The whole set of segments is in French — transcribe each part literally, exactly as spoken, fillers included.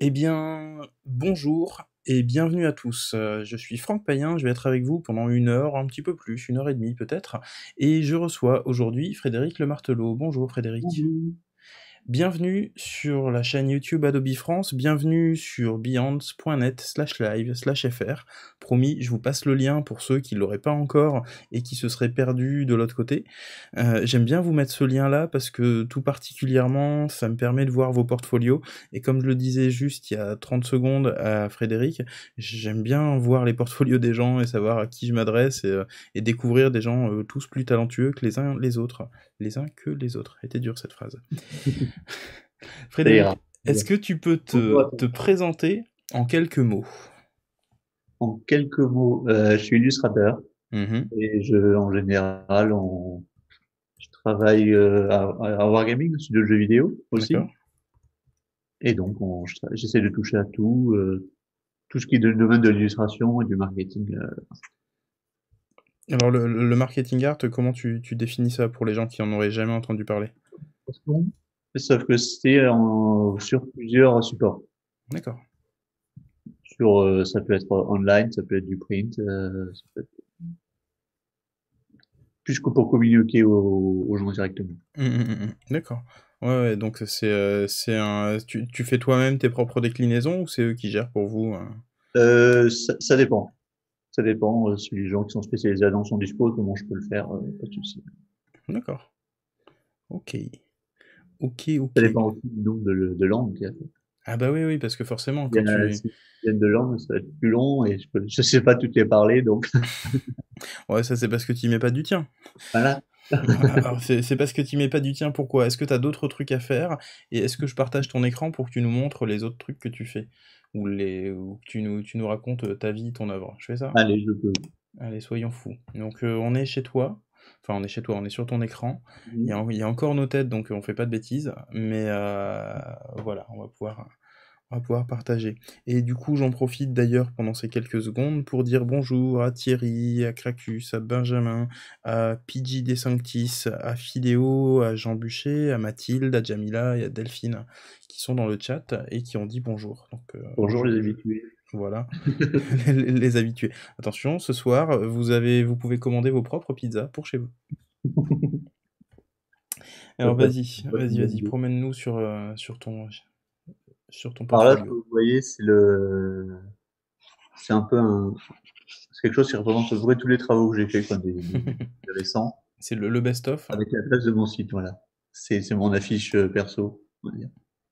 Eh bien, bonjour et bienvenue à tous. Heu, je suis Franck Payen, je vais être avec vous pendant une heure, un petit peu plus, une heure et demie peut-être, et je reçois aujourd'hui Frédéric Lemartelot. Bonjour Frédéric. Bonjour. Bienvenue sur la chaîne YouTube Adobe France, bienvenue sur behance point net slash live slash fr. Promis, je vous passe le lien pour ceux qui l'auraient pas encore et qui se seraient perdus de l'autre côté. Heu, j'aime bien vous mettre ce lien-là parce que tout particulièrement, ça me permet de voir vos portfolios et comme je le disais juste il y a trente secondes à Frédéric, j'aime bien voir les portfolios des gens et savoir à qui je m'adresse et, heu, et découvrir des gens, heu, tous plus talentueux que les uns les autres. Les uns que les autres. Elle était dure cette phrase. Ça ira. Frédéric, est-ce que tu peux Bonjour te à tous. te présenter en quelques mots? En quelques mots, euh, je suis illustrateur Mmh mh. et je, en général, on, je travaille euh, à, à Wargaming, un studio de jeux vidéo aussi. D'accord. Et donc, on, je tra- j'essaie de toucher à tout, euh, tout ce qui est dans le domaine de l'illustration et du marketing. euh. Alors le le le marketing art, comment tu tu définis ça pour les gens qui en auraient jamais entendu parler? Sauf que c'est en, sur plusieurs supports. D'accord. Sur, euh, ça peut être online, ça peut être du print, euh, ça peut être plus que pour communiquer aux, aux gens directement. Mmh mh, mmh mh. D'accord. Ouais, ouais, donc c'est, heu, c'est un tu tu fais toi-même tes propres déclinaisons ou c'est eux qui gèrent pour vous, heu? Euh, ça, ça dépend. Ça dépend euh, si les gens qui sont spécialisés là-dedans sont dispo, comment je peux le faire, euh, pas de souci. D'accord. OK. OK, Ça OK. dépend aussi du nombre de, de langues qu'il y a. Ah bah oui, oui, parce que forcément Il y quand a, tu si il y a de langues, ça va être plus long et je peux, je sais pas toutes les parler, donc ouais, ça c'est parce que tu y mets pas du tien. voilà. Alors c'est c'est parce que tu y mets pas du tien, pourquoi? Est-ce que tu as d'autres trucs à faire? Et est-ce que je partage ton écran pour que tu nous montres les autres trucs que tu fais? Ou les ou que tu nous tu nous racontes, heu, ta vie, ton œuvre. Je fais ça? Allez, je peux. Allez, soyons fous. Donc, heu, on est chez toi, enfin on est chez toi, on est sur ton écran. Il y a Mhm. en il y a encore nos têtes, donc on fait pas de bêtises, mais heu, voilà, on va pouvoir, on va pouvoir partager. Et du coup, j'en profite d'ailleurs pendant ces quelques secondes pour dire bonjour à Thierry, à Cracus, à Benjamin, à P J De Sanctis, à Fidéo, à Jean Bûcher, à Mathilde, à Jamila et à Delphine, qui sont dans le chat et qui ont dit bonjour. Donc, heu, Bonjour je les je habitués. voilà, les les habitués. Attention, ce soir, vous avez vous pouvez commander vos propres pizzas pour chez vous. Ça Alors peut être vas-y, ça peut être vas-y, une bonne vas-y, idée. promène-nous sur, heu, sur ton sur ton Alors là, ce que portfolio. vous voyez, c'est le, c'est un peu un, c'est quelque chose qui représente à peu près tous les travaux que j'ai fait, quoi, des, des, des récents, C'est le le best-of? avec l'adresse de mon site, voilà. C'est, c'est mon affiche euh, perso, on va dire.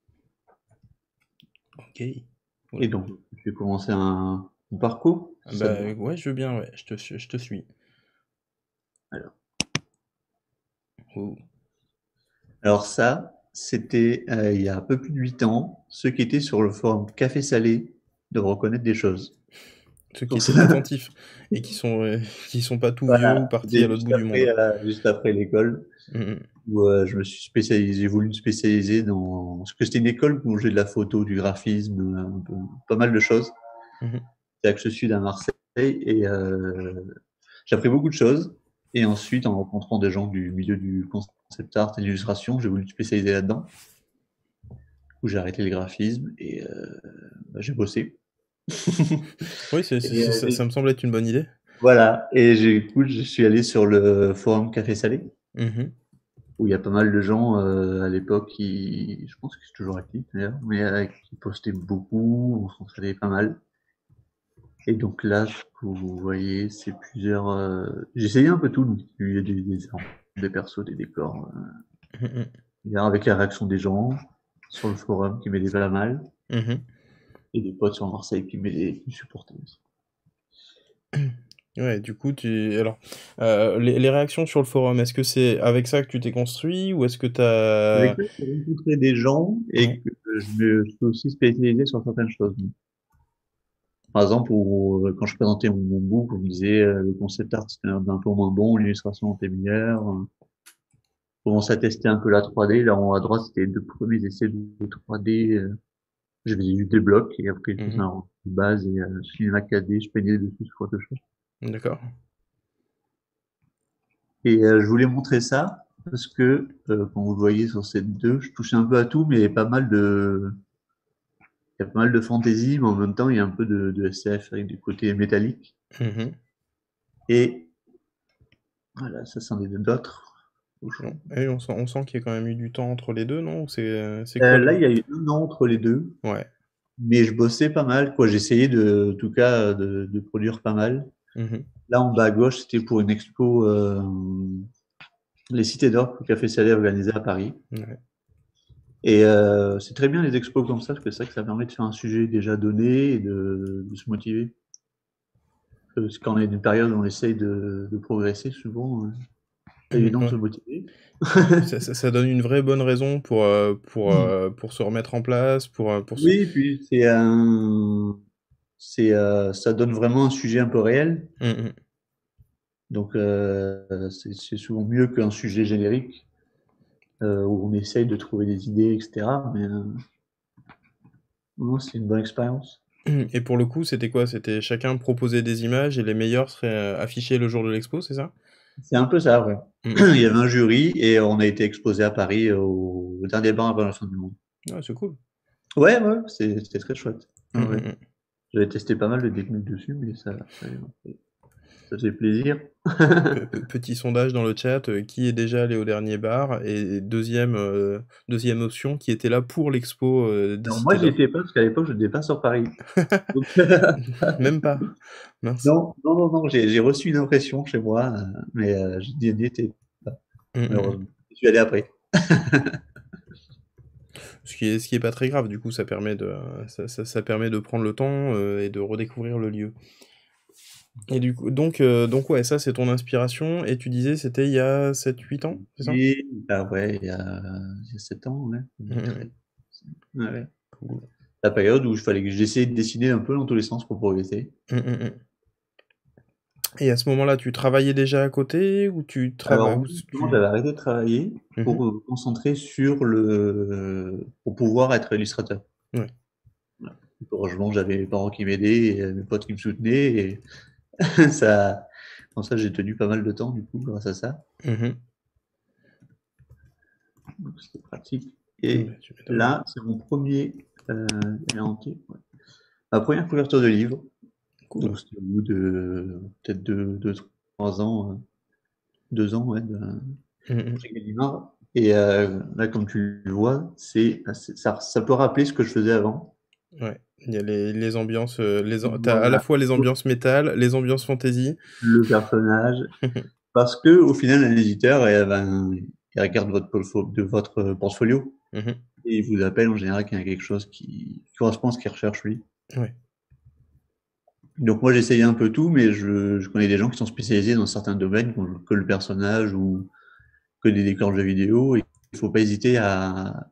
OK. Ouh Et là. donc, je vais commencer un, un parcours, Ah si ça te bah, va. ouais, je veux bien, ouais, je te je te suis. Alors, Oh. alors ça, c'était euh, il y a un peu plus de huit ans. Ceux qui étaient sur le forum Café Salé doivent reconnaître des choses. Ceux qui Donc étaient ça, attentifs et qui sont, heu, qui sont pas tout vieux ou voilà, partis à c'était l'autre juste bout du après, monde. euh, juste après l'école, Mmh mh. où euh, je me suis spécialisé, j'ai voulu me spécialiser dans, parce que c'était une école où j'ai de la photo, du graphisme, un peu, pas mal de choses. Mmh mh. C'est que je suis à Marseille et euh, j'ai appris beaucoup de choses. Et ensuite, en rencontrant des gens du milieu du concept art et de l'illustration, j'ai voulu me spécialiser là-dedans, où j'ai arrêté le graphisme et euh, bah, j'ai bossé. Oui, c'est c'est Et c'est euh, ça ça me semble être une bonne idée. voilà. Et j'ai, écoute, je suis allé sur le forum Café Salé, Mmh mh. où il y a pas mal de gens euh, à l'époque qui, je pense que c'est toujours actif d'ailleurs, mais euh, qui postaient beaucoup, on s'entraidait pas mal. Et donc là, ce que vous voyez, c'est plusieurs. Euh... J'ai essayé un peu tout, donc il y a des, des, des persos, des décors. Mmh mh. Euh, avec la réaction des gens sur le forum qui m'aidait pas mal, Mmh mh. et des potes sur Marseille qui m'aidaient, qui me supportaient aussi. Ouais, du coup, tu alors, heu, les les réactions sur le forum, est-ce que c'est avec ça que tu t'es construit ou est-ce que tu Avec as ça, j'ai rencontré des gens et ouais. que je me suis aussi spécialisé sur certaines choses. Par exemple, où, euh, quand je présentais mon, mon book, on me disait euh, le concept art c'était un, un peu moins bon, l'illustration était meilleure. Euh, commençais à tester un peu la trois D. Là, en haut à droite, c'était les deux premiers essais de trois D. Euh, je faisais juste des blocs et après je faisais Mmh un rendu de base et euh, Cinema quatre D, je peignais dessus sur Photoshop. mh. D'accord. Et euh, je voulais montrer ça parce que, euh, comme vous le voyez sur cette deux, je touchais un peu à tout, mais pas mal de, il y a pas mal de fantasy, mais en même temps, il y a un peu de, de S F avec du côté métallique. Mhm. Et voilà, ça, c'en est d'autres. Non. Et on sent, on sent qu'il y a quand même eu du temps entre les deux, non? C'est, euh, c'est Euh, quoi là, le... il y a eu un an entre les deux, Ouais. mais je bossais pas mal, quoi. J'essayais de, en tout cas, de, de produire pas mal. Mhm. Là, en bas à gauche, c'était pour une expo, euh, les Cités d'Or, que Café Salé organisé à Paris. Ouais. Et euh, c'est très bien les expos comme ça, parce que c'est vrai que ça permet de faire un sujet déjà donné et de, de se motiver. Parce que quand on est dans une période où on essaye de, de progresser, souvent, euh, c'est pas Mhm. évident de Ouais. se motiver. Ça, ça- ça donne une vraie bonne raison pour, euh, pour, euh, pour se remettre en place, pour, euh, pour se... Oui, puis c'est un, c'est, euh, ça donne vraiment un sujet un peu réel. Mhm. Donc, euh, c'est c'est souvent mieux qu'un sujet générique euh, où on essaye de trouver des idées, et cetera. Mais euh, non, c'est une bonne expérience. Mhm. Et pour le coup, c'était quoi? C'était chacun proposait des images et les meilleures seraient euh, affichées le jour de l'expo, c'est ça? C'est un peu ça, ouais. Mhm. Il y avait un jury et on a été exposé à Paris au, au dernier bar avant la fin du monde. Ouais, c'est cool. Ouais, ouais, c'est- c'était très chouette. Ouais, ouais. Mhm. J'avais testé pas mal de techniques dessus, mais ça, ça, ça fait plaisir. Pe- pe- Petit sondage dans le chat, euh, qui est déjà allé au dernier bar? Et deuxième, euh, deuxième option, qui était là pour l'expo euh, des Alors moi, Cités j'y d'Or? étais pas parce qu'à l'époque, je n'étais pas sur Paris. Donc, Même pas. Mince. non, non, non, non, j'ai j'ai reçu une impression chez moi, euh, mais euh, je n'y étais pas, Mm, mm, mm. malheureusement. Je suis allé après. Ce qui est, ce qui est pas très grave, du coup, ça permet de, ça, ça- ça permet de prendre le temps euh, et de redécouvrir le lieu. Et du coup, donc, euh, donc ouais, ça c'est ton inspiration, et tu disais c'était il y a sept huit ans, c'est ça? Et bah ouais, il y a, il y a sept ans, ouais. Mm, mm, mm. Ouais, ouais. Cool. La période où il fallait que j'essaie de dessiner un peu dans tous les sens pour progresser. Mm, mm, mm. Et à ce moment-là, tu travaillais déjà à côté ou tu travailles Alors, ou moi, justement, tu... j'avais arrêté de travailler Mhm. pour me concentrer sur le, pour pouvoir être illustrateur. Ouais. Voilà. Heureusement, j'avais mes parents qui m'aidaient et euh, mes potes qui me soutenaient et ça, comme ça, j'ai tenu pas mal de temps, du coup, grâce à ça. Mhm. Donc, c'était pratique. Bah, Et tu m'étonnes. là, c'est mon premier, euh, et en entier, ouais. Ma première couverture de livre. Cool. Donc, c'était au bout de peut-être deux, deux, trois ans, euh, deux ans, ouais, de, Mhm. chez Gallimard. Et euh, là, comme tu le vois, c'est assez- ça, ça peut rappeler ce que je faisais avant. Ouais. Il y a les, les ambiances, euh, les, am- t'as à la Voilà. fois les ambiances métal, les ambiances fantasy. Le personnage. Parce que au final, un éditeur, eh ben, il regarde votre, portfo- de votre portfolio Mhm. et il vous appelle en général qu'il y a quelque chose qui correspond à ce qu'il recherche lui. Ouais. Donc moi, j'essayais un peu tout, mais je, je connais des gens qui sont spécialisés dans certains domaines, comme- que le personnage ou que des décors de jeux vidéo. Et il faut pas hésiter à,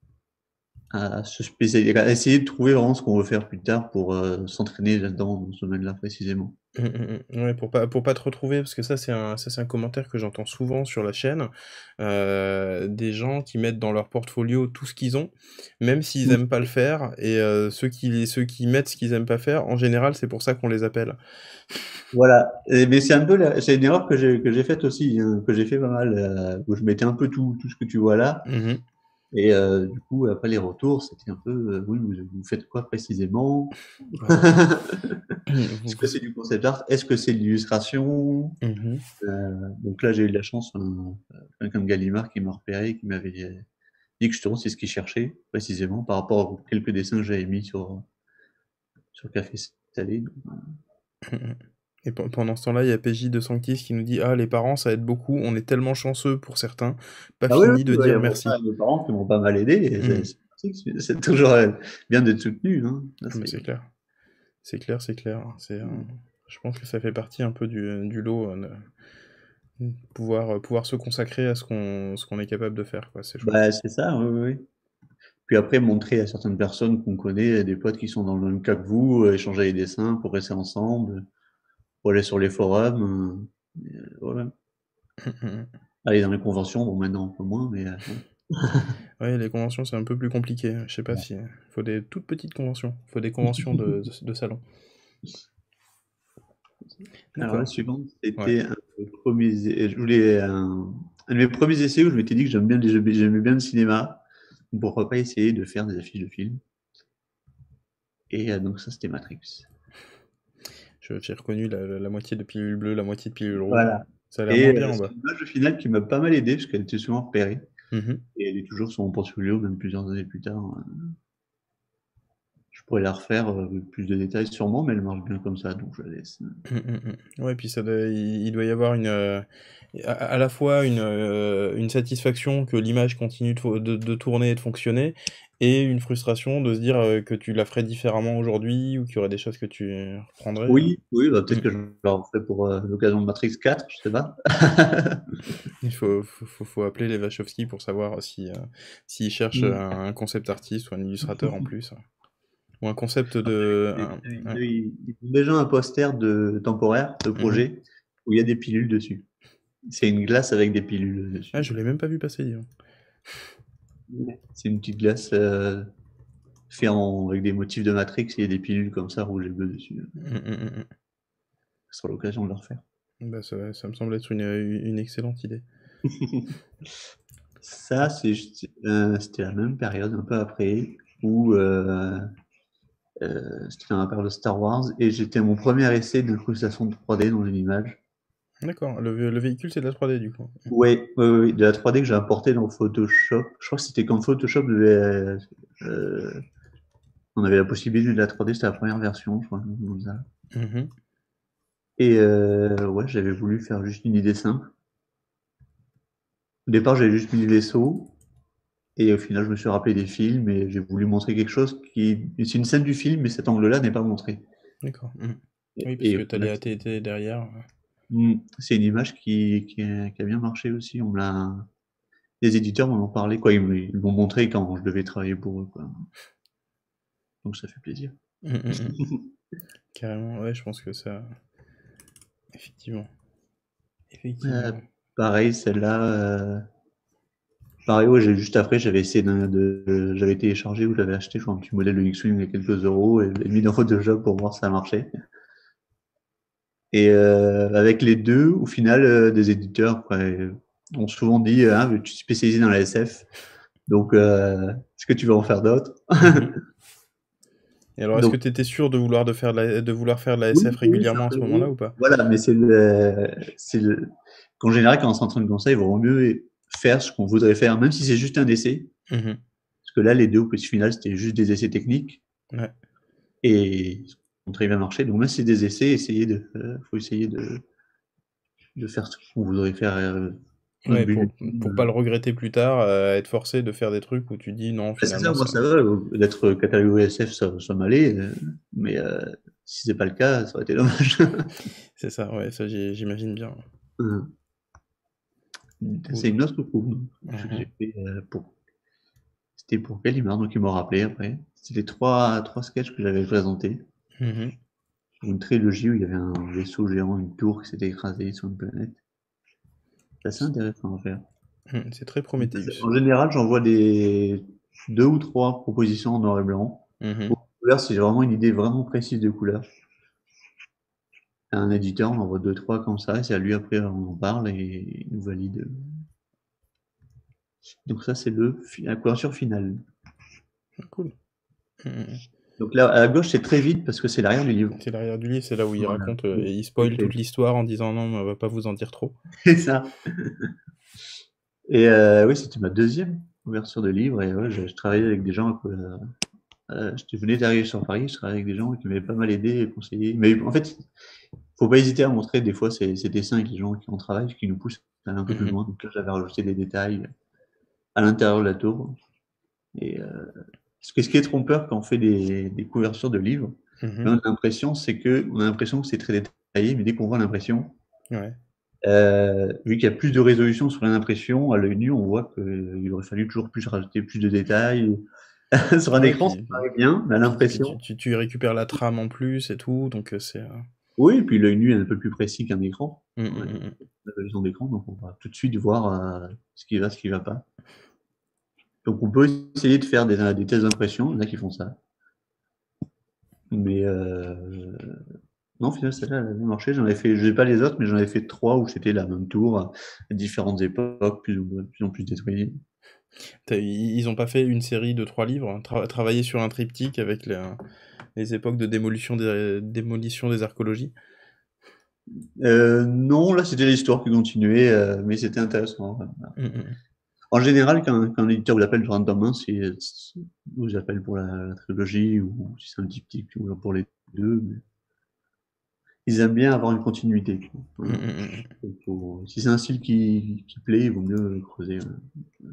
à se spécialiser, à essayer de trouver vraiment ce qu'on veut faire plus tard pour euh, s'entraîner là-dedans, dans ce domaine-là précisément. Mm, mm, mm. Ouais, pour pas, pour pas te retrouver, parce que ça c'est un, ça c'est un commentaire que j'entends souvent sur la chaîne, euh, des gens qui mettent dans leur portfolio tout ce qu'ils ont, même s'ils aiment pas le faire, et euh, ceux qui, ceux qui mettent ce qu'ils aiment pas faire, en général c'est pour ça qu'on les appelle. Voilà. Et- mais c'est un peu, la- c'est une erreur que j'ai que j'ai faite aussi, hein, que j'ai fait pas mal, euh, où je mettais un peu tout, tout ce que tu vois là. Mhm. Et euh, du coup, après les retours, c'était un peu, euh, oui, vous, vous faites quoi précisément? Ouais. Vous- Est-ce que vous- c'est du concept art? Est-ce que c'est de l'illustration? Mhm. Euh, donc là, j'ai eu de la chance, un, quelqu'un comme Gallimard qui m'a repéré, qui m'avait dit dit que justement c'est ce qu'il cherchait précisément par rapport aux quelques dessins que j'avais mis sur sur Café Salé. Donc, Mhm. Et pe- pendant ce temps-là, il y a P J de Sanctis qui nous dit: Ah, les parents, ça aide beaucoup, on est tellement chanceux pour certains, pas ah oui, fini de oui, il y dire a mon frère merci. et mes parents qui m'ont pas mal aidé. Et c'est Mhm. c'est pratique, c'est c'est toujours euh, bien d'être soutenu. Hein. Ça, Ah, mais c'est- c'est clair. C'est clair, c'est clair. C'est, euh, je pense que ça fait partie un peu du, du lot, euh, de pouvoir, euh, pouvoir se consacrer à ce qu'on, ce qu'on est capable de faire, quoi. C'est chouette. bah, c'est ça, oui, oui. Oui. Puis après, montrer à certaines personnes qu'on connaît, des potes qui sont dans le même cas que vous, euh, échanger les dessins pour rester ensemble, pour aller sur les forums, euh, euh, voilà. Mhm. Aller dans les conventions, bon maintenant un peu moins, mais euh, Ouais, les conventions, c'est un peu plus compliqué. Je sais pas ouais. si. Faut des toutes petites conventions. Faut des conventions de, de, de salon. Alors la D'accord. suivante, Ouais. c'était un de mes premiers, je voulais un, un de mes premiers essais où je m'étais dit que j'aime bien les jeux- j'aimais bien le cinéma. Pourquoi pas essayer de faire des affiches de films. Et euh, donc ça, c'était Matrix. Je- J'ai reconnu la, la- la moitié de pilule bleue, la moitié de pilule rouge. Voilà. Ça a l'air Et moins euh, bien en c'est bas. une image finale qui m'a pas mal aidé, parce qu'elle était souvent repérée. Mhm. Et elle est toujours sur mon portfolio, même plusieurs années plus tard. Je pourrais la refaire euh, avec plus de détails sûrement, mais elle marche bien comme ça, donc je la laisse. Mm, mm, mm. Ouais, puis ça doit- il, il doit y avoir une, euh, à, à la fois une, euh, une satisfaction que l'image continue de, fo- de- de tourner et de fonctionner, et une frustration de se dire euh, que tu la ferais différemment aujourd'hui, ou qu'il y aurait des choses que tu reprendrais. Oui, oui, bah, Mm. peut-être que je la referai pour euh, l'occasion de Matrix quatre, je sais pas. Il faut, faut, faut- faut appeler les Wachowski pour savoir si, euh, s'ils cherchent Mm. un, un concept artiste ou un illustrateur en plus. Ou un concept de... Ils un- un- ils- ils ont déjà un poster de temporaire, de Mhm. projet, où il y a des pilules dessus. C'est une glace avec des pilules Ah, dessus. je l'ai même pas vu passer, dis donc. C'est une petite glace euh, faite en- avec des motifs de Matrix, et il y a des pilules comme ça, rouge et bleu dessus. Mm, mm, mm, Ce sera l'occasion de le refaire. mm. Bah, ça, ça me semble être une, une excellente idée. Ça, c'est juste- euh, c'était la même période, un peu après, où euh, euh, c'était dans la période de Star Wars, et j'étais à mon premier essai d'incrustation de trois D dans une image. D'accord, le, vé- le véhicule c'est de la trois D du coup. Ouais, ouais, ouais, ouais, de la trois D que j'ai importé dans Photoshop. Je crois que c'était quand Photoshop devait, euh, on avait la possibilité de la trois D, c'était la première version, je crois. Comme ça. Mhm. Et euh, ouais, j'avais voulu faire juste une idée simple. Au départ, j'avais juste mis le vaisseau, et au final, je me suis rappelé des films, et j'ai voulu montrer quelque chose qui, c'est une scène du film, mais cet angle-là n'est pas montré. D'accord. Mhm. Oui, parce Et que au t'as les final, A T T derrière. mm, c'est une image qui, qui, a, qui a bien marché aussi. On me l'a, les éditeurs m'en ont parlé, quoi. Ils me- ils m'ont montré quand je devais travailler pour eux, quoi. Donc ça fait plaisir. Mhm, mhm. Carrément, ouais, je pense que ça. Effectivement. Euh, Effectivement. pareil, celle-là, euh, pareil, ouais, j'ai juste après, j'avais essayé d'un- de, j'avais téléchargé ou j'avais acheté, je crois, un petit modèle de X-Wing à quelques euros et je l'ai mis dans Photoshop pour voir si ça marchait. Et euh, avec les deux, au final, euh, des éditeurs quoi, euh, ont souvent dit, ah, tu es spécialisé dans la S F, donc euh, est-ce que tu vas en faire d'autres? Mhm. Et alors, est-ce que Donc tu étais sûr de vouloir, de faire de la, de vouloir faire de la oui, S F oui, c'est un régulièrement à peu ce moment-là gros. ou pas? Voilà, mais c'est le, c'est le, qu'en général, quand on s'entraîne comme ça, il vaut mieux faire ce qu'on voudrait faire, même si c'est juste un essai. Mhm. Parce que là, les deux au petit final, c'était juste des essais techniques Ouais. et ils ont très bien marché. Donc, même si c'est des essais, essayez de, euh, faut essayer de, de faire ce qu'on voudrait faire. Euh, dans le Ouais, but pour, ultime. pour pas le regretter plus tard, euh, être forcé de faire des trucs où tu dis non, Bah, c'est ça, finalement moi, ça. ça va. euh, D'être catalogué S F, ça, ça m'allait. euh, mais euh, si c'est pas le cas, ça aurait été dommage. C'est ça, ouais, ça j'ai- j'imagine bien. Hum. C'est Cool. une autre coupe que Mhm. j'ai fait euh, pour. C'était pour Gallimard, donc ils m'ont rappelé après. C'était les trois, trois sketchs que j'avais présentés. Mhm. Une trilogie où il y avait un vaisseau géant, une tour qui s'était écrasée sur une planète. C'est assez intéressant à faire. Mhm. C'est très Prometheus. En général, j'envoie des deux ou trois propositions en noir et blanc. Mhm. Pour les couleurs, si j'ai vraiment une idée vraiment précise de couleur. À un éditeur, on envoie deux, trois comme ça, et c'est à lui après, on en parle et il nous valide. Donc ça, c'est le, la couverture finale. Cool. Mhm. Donc là, à gauche, c'est très vite parce que c'est l'arrière du livre. C'est l'arrière du livre, c'est là où il Voilà. raconte, euh, et il spoil toute l'histoire en disant non, mais on va pas vous en dire trop. C'est ça. Et euh, oui, c'était ma deuxième couverture de livre. Et ouais, je, je travaillais avec des gens. Euh, euh, je venais d'arriver sur Paris, je travaillais avec des gens qui m'avaient pas mal aidé et conseillé. Mais en fait, faut pas hésiter à montrer des fois ces, ces dessins avec les gens qui en travaillent, ce qui nous pousse à aller un peu plus Mhm. loin. Donc là, j'avais rajouté des détails à l'intérieur de la tour. Et euh, ce, que, ce qui est trompeur quand on fait des, des couvertures de livres, Mhm. on a l'impression, c'est que on a l'impression que c'est très détaillé, mais dès qu'on voit l'impression, Ouais. Euh, vu qu'il y a plus de résolution sur l'impression, à l'œil nu, on voit qu'il aurait fallu toujours plus rajouter plus de détails. Sur un Ouais, écran, ça puis, paraît bien, mais à puis, puis tu, l'impression. tu, tu récupères la trame en plus et tout, donc euh, c'est. euh, Oui, et puis l'œil nu est un peu plus précis qu'un écran. mm, On a mm, mm. la vision d'écran, donc on va tout de suite voir euh, ce qui va, ce qui va pas. Donc on peut essayer de faire des, des tests d'impression, il y en a qui font ça. Mais euh, non, au final, celle-là, elle a bien marché. J'en ai fait, je n'ai pas les autres, mais j'en ai fait trois où c'était la même tour, à différentes époques, plus, ou, plus en plus détruites. T'as- Ils ils ont pas fait une série de trois livres, hein, tra- travailler sur un triptyque avec les, les époques de démolition des, démolition des archéologies? Euh, non, là c'était l'histoire qui continuait, euh, mais c'était intéressant. Voilà. Mm, mm. En général, quand, quand un éditeur vous appelle sur un tome un, c'est, c'est- vous appelle pour la, la trilogie ou si c'est un diptyque ou pour les deux. Mais ils aiment bien avoir une continuité. Quoi. Mm, Voilà. mm, mm. Donc, faut- si c'est un style qui, qui plaît, il vaut mieux creuser. Ouais.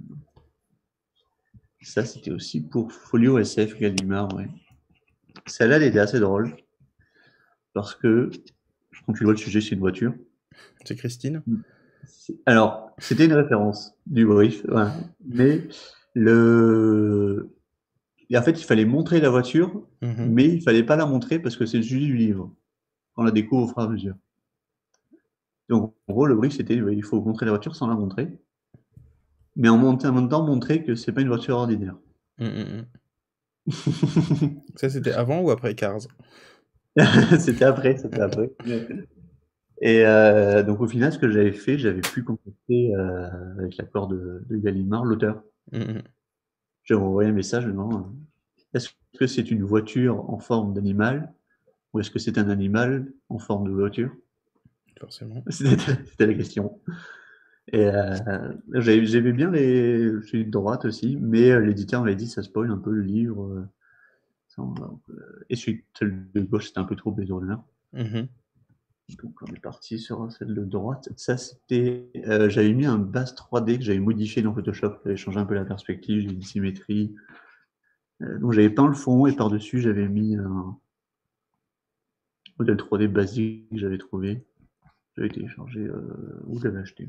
Ça, c'était aussi pour Folio S F Gallimard. Ouais. Celle-là, elle était assez drôle parce que, quand tu vois le sujet, c'est une voiture. C'est Christine? Alors, c'était une référence du brief, voilà. Mais le, et en fait, il fallait montrer la voiture, Mhm. mais il fallait pas la montrer parce que c'est le sujet du livre. On la découvre au fur et à mesure. Donc, en gros, le brief, c'était, il faut montrer la voiture sans la montrer, mais en, montant, en même temps montrer que c'est pas une voiture ordinaire. Mm, mm, mm. Ça, c'était avant ou après Cars? C'était après, c'était après. Et euh, donc, au final, ce que j'avais fait, j'avais pu contacter, euh, avec l'accord de, de Gallimard, l'auteur. Mm, mm. J'avais envoyé un message, me demandant, est-ce que c'est une voiture en forme d'animal ou est-ce que c'est un animal en forme de voiture? Forcément. C'était c'était la question. Et euh, j'avais j'aimais bien les celui de droite aussi, mais euh, l'éditeur m'avait dit ça spoil un peu le livre. euh, ça, on va- euh, et celui celui de gauche c'était un peu trop Blade Runner. Mhm. Donc on est parti sur celle de droite. Ça c'était, euh, j'avais mis un base trois D que j'avais modifié dans Photoshop, j'avais changé un peu la perspective, j'ai une symétrie. Euh, donc j'avais peint le fond et par-dessus j'avais mis un modèle trois D basique que j'avais trouvé. J'avais téléchargé euh, ou j'avais acheté.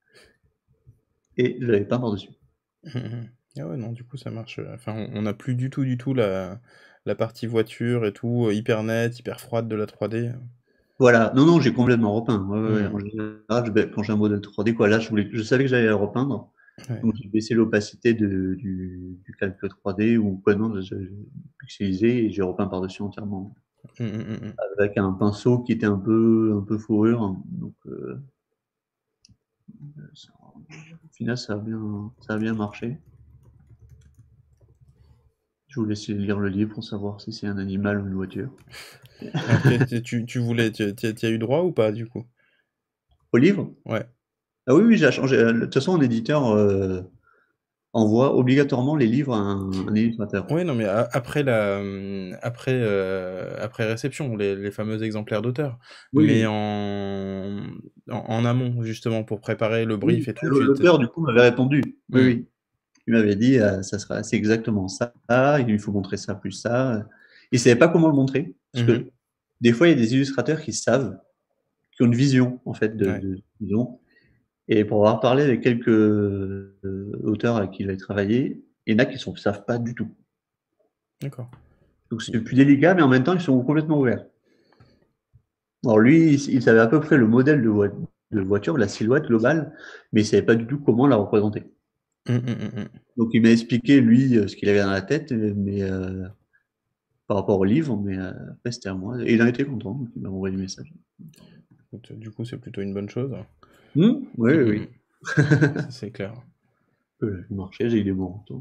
Et je l'avais peint par-dessus. Mhm, mhm. Ah ouais, non, du coup, ça marche. euh, Enfin, on on n'a plus du tout, du tout la, la partie voiture et tout, euh, hyper nette, hyper froide de la trois D. Voilà, non, non, j'ai complètement repeint. Ouais, ouais, ouais. En Mhm. général, je vais- quand j'ai un modèle trois D, quoi, là, je, voulais, je savais que j'allais le repeindre. Ouais. Donc, j'ai baissé l'opacité de- du, du calque trois D ou quoi, non, j'ai j'ai pixelisé et j'ai repeint par-dessus entièrement. Mhm, mhm, mhm. Avec un pinceau qui était un peu, un peu fourrure. Hein. Donc, euh, ça- au final, ça a bien, ça a bien marché. Je vous laisse lire le livre pour savoir si c'est un animal ou une voiture. Alors, tu, tu- tu- tu voulais, tu, tu- tu as eu droit ou pas, du coup? Au livre? Ouais. Ah oui, oui, j'ai changé. De toute façon, un éditeur euh, envoie obligatoirement les livres à un, un illustrateur. Ouais, non, mais a- après la, hum, après, euh, après réception, les, les fameux exemplaires d'auteur. Mais Oui, en, en, en amont, justement, pour préparer le brief oui. et tout, tu étais... L'auteur, du coup, m'avait répondu. Oui, Hmm. oui. Il m'avait dit, euh, ça sera, c'est exactement ça, il faut montrer ça plus ça. Il savait pas comment le montrer, parce Mhm. que des fois, il y a des illustrateurs qui savent, qui ont une vision, en fait, de, Ouais, de disons. Et pour avoir parlé avec quelques euh, auteurs avec qui j'avais travaillé, il y en a qui ne savent pas du tout. d'accord. Donc c'est plus délicat, mais en même temps, ils sont complètement ouverts. Alors lui, il, il savait à peu près le modèle de, voi- de voiture, la silhouette globale, mais il savait pas du tout comment la représenter. Hum, hum, hum, hum. Donc il m'a expliqué, lui, euh, ce qu'il avait dans la tête, mais euh, par rapport au livre, mais euh, après c'était à moi. Et il en était content, donc il m'a envoyé le message. Écoute, du coup, c'est plutôt une bonne chose. Hmm, oui, Hum, oui, hum, oui. hum. Ça, c'est clair. Euh, il marchait, j'ai eu des bons retours.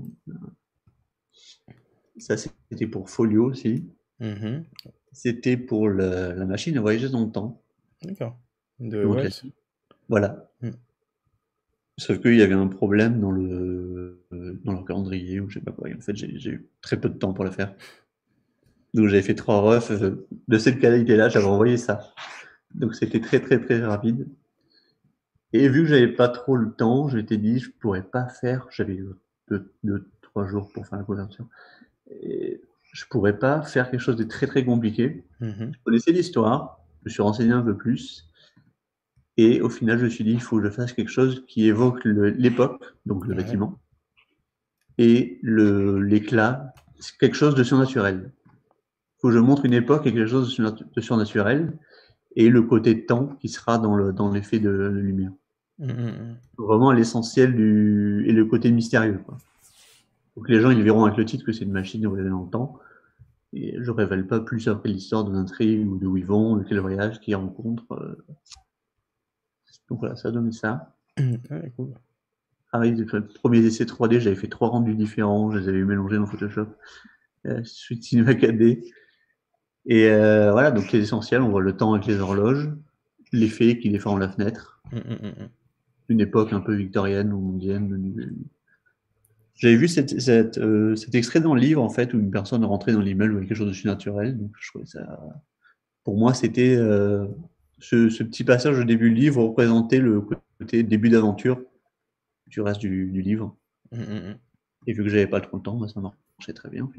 Ça, c'était pour Folio aussi. Mhm. C'était pour le- la machine à voyager dans le temps. D'accord. De Grand Wells. classique. Voilà. Hmm. Sauf qu'il y avait un problème dans le dans leur calendrier ou je sais pas quoi. Et en fait, j'ai j'ai eu très peu de temps pour le faire. Donc j'avais fait trois refs euh, de cette qualité-là, j'avais envoyé ça. Donc c'était très très très rapide. Et vu que j'avais pas trop le temps, je m'étais dit je pourrais pas faire. J'avais deux, deux, trois jours pour faire la couverture. Et je pourrais pas faire quelque chose de très très compliqué. Mhm. Je connaissais l'histoire, je me suis renseigné un peu plus. Et au final, je me suis dit, il faut que je fasse quelque chose qui évoque le- l'époque, donc le Ouais. bâtiment, et le, l'éclat, c'est quelque chose de surnaturel. Il faut que je montre une époque et quelque chose de, surna- de surnaturel, et le côté temps qui sera dans, le, dans l'effet de, de lumière. Hum, hum, hum. Vraiment l'essentiel du, et le côté mystérieux. Quoi. Donc les gens, ils verront avec le titre que c'est une machine de voyager dans le temps. Et je révèle pas plus après l'histoire de l'intrigue ou de où ils vont, de quel voyage qu'ils rencontrent. euh. Donc voilà, ça donne ça. Ouais, cool. Pareil, les premiers essais trois D, j'avais fait trois rendus différents, je les avais mélangés dans Photoshop. Euh, suite Cinema quatre D. Et euh, voilà, donc les essentiels, on voit le temps avec les horloges, les fées qui défendent la fenêtre, Hum, hum, hum, hum. une époque un peu victorienne ou mondienne. J'avais vu cette, cette, euh, cet extrait dans le livre, en fait, où une personne rentrait dans l'immeuble avec quelque chose de surnaturel. Donc, je trouvais ça. Pour moi, c'était. Euh, ce, ce petit passage au début du livre représentait le côté début d'aventure du reste du, du livre. Hum, hum, hum. Et vu que j'avais pas trop le temps, bah, ça marchait très bien.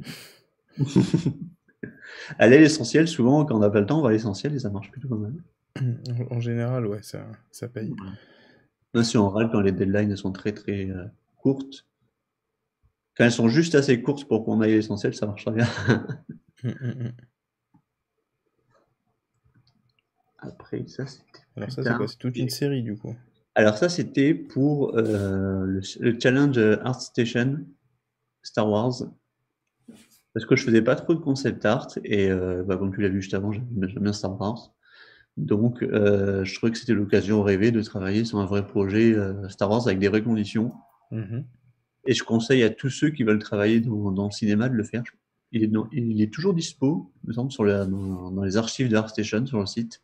Aller à l'essentiel, souvent, quand on n'a pas le temps, on va à l'essentiel et ça marche plutôt pas mal. En, en général, ouais, ça, ça paye. Même si on râle quand les deadlines sont très très euh, courtes, quand elles sont juste assez courtes pour qu'on aille à l'essentiel, ça marche très bien. Hum, hum, hum. Après, ça, c'était Alors plus ça, c'est quoi? tard. C'est toute une série, du coup. Alors ça, c'était pour euh, le, le challenge ArtStation Star Wars. Parce que je faisais pas trop de concept art et euh, bah, comme tu l'as vu juste avant, j'aime j'aime bien Star Wars. Donc euh, je trouvais que c'était l'occasion rêvée de travailler sur un vrai projet euh, Star Wars avec des vraies conditions. Mhm. Et je conseille à tous ceux qui veulent travailler dans, dans le cinéma de le faire. Il est, dans- il est toujours dispo, il me semble, sur la- dans, dans les archives de ArtStation sur le site.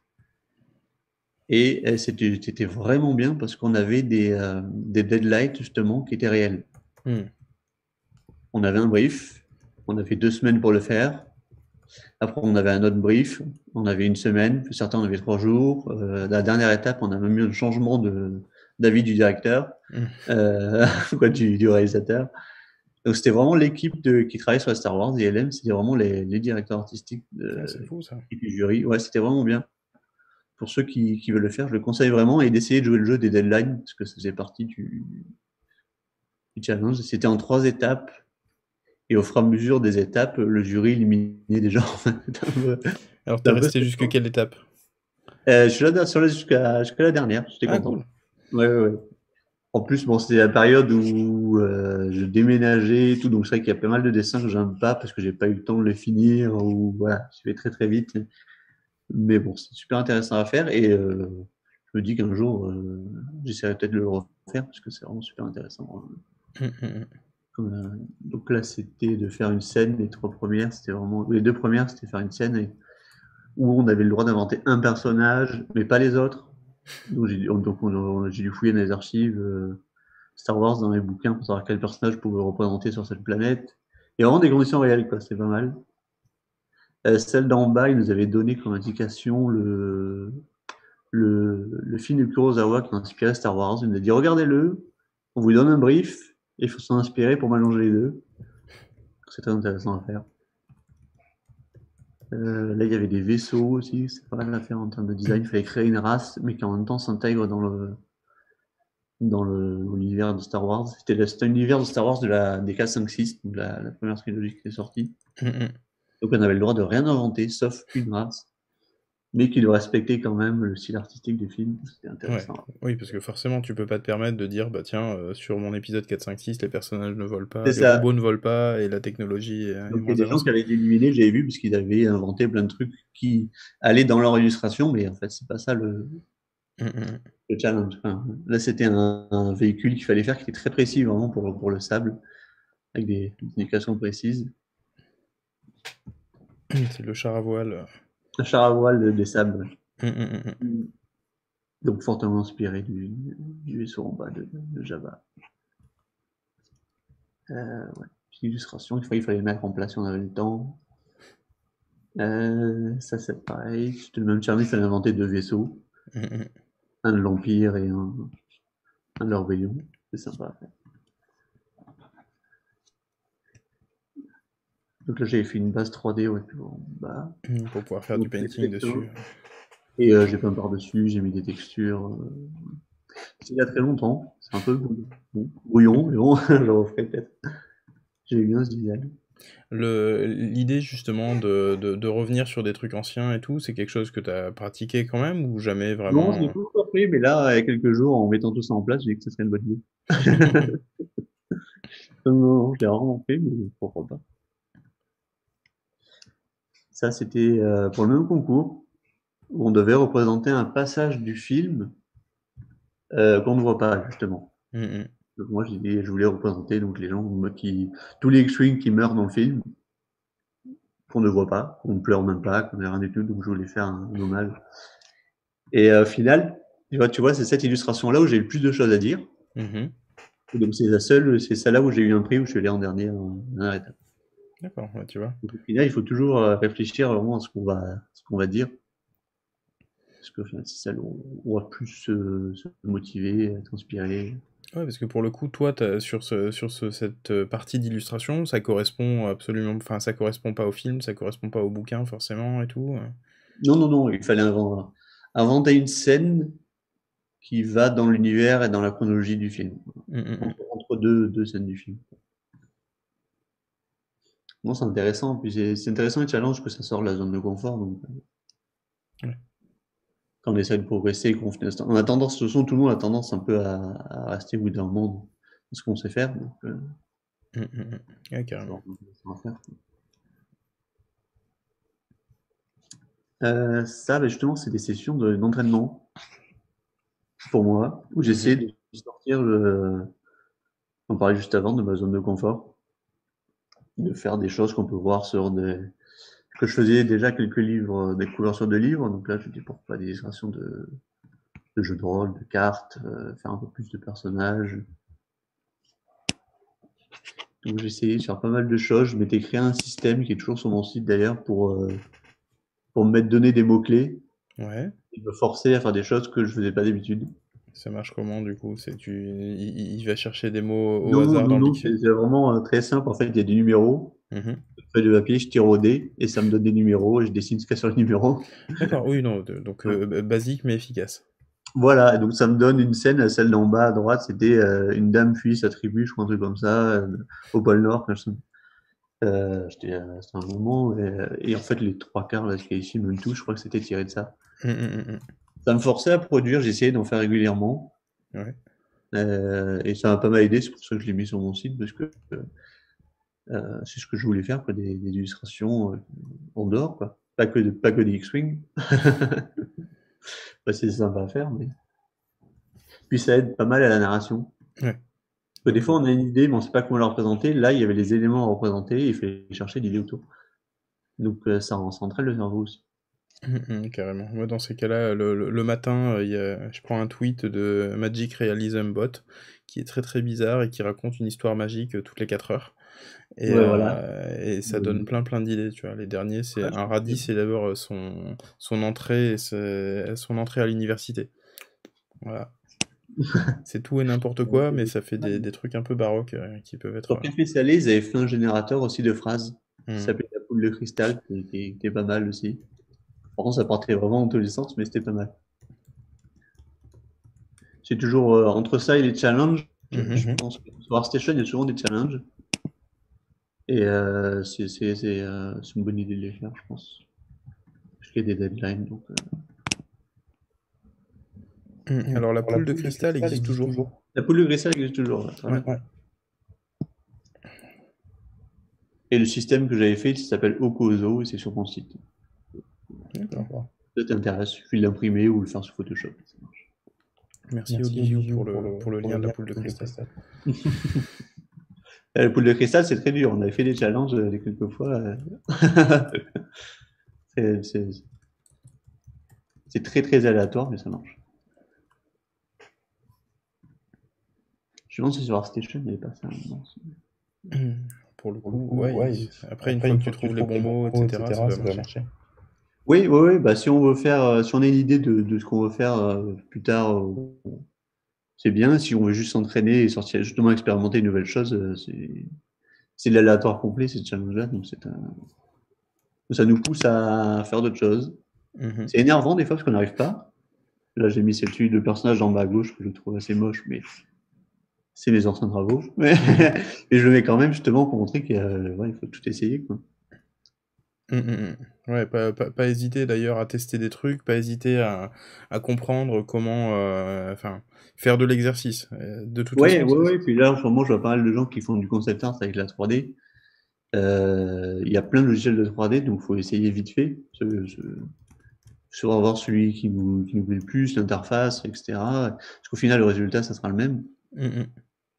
Et euh, c'était c'était vraiment bien parce qu'on avait des, euh, des deadlines justement qui étaient réels. Hum. On avait un brief, on avait deux semaines pour le faire. Après, on avait un autre brief, on avait une semaine, certains on avait trois jours. Euh, la dernière étape, on a même eu un changement de d'avis du directeur, Hum. euh, quoi, du, du réalisateur. Donc c'était vraiment l'équipe de, qui travaillait sur la Star Wars, I L M, c'était vraiment les, les directeurs artistiques Ah, de, c'est fou, ça. et du jury. Ouais, c'était vraiment bien. Pour ceux qui, qui veulent le faire, je le conseille vraiment et d'essayer de jouer le jeu des deadlines, parce que ça faisait partie du, du challenge. C'était en trois étapes. Et au fur et à mesure des étapes, le jury éliminait des gens. C'était un peu, Alors, c'était t'es un peu resté jusque stressant. quelle étape? Euh, je suis là sur la- jusqu'à jusqu'à la dernière, j'étais Ah, cool. content. Ouais, ouais, ouais. En plus, bon, c'était la période où euh, je déménageais et tout, donc c'est vrai qu'il y a pas mal de dessins que j'aime pas parce que j'ai pas eu le temps de les finir ou voilà, je vais très très vite. Mais bon, c'est super intéressant à faire et euh, je me dis qu'un jour, euh, j'essaierai peut-être de le refaire parce que c'est vraiment super intéressant. Hum, hum, hum. Comme, euh, donc là, c'était de faire une scène. Les trois premières, c'était vraiment. Les deux premières, c'était faire une scène et- où on avait le droit d'inventer un personnage, mais pas les autres. Donc j'ai donc, on- on- j'ai dû fouiller dans les archives euh, Star Wars, dans les bouquins, pour savoir quel personnage pouvait représenter sur cette planète. Et vraiment des conditions réelles, quoi. C'est pas mal. Euh, celle d'en bas, il nous avait donné comme indication le, le, le film de Kurosawa qui a inspiré Star Wars. Il nous a dit regardez-le, on vous donne un brief, et il faut s'en inspirer pour mélanger les deux. C'est très intéressant à faire. Euh, là, il y avait des vaisseaux aussi, c'est pas mal à faire en termes de design. Il fallait créer une race, mais qui en même temps s'intègre dans le dans le- dans l'univers de Star Wars. C'était le- c'était l'univers de Star Wars de la, des quatre, cinq, six, donc la, la première trilogie qui est sortie. Hum, hum. Donc on avait le droit de rien inventer, sauf une race, mais qui doit respecter quand même le style artistique du film. C'était Ouais. intéressant. Oui, parce que forcément, tu peux pas te permettre de dire, bah tiens, euh, sur mon épisode quatre, cinq, six, les personnages ne volent pas, C'est les ça. robots ne volent pas, et la technologie est, est Donc il y a moins des gens avancée. qui avaient été éliminés, j'avais vu, parce qu'ils avaient inventé plein de trucs qui allaient dans leur illustration, mais en fait, c'est pas ça le, Hum, hum. le challenge. Enfin, là, c'était un, un véhicule qu'il fallait faire qui était très précis, vraiment, pour, pour le sable, avec des, des indications précises. C'est le char à voile. Un char à voile des sables. Hum, hum, hum, hum. Donc fortement inspiré du, du vaisseau en bas de, de Java. Euh, ouais. Puis illustration, il fallait, il fallait le mettre en place si on avait le temps. Euh, ça c'est pareil. C'était le même challenge, il fallait inventer deux vaisseaux. Hum, hum. Un de l'Empire et un, un de l'Orvéon. C'est sympa à faire. Donc là j'avais fait une base trois D ouais, en bas. Hum, Pour pouvoir faire Donc, du painting très fin. dessus. Et euh, j'ai peint par-dessus, j'ai mis des textures. Euh... C'est il y a très longtemps. C'est un peu bon, brouillon, mais bon, je le referai peut-être. J'ai bien ce design. Le, l'idée justement de, de, de revenir sur des trucs anciens et tout, c'est quelque chose que tu as pratiqué quand même ou jamais Non, je l'ai vraiment? pas encore fait, mais là, il y a quelques jours, en mettant tout ça en place, j'ai dit que ce serait une bonne idée. Non, non, je l'ai rarement fait, mais pourquoi pas. Ça, c'était euh, pour le même concours, où on devait représenter un passage du film euh, qu'on ne voit pas, justement. Hum, hum. Donc moi, j'ai dit, je voulais représenter donc les gens qui, tous les X-Wing qui meurent dans le film, qu'on ne voit pas, qu'on ne pleure même pas, qu'on n'a rien du tout, donc je voulais faire un, un hommage. Et euh, au final, tu vois, tu vois c'est cette illustration-là où j'ai eu le plus de choses à dire. Mhm. Et donc c'est la seule, c'est celle-là où j'ai eu un prix, où je suis allé en dernier en dernière étape. D'accord, ouais, tu vois. Donc au final, il faut toujours euh, réfléchir vraiment à ce qu'on va, ce qu'on va dire. Parce qu'au final, c'est celle où on va plus se, se motiver, être inspiré. Ouais, parce que pour le coup, toi, t'as- sur, ce, sur ce, cette euh, partie d'illustration, ça correspond absolument, enfin, ça correspond pas au film, ça correspond pas au bouquin forcément et tout. euh. Non, non, non, il fallait inventer, inventer une scène qui va dans l'univers et dans la chronologie du film. Mm, mm, mm. Entre, entre deux, deux scènes du film. Non, c'est intéressant. Puis c'est c'est intéressant les challenges que ça sort de la zone de confort. Donc, Ouais. quand on essaie de progresser, qu'on fait- on a tendance, de toute façon, tout le monde a tendance un peu à, à rester au bout d'un moment dans ce qu'on sait faire. Donc, euh, Mm, mm, mm. Ouais, ça carrément. va faire. Euh, ça, bah, justement, c'est des sessions de- d'entraînement pour moi, où j'essaie Mhm. de sortir, le, on parlait juste avant, de ma zone de confort, de faire des choses qu'on peut voir sur des, que je faisais déjà quelques livres, des couvertures de livres. Donc là, je dis pourquoi des illustrations de, de jeux de rôle, de cartes, euh, faire un peu plus de personnages. Donc j'ai essayé de faire pas mal de choses. Je m'étais créé un système qui est toujours sur mon site d'ailleurs pour, euh, pour me mettre donner des mots-clés Ouais. et me forcer à faire des choses que je faisais pas d'habitude. Ça marche comment du coup? C'est tu, il, il va chercher des mots au Non, hasard non, dans le non, c'est dictionnaire? c'est vraiment euh, très simple. En fait, il y a des numéros, Mhm. une feuille de papier, je tire au dé et ça me donne des numéros et je dessine ce qu'il y a sur le numéro. D'accord, oui, non, de- donc Ouais. euh, b- basique mais efficace. Voilà, et donc ça me donne une scène, celle d'en bas à droite, c'était euh, une dame fuit sa tribu, je crois un truc comme ça, euh, au pôle Nord. Quand je- euh, j'étais, euh, c'était un moment, et, euh, et en fait les trois quarts là, ce qu'il y a ici, même tout, je crois que c'était tiré de ça. Mm, mm, mm, Ça me forçait à produire, j'essayais d'en faire régulièrement, mm. Ouais. euh, et ça m'a pas mal aidé, c'est pour ça que je l'ai mis sur mon site, parce que euh, c'est ce que je voulais faire, quoi, des, des illustrations euh, en dehors, quoi. Pas que, de, pas que des X-Wing. Bah, c'est sympa à faire, mais... Puis ça aide pas mal à la narration. Ouais. Parce que des Donc, fois, on a une idée, mais on sait pas comment la représenter. Là, il y avait les éléments à représenter, et il fallait chercher l'idée autour. Donc euh, ça, ça entraîne le cerveau aussi. mm, mm, carrément. Moi, dans ces cas-là, le, le- le matin, euh, il y a- je prends un tweet de Magic Realism Bot qui est très très bizarre et qui raconte une histoire magique euh, toutes les quatre heures. Et, Ouais, voilà. euh, et ça donne Euh, plein plein d'idées, tu vois. Les derniers, c'est ouais, je un pense que- radis célèbre son, son entrée, et ses- son entrée à l'université. Voilà. C'est tout et n'importe quoi, mais ça fait des, des trucs un peu baroques euh, qui peuvent être. Sur euh, Café Salé, ils avaient fait un générateur aussi de phrases qui hmm. s'appelait La Poule de Cristal, qui, qui était pas mal aussi. Par contre, ça partait vraiment dans tous les sens, mais c'était pas mal. C'est toujours euh, entre ça et les challenges. Je Mhm. pense que sur ArtStation, il y a souvent des challenges. Et euh, c'est c'est- c'est, euh, c'est une bonne idée de les faire, je pense. Parce qu'il y a des deadlines. Donc, euh. Hmm. Mm. Alors, la Alors, la poule de poule de cristal cristal existe existe toujours. toujours. La poule de cristal existe toujours. Ouais, très Ouais. bien. Ouais. Et le système que j'avais fait, il s'appelle Okozo et c'est sur mon site. D'accord. D'accord. Ça t'intéresse, il suffit de l'imprimer ou le faire sur Photoshop. Ça marche. Merci, Merci Olivier Olivier pour pour le, le, pour le pour lien le de la lien poule de de poule de cristal. cristal. La poule de cristal, c'est très dur. On avait fait des challenges euh, quelques fois. euh. c'est, c'est, c'est très très aléatoire, mais ça marche. Je me demande si sur ArtStation, il n'y avait pas ça. Non, c'est- Hmm. Pour le Pour le coup, coup, ouais. ouais, il- il- Après, une après, fois une que tu fois que tu trouves les trouves bons les mots, bons mots, et cetera, ça et cetera, doit ça doit marcher. marcher. Oui, oui, oui. Bah, si on veut faire, euh, si on a une idée de, de ce qu'on veut faire euh, plus tard, euh, c'est bien. Si on veut juste s'entraîner et sortir, justement expérimenter une nouvelle chose, euh, c'est, c'est de l'aléatoire complet, ces challenges-là. Donc c'est un, ça nous pousse à faire d'autres choses. Mhm. C'est énervant des fois parce qu'on n'arrive pas. Là, j'ai mis cette fille de personnage en bas à gauche que je trouve assez moche, mais c'est mes anciens travaux. Mais, mais je le mets quand même justement pour montrer qu'il euh, ouais, faut tout essayer, quoi. Mm, mm, mm. Ouais, pas, pas, pas hésiter d'ailleurs à tester des trucs, pas hésiter à, à comprendre comment, euh, enfin, faire de l'exercice. Euh, De toute Ouais, façon, ouais, c'est- ouais. Puis là, en ce moment, je vois pas mal de gens qui font du concept art avec la trois D. Euh, Il y a plein de logiciels de trois D, donc faut essayer vite fait. Se, se, se voir celui qui nous, qui nous plaît le plus, l'interface, et cetera. Parce qu'au final, le résultat, ça sera le même. mm, mm.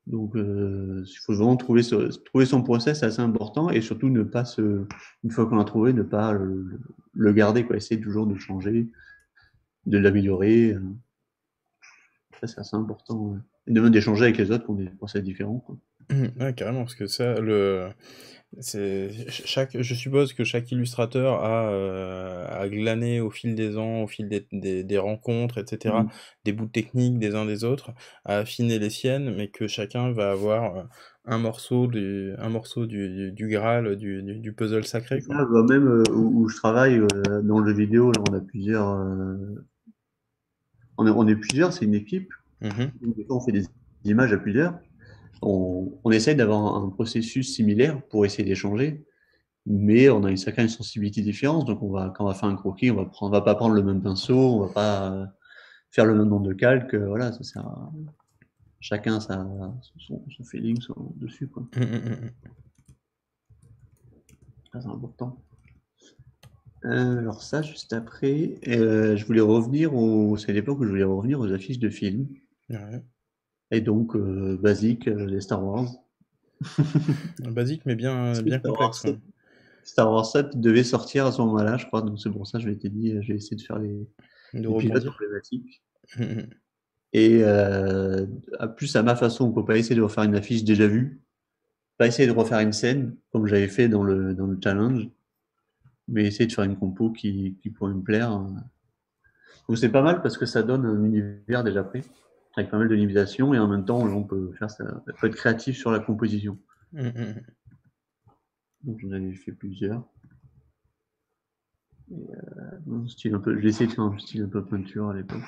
Donc, euh, il faut vraiment trouver, ce- trouver son process, c'est assez important, et surtout ne pas se, une fois qu'on l'a trouvé, ne pas le, le garder, quoi. Essayer toujours de changer, de l'améliorer. euh. Ça, c'est assez important. Ouais. Et de même d'échanger avec les autres qui ont des process différents, quoi. Ouais, carrément, parce que ça, le, c'est, ch- chaque, je suppose que chaque illustrateur a, euh, a glané au fil des ans, au fil des, des, des rencontres, et cetera, Mhm. des bouts de technique des uns des autres, a affiné les siennes, mais que chacun va avoir euh, un morceau du, un morceau du, du, du Graal, du, du, du puzzle sacré, C'est quoi. ça, bah, même euh, où, où je travaille, euh, dans le jeu vidéo, là, on a plusieurs, euh, on est, on est plusieurs, c'est une équipe. Mhm. Donc, des fois, on fait des images à plusieurs. On, on essaye d'avoir un processus similaire pour essayer d'échanger, mais on a une certaine sensibilité différente. Donc, on va, quand on va faire un croquis, on va prendre, on va pas prendre le même pinceau, on va pas euh, faire le même nombre de calques. euh, Voilà, ça sert à, chacun sa, son, son feeling son- dessus, quoi. Mhm, mhm, mhm. Ça, c'est important. Euh, alors ça, juste après, euh, je voulais revenir au, c'est à l'époque où je voulais revenir aux affiches de films. Ouais. Et donc, euh, basique, euh, les Star Wars. Basique, mais bien, Parce que bien Star Wars complexe, quoi. sept, Star Wars sept devait sortir à ce moment-là, je crois. Donc c'est pour ça que je m'étais dit, euh, je vais essayer de faire les, De les pilotes rebondir. emblématiques. Mhm, mhm. Et euh, à plus à ma façon, on peut pas essayer de refaire une affiche déjà vue, pas essayer de refaire une scène comme j'avais fait dans le dans le challenge, mais essayer de faire une compo qui, qui pourrait me plaire. Donc c'est pas mal parce que ça donne un univers déjà pris, avec pas mal de limitations, et en même temps on peut faire ça, on peut être créatif sur la composition. Mhm, mhm. Donc j'en avais fait plusieurs. Un style un peu, j'ai essayé de faire un style un peu peinture à l'époque.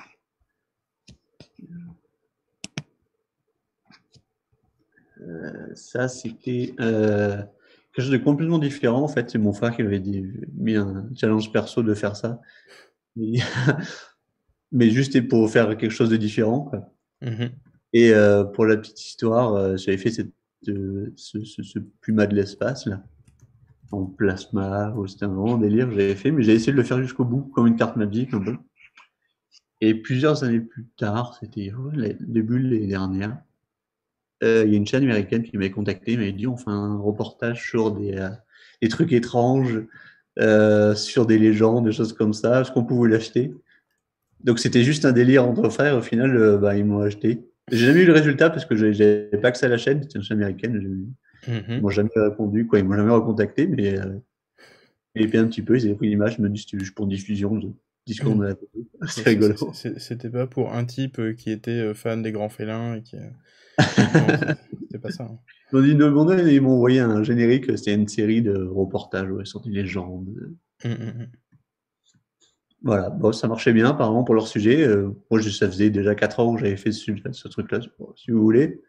Ça, c'était euh, quelque chose de complètement différent. En fait, c'est mon frère qui m'avait dit, mis un challenge perso de faire ça. Mais, mais juste pour faire quelque chose de différent, quoi. Mhm. Et euh, pour la petite histoire, euh, j'avais fait cette, euh, ce, ce, ce puma de l'espace, là, en plasma. Oh, c'était un vraiment délire que j'avais fait, mais j'ai essayé de le faire jusqu'au bout, comme une carte magique, un peu. Et plusieurs années plus tard, c'était oh, le début de l'année dernière, euh, il y a une chaîne américaine qui m'avait contacté, m'avait dit on fait un reportage sur des, euh, des trucs étranges, euh, sur des légendes, des choses comme ça, est-ce qu'on pouvait l'acheter? Donc c'était juste un délire entre frères, au final, euh, bah, ils m'ont acheté. J'ai jamais eu le résultat parce que j'ai j'ai pas accès à la chaîne, c'est une chaîne américaine, j'ai- ils Mhm. m'ont jamais répondu, quoi, ils m'ont jamais recontacté, mais euh, ils avaient un petit peu, ils avaient pris l'image, ils m'ont dit c'était juste pour diffusion, de discours de la télé. C'est- C'est c'est- c'est- rigolo. c'est- C'était pas pour un type euh, qui était euh, fan des grands félins et qui. euh, Non, c'est- c'était pas ça, hein. Ils m'ont dit, demandez, ils m'ont envoyé un générique, c'était une série de reportages, ouais, sur des légendes. Hum, hum, hum. Voilà, bon, ça marchait bien apparemment pour leur sujet. Euh, moi, je, ça faisait déjà quatre ans que j'avais fait ce, ce truc-là, bon, si vous voulez.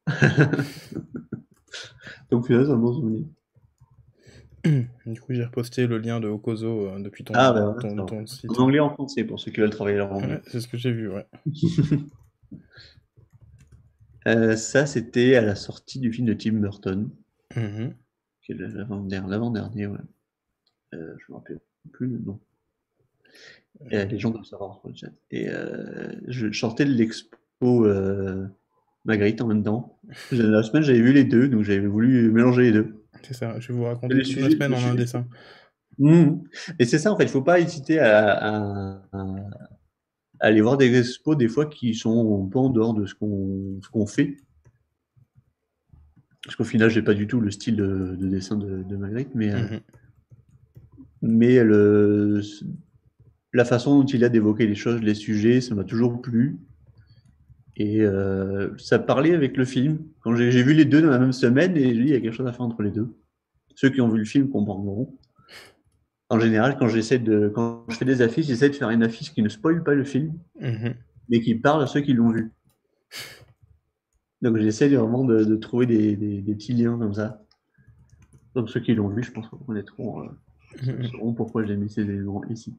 Donc, là, c'est un bon souvenir. Du coup, j'ai reposté le lien de Okozo euh, depuis Ah, ben ton, voilà, ton, ça va. ton En site. anglais et en français, pour ceux qui veulent travailler leur Ouais, anglais. c'est ce que j'ai vu, ouais. Euh, ça, c'était à la sortie du film de Tim Burton, Mhm. qui est l'avant-dernier, l'avant-dernier, ouais. Euh, je me rappelle plus le nom. Euh, les gens doivent savoir sur le chat. Et euh, je sortais de l'expo euh, Magritte en même temps. La semaine, j'avais vu les deux, donc j'avais voulu mélanger les deux. C'est ça, je vais vous Et raconter les toute ma sujets, semaine les en un sujets. dessin. Mmh. Et c'est ça, en fait, il faut pas hésiter à, à- à aller voir des expos des fois qui sont un peu en dehors de ce qu'on ce qu'on fait. Parce qu'au final, j'ai pas du tout le style de, de dessin de, de Magritte, mais, euh, Mhm. mais le, la façon dont il a d'évoquer les choses, les sujets, ça m'a toujours plu. Et euh, ça parlait avec le film. Quand j'ai j'ai vu les deux dans la même semaine, et j'ai dit, il y a quelque chose à faire entre les deux. Ceux qui ont vu le film comprendront. En général, quand j'essaie de, quand je fais des affiches, j'essaie de faire une affiche qui ne spoile pas le film, Mhm. mais qui parle à ceux qui l'ont vu. Donc j'essaie vraiment de, de trouver des, des, des petits liens comme ça. Donc ceux qui l'ont vu, je pense qu'ils reconnaîtront, euh, Mhm. sauront pourquoi j'ai mis ces éléments ici.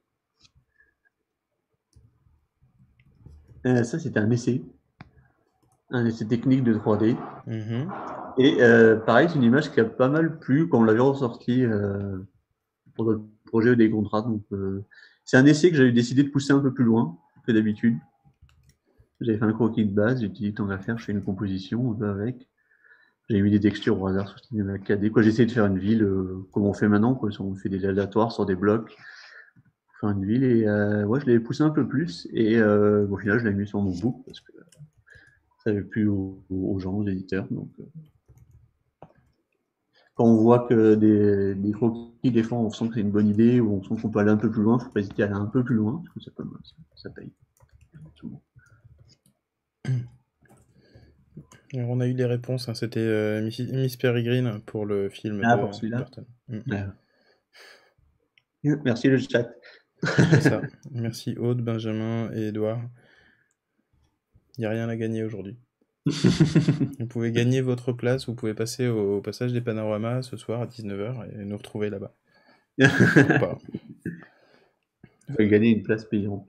Euh, ça, c'était un essai, un essai technique de trois D. Mhm. Et euh, pareil, c'est une image qui a pas mal plu quand on l'avait ressorti euh, pour notre projet des contrats. Donc euh, c'est un essai que j'avais décidé de pousser un peu plus loin que d'habitude. J'avais fait un croquis de base, j'ai dit tant qu'à faire, je fais une composition, on va avec. J'ai mis des textures au hasard sur Cinema quatre D. Quoi, j'ai essayé de faire une ville euh, comme on fait maintenant, quoi. On fait des aléatoires sur des blocs, faire une ville et euh, ouais, je l'avais poussé un peu plus et euh, au final, je l'ai mis sur mon book parce que ça avait plu aux, aux gens, aux éditeurs. Donc, euh, quand on voit que des, des croquis, des fois, on sent que c'est une bonne idée ou on sent qu'on peut aller un peu plus loin, faut pas hésiter à aller un peu plus loin parce que ça, peut, ça, ça paye. Souvent. Alors, on a eu les réponses, hein, c'était euh, Miss, Miss Peregrine pour le film Ah, de pour celui-là. Burton. Mm. Ouais. Merci le chat. C'est ça. Merci Aude, Benjamin et Edouard. Il n'y a rien à gagner aujourd'hui. Vous pouvez gagner votre place, vous pouvez passer au, au passage des panoramas ce soir à dix-neuf heures et nous retrouver là-bas. Ou pas. Vous pouvez gagner une place payante.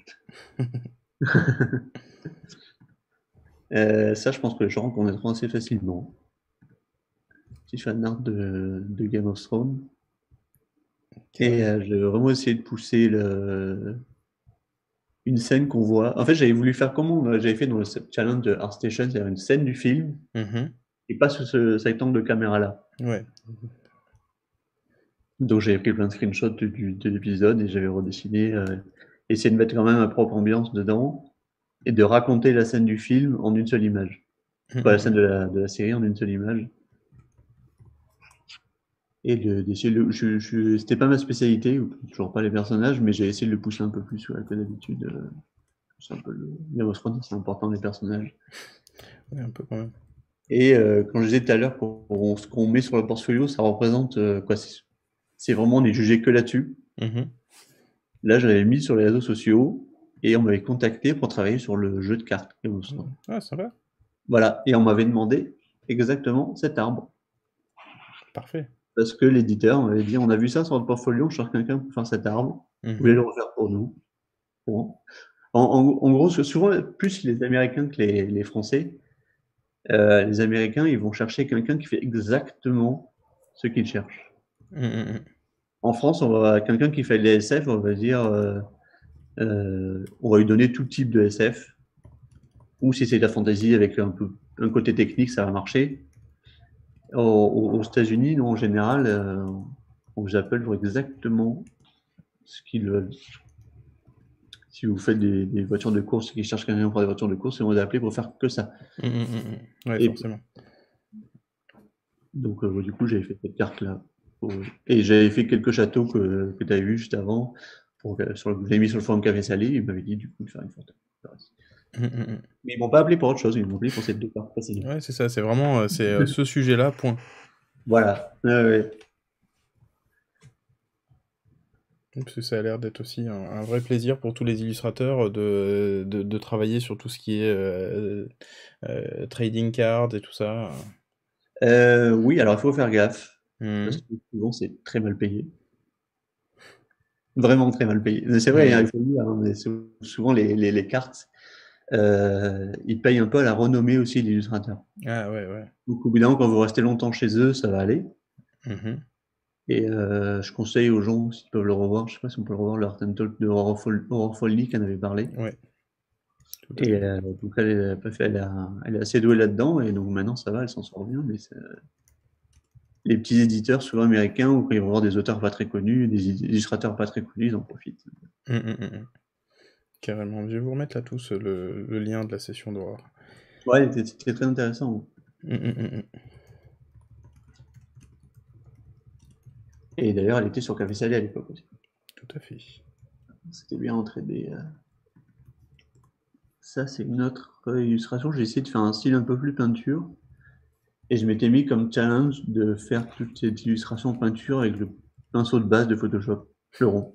euh, ça, je pense que les gens reconnaîtront assez facilement. Petit fan art de, de Game of Thrones. Et euh, j'ai vraiment essayé de pousser le... une scène qu'on voit. En fait, j'avais voulu faire comme on- j'avais fait dans le challenge de ArtStation, c'est-à-dire une scène du film Mhm. et pas sous ce, cet angle de caméra-là. Ouais. Donc j'avais pris plein de screenshots du, du- de l'épisode et j'avais redessiné, euh, essayé de mettre quand même ma propre ambiance dedans et de raconter la scène du film en une seule image. Pas la scène de la, de la série en une seule image. Et de- d'essayer de, je, je, c'était pas ma spécialité, ou toujours pas les personnages, mais j'ai essayé de le pousser un peu plus ouais, que d'habitude. euh, C'est un peu le Game of Thrones, c'est important les personnages. Ouais, un peu quand même. Et euh, quand je disais tout à l'heure, pour, pour ce qu'on met sur le portfolio, ça représente euh, quoi? C'est c'est vraiment, on est jugé que là-dessus. Mhm. Là, j'avais mis sur les réseaux sociaux et on m'avait contacté pour travailler sur le jeu de cartes Game of Thrones. Ah, sympa. Voilà, et on m'avait demandé exactement cet arbre. Parfait. Parce que l'éditeur m'avait dit, on a vu ça sur le portfolio, on cherche quelqu'un pour faire cet arbre. Vous voulez Mhm. le refaire pour nous? Bon. En, en, en gros, souvent, plus les Américains que les, les Français, euh, les Américains, ils vont chercher quelqu'un qui fait exactement ce qu'ils cherchent. Mhm. En France, on va quelqu'un qui fait de l'S F, on va dire, euh, euh, on va lui donner tout type de S F. Ou si c'est de la fantasy avec un peu un côté technique, ça va marcher. Aux, aux États-Unis, nous, en général, euh, on vous appelle pour exactement ce qu'ils veulent. Si vous faites des, des voitures de course et qu'ils cherchent quelqu'un pour des voitures de course, ils vont vous appeler pour faire que ça. Mhm. Ouais, Et forcément. donc, euh, du coup, j'avais fait cette carte-là. Pour- Et j'avais fait quelques châteaux que, que tu as vu juste avant. Pour, que- sur le, je l'ai mis sur le forum Café Salé. Ils m'avaient dit, du coup, de faire une photo. Mhm. Mais ils m'ont pas appelé pour autre chose. Ils m'ont appelé pour ces deux cartes précisément. Ouais, c'est ça, c'est vraiment euh, c'est euh, ce sujet-là, point. Voilà. Ouais, ouais. Parce que ça a l'air d'être aussi un, un vrai plaisir pour tous les illustrateurs de, de, de travailler sur tout ce qui est euh, euh, trading cards et tout ça. Euh, oui, alors il faut faire gaffe. Parce Mhm. que souvent, c'est très mal payé. Vraiment très mal payé. Mais c'est vrai, hein, il Mhm. faut le dire, hein, mais sou- souvent, les, les, les cartes, euh, ils payent un peu à la renommée aussi de l'illustrateur. Ah ouais, ouais. Donc, au bout d'un moment, quand vous restez longtemps chez eux, ça va aller. Mhm. Et euh, je conseille aux gens, s'ils peuvent le revoir, je sais pas si on peut le revoir, le Art and Talk de Horror Fol- Horror Folly qui en avait parlé. Ouais, tout à Et fait. euh, donc, elle, est- elle, elle, a- elle est assez douée là-dedans, et donc maintenant, ça va, elle s'en sort bien. Mais c'est- les petits éditeurs, souvent américains, ou quand ils vont voir des auteurs pas très connus, des illustrateurs pas très connus, ils en profitent. Mhm, mhm, mhm. Carrément. Je vais vous remettre là tous le, le lien de la session d'horreur. Ouais, c'était très intéressant. Mhm, mhm, mhm. Et d'ailleurs, elle était sur Café Salé à l'époque aussi. Tout à fait. C'était bien entraîné. euh. Ça, c'est une autre euh, illustration. J'ai essayé de faire un style un peu plus peinture. Et je m'étais mis comme challenge de faire toute cette illustration peinture avec le pinceau de base de Photoshop, le rond.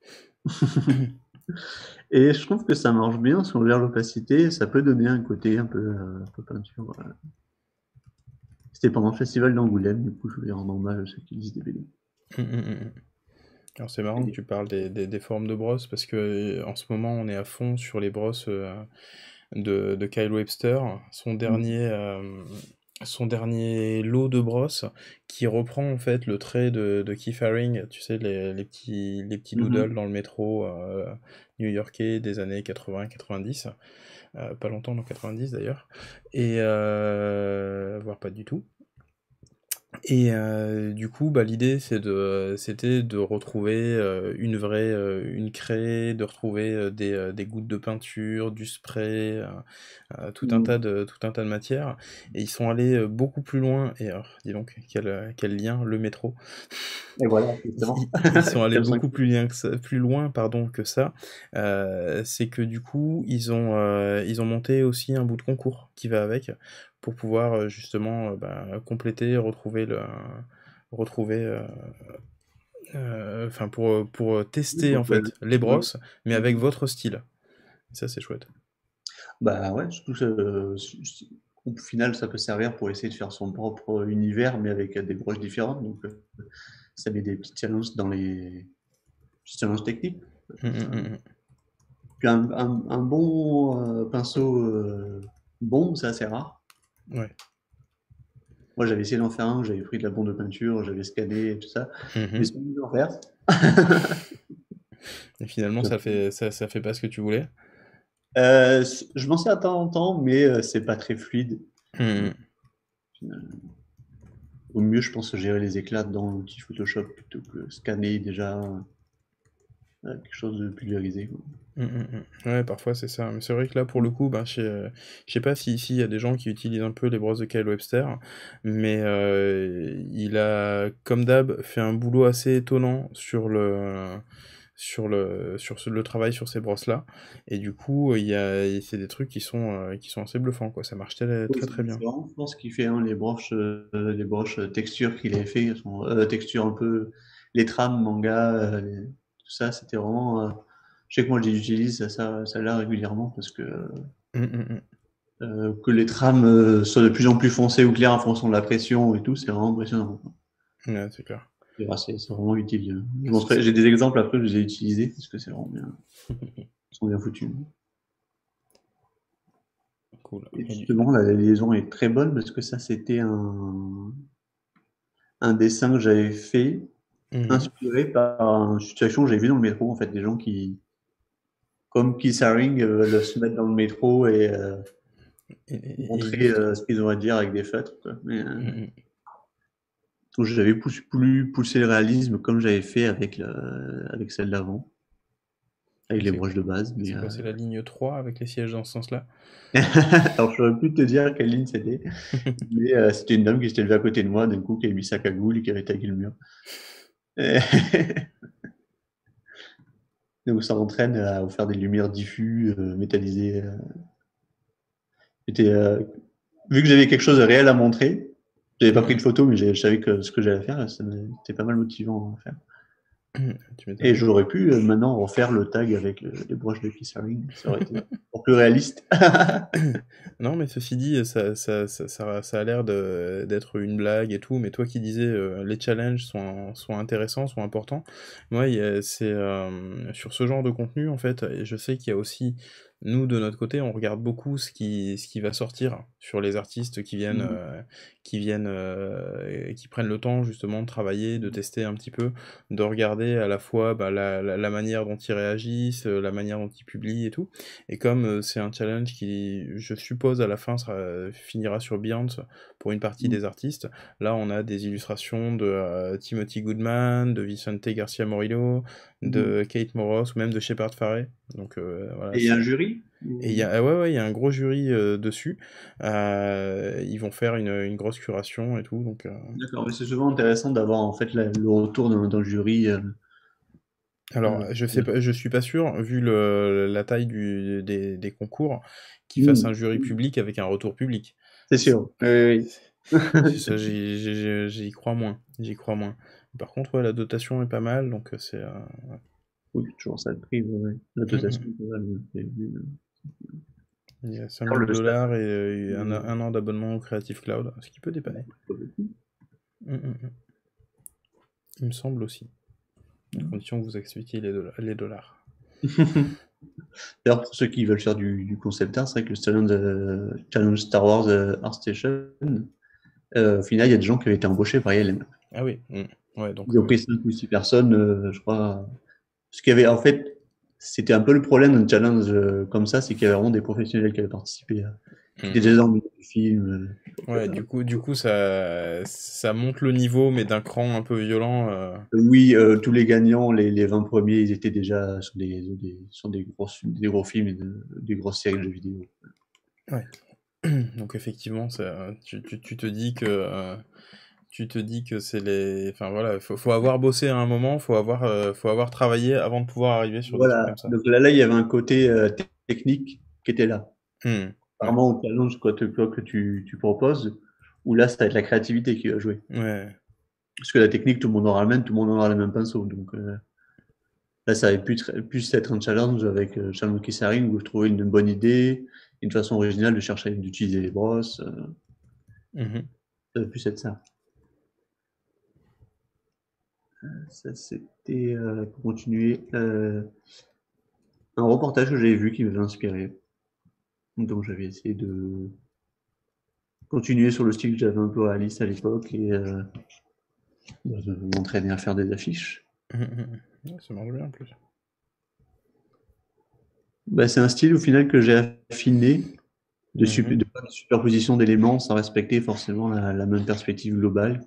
Et je trouve que ça marche bien si on gère l'opacité. Ça peut donner un côté un peu, euh, un peu peinture. Voilà. C'était pendant le festival d'Angoulême, du coup, je voulais rendre hommage à ceux qui lisent des B D. Mhm, mhm, mhm. Alors c'est marrant que tu parles des, des, des formes de brosses parce que euh, en ce moment on est à fond sur les brosses euh, de, de Kyle Webster, son dernier, euh, son dernier lot de brosses qui reprend en fait le trait de, de Keith Haring, tu sais, les, les petits, les petits doodles Mhm. dans le métro euh, new-yorkais des années quatre-vingts quatre-vingt-dix. euh, pas longtemps, dans quatre-vingt-dix d'ailleurs, et euh, voire pas du tout. Et euh, du coup, bah, l'idée c'est de, c'était de retrouver euh, une vraie, euh, une craie, de retrouver euh, des, euh, des gouttes de peinture, du spray, euh, euh, tout un tas Mm. de, tout un tas de matières. Et ils sont allés euh, beaucoup plus loin. Et alors, dis donc, quel, euh, quel lien, le métro. Et voilà, Ils, justement. ils- ils sont allés Comme ça. beaucoup plus, lien que ça- plus loin, pardon, que ça. Euh, c'est que du coup, ils ont, euh, ils ont monté aussi un bout de concours qui va avec pour pouvoir euh, justement euh, bah, compléter, retrouver le, retrouver, euh, euh, enfin pour pour tester en Donc, euh, fait les ouais. brosses, mais avec votre style. Ça c'est chouette. Bah ouais, surtout que, c- c- au final, ça peut servir pour essayer de faire son propre univers, mais avec euh, des broches différentes. Donc, euh, ça met des petits challenges dans les petits challenges techniques. Hum, hum, hum, hum. Puis un, un- un bon euh, pinceau euh, bon, c'est assez rare. Ouais. Moi, j'avais essayé d'en faire un, j'avais pris de la bombe de peinture, j'avais scanné et tout ça, mais Mhm. c'est pas mieux d'en faire. Et finalement ça fait ça, ça fait pas ce que tu voulais. Euh, c- je m'en sers de temps en temps, mais euh, c'est pas très fluide. Hum, Au mieux, je pense gérer les éclats dans l'outil Photoshop plutôt que scanner déjà euh, quelque chose de pulvérisé, quoi. hum, hum, hum. Ouais, parfois c'est ça. Mais c'est vrai que là pour le coup, ben, je sais, euh, je sais pas si ici il y a des gens qui utilisent un peu les brosses de Kyle Webster, mais euh, il a, comme d'hab, fait un boulot assez étonnant sur le sur le sur ce- le travail sur ces brosses là, et du coup il y a c'est des trucs qui sont euh, qui sont assez bluffants quoi. Ça marche très Oui, très, c'est très bien. c'est vraiment, je pense, qu'il fait hein, les broches, euh, les broches euh, texture qu'il avait fait, sont, euh, texture un peu, les trames manga, euh, les- tout ça, c'était vraiment. euh, je sais que moi j'utilise ça, ça, ça là régulièrement parce que Hum, hum, hum. euh, que les trames euh, soient de plus en plus foncées ou claires en fonction de la pression et tout, c'est vraiment impressionnant, quoi. Ouais, c'est clair. C'est c'est- c'est vraiment utile. Je C'est montrerai- ça. J'ai des exemples après que j'ai utilisés parce que c'est vraiment bien, ils sont bien foutus. Cool. Et Et du- justement, la, la liaison est très bonne parce que ça, c'était un, un dessin que j'avais fait Mhm. inspiré par une situation que j'avais vue dans le métro, en fait, des gens qui, comme Keith Haring, euh, veulent se mettre dans le métro et euh, Et, et- et montrer illustre. euh, ce qu'ils ont à dire avec des feutres, quoi. Mais, euh, Hum, hum. donc j'avais poussé, plus poussé le réalisme comme j'avais fait avec, le, avec celle d'avant, avec les C'est broches de base. Mais, c'est euh, quoi, c'est la ligne trois avec les sièges dans ce sens-là? alors je saurais plus te dire quelle ligne c'était, mais euh, c'était une dame qui s'était levée à côté de moi, d'un coup, qui avait mis sa cagoule et qui avait tagué le mur. Et donc ça entraîne à faire des lumières diffus, euh, métallisées. euh. C'était, euh, vu que j'avais quelque chose de réel à montrer, j'avais pas pris de Mhm. photo, mais j'ai- je savais que ce que j'allais faire, ça me- c'était pas mal motivant à faire. Tu Et m'étonnes. j'aurais pu euh, maintenant refaire le tag avec euh, les broches de Keith Haring, ça aurait été encore plus réaliste. Non, mais ceci dit, ça, ça, ça, ça, ça a l'air de- d'être une blague et tout, mais toi qui disais euh, les challenges sont, sont intéressants, sont importants, moi, il y a- c'est euh, sur ce genre de contenu, en fait, et je sais qu'il y a aussi, nous, de notre côté, on regarde beaucoup ce qui, ce qui va sortir sur les artistes qui viennent, Mhm. euh, qui viennent, euh, qui prennent le temps, justement, de travailler, de tester un petit peu, de regarder à la fois bah, la, la, la manière dont ils réagissent, euh, la manière dont ils publient et tout. Et comme euh, c'est un challenge qui, je suppose, à la fin sera, finira sur Behance pour une partie des artistes, là on a des illustrations de euh, Timothy Goodman, de Vicente Garcia Morillo, Mhm. de Kate Moros, ou même de Shepard Fairey. Donc euh, voilà, Et il y a un c'est... jury? Et il y a, ah ouais, ouais, il y a un gros jury euh, dessus. Euh, ils vont faire une, une grosse curation et tout, donc... euh, D'accord, mais c'est souvent intéressant d'avoir en fait la- le retour d'un d'un jury. euh, Alors, euh, je sais pas, je suis pas sûr, vu le, la taille du, des, des concours, qu'ils fassent un Mhm. jury public avec un retour public. C'est sûr. Oui, oui. Ça, j'y j'y- j'y- j'y crois moins. J'y crois moins. Par contre, ouais, la dotation est pas mal, donc euh, c'est. euh, Oui, toujours ça de prix, ouais, ouais. La hum, dotation, hum. c'est vrai, c'est- Il y a cinq Alors, mille le staff, dollars et euh, un, euh, un an d'abonnement au Creative Cloud, ce qui peut dépanner. pas beaucoup. Hum, hum, hum. Il me semble aussi. À condition que vous acceptiez les, dolla- les dollars. D'ailleurs, pour ceux qui veulent faire du, du concept art, c'est vrai que le challenge, euh, challenge Star Wars euh, Art Station, euh, au final, il y a des gens qui avaient été embauchés par I L M. Ah oui, hum. Ouais, donc. Ils ont euh, pris cinq ou six personnes, euh, je crois. Ce qu'il y avait, en fait, c'était un peu le problème d'un challenge euh, comme ça, c'est qu'il y avait vraiment des professionnels qui avaient participé, euh, qui étaient Mhm. déjà dans le milieu du film. Ouais, du coup, du coup, ça, ça monte le niveau, mais d'un cran un peu violent. euh. Euh, oui, euh, tous les gagnants, les, les vingt premiers, ils étaient déjà sur des, des, sur des, grosses, des gros films et de- des grosses séries de jeux vidéo. Ouais. Donc effectivement, ça, tu, tu, tu te dis que euh, tu te dis que c'est les, enfin voilà, faut, faut avoir bossé à un moment, faut avoir, euh, faut avoir travaillé avant de pouvoir arriver sur des trucs Voilà, comme ça. donc là, là, il y avait un côté euh, technique qui était là. Hmm. Ouais, Apparemment, au challenge quoi, te- quoi que tu, tu proposes, où là, ça va être la créativité qui va jouer. ouais. Parce que la technique, tout le monde aura le même, tout le monde aura les mêmes pinceaux. Donc euh, là, ça avait plus, plus être un challenge avec euh, Challenge Kissaring, où je trouvais une bonne idée, une façon originale de chercher d'utiliser les brosses. euh, Mhm. ça va plus être ça. Ça, c'était, euh, pour continuer, euh, un reportage que j'avais vu qui m'avait inspiré. Donc j'avais essayé de continuer sur le style que j'avais un peu réaliste à l'époque et euh, de m'entraîner à faire des affiches. Mhm, mhm. Ouais, ça marche bien en plus. Bah, c'est un style au final que j'ai affiné de, super, Mhm. de pas de superposition d'éléments sans respecter forcément la, la même perspective globale.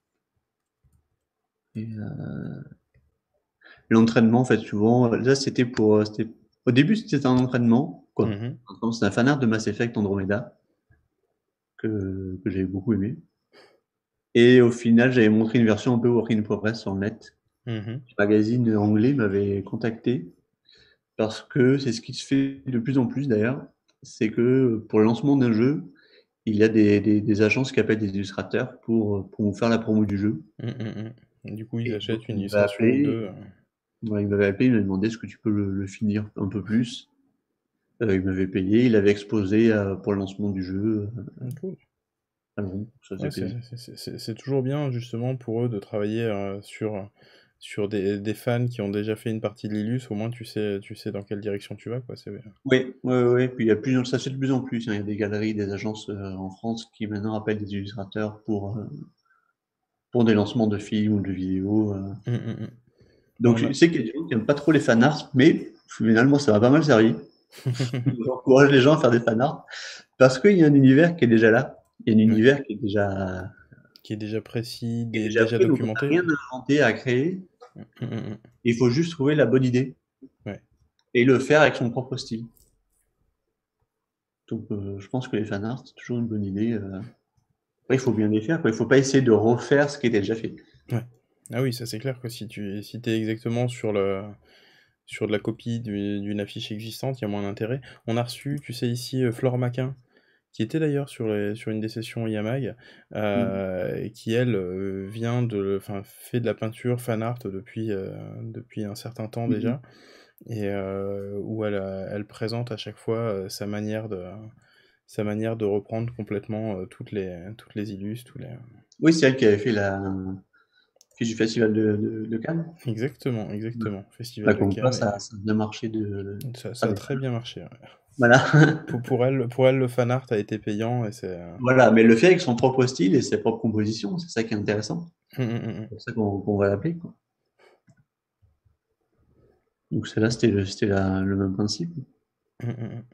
Et, euh, l'entraînement, en fait, souvent, là c'était pour. C'était, au début, c'était un entraînement, quoi. Mhm. C'est un fanart de Mass Effect Andromeda que, que j'avais beaucoup aimé. Et au final, j'avais montré une version un peu work in progress sur le net. Mhm. Un magazine anglais m'avait contacté parce que c'est ce qui se fait de plus en plus d'ailleurs. C'est que pour le lancement d'un jeu, il y a des, des, des agences qui appellent des illustrateurs pour, pour faire la promo du jeu. Mhm, mhm. Du coup, ils Et donc, achètent une il m'avait illustration ou appelé, deux. euh. ouais, il m'avait appelé, il m'avait demandé est-ce que tu peux le, le finir un peu plus. Euh, il m'avait payé, il avait exposé euh, pour le lancement du jeu euh, Mm, cool. à Londres. Ça Ouais, faisait c'est plaisir. c'est- c'est- c'est- c'est toujours bien justement pour eux de travailler euh, sur, sur des, des fans qui ont déjà fait une partie de l'illus, au moins tu sais, tu sais dans quelle direction tu vas, quoi. C'est... Oui, oui, oui. Puis il y a plus, ça se fait de plus en plus, hein. Il y a des galeries, des agences euh, en France qui maintenant appellent des illustrateurs pour, euh, pour des lancements de films ou de vidéos. euh. Mm, mm, mm. Donc On je a... sais qu'il y a des gens qui n'aiment pas trop les fanarts, mais finalement ça m'a pas mal servi. J'encourage les gens à faire des fanarts parce qu'il y a un univers qui est déjà là. Il y a un Ouais. univers qui est déjà, Qui est déjà précis, qui est dé- déjà déjà fait, donc on n'a documenté. rien à inventer, à créer. Mm, mm, mm. Il faut juste trouver la bonne idée Ouais. et le faire avec son propre style. Donc euh, je pense que les fanarts, c'est toujours une bonne idée. euh. Après, il faut bien les faire, quoi. Il faut pas essayer de refaire ce qui était déjà fait. Ouais. Ah oui, ça c'est clair que si tu si t'es exactement sur le sur de la copie du- d'une affiche existante, il y a moins d'intérêt. On a reçu, tu sais, ici, euh, Flore Maquin, qui était d'ailleurs sur, les- sur une des sessions Yamag, Mm. euh, et qui, elle, euh, vient de, enfin, fait de la peinture fan art depuis, euh, depuis un certain temps Mm. déjà, et euh, où elle, euh, elle présente à chaque fois euh, sa manière de, sa manière de reprendre complètement euh, toutes les, toutes les illus, tous les... Oui, c'est elle qui avait fait la fiche du festival de, de, de Cannes. Exactement, Ouais. exactement. Festival Bah, de comme quoi, Cannes, ça, et ça a bien marché de, ça, faire ça a des très fans. bien marché, ouais. Voilà. Pour, pour elle, pour elle, le fan art a été payant, et c'est... euh, Voilà, mais le fait avec son propre style et ses propres compositions, c'est ça qui est intéressant. hum, hum, hum, hum. C'est pour ça qu'on qu'on va l'appeler, quoi. Donc celle-là, c'était le, c'était la- le même principe. Hum, hum, hum.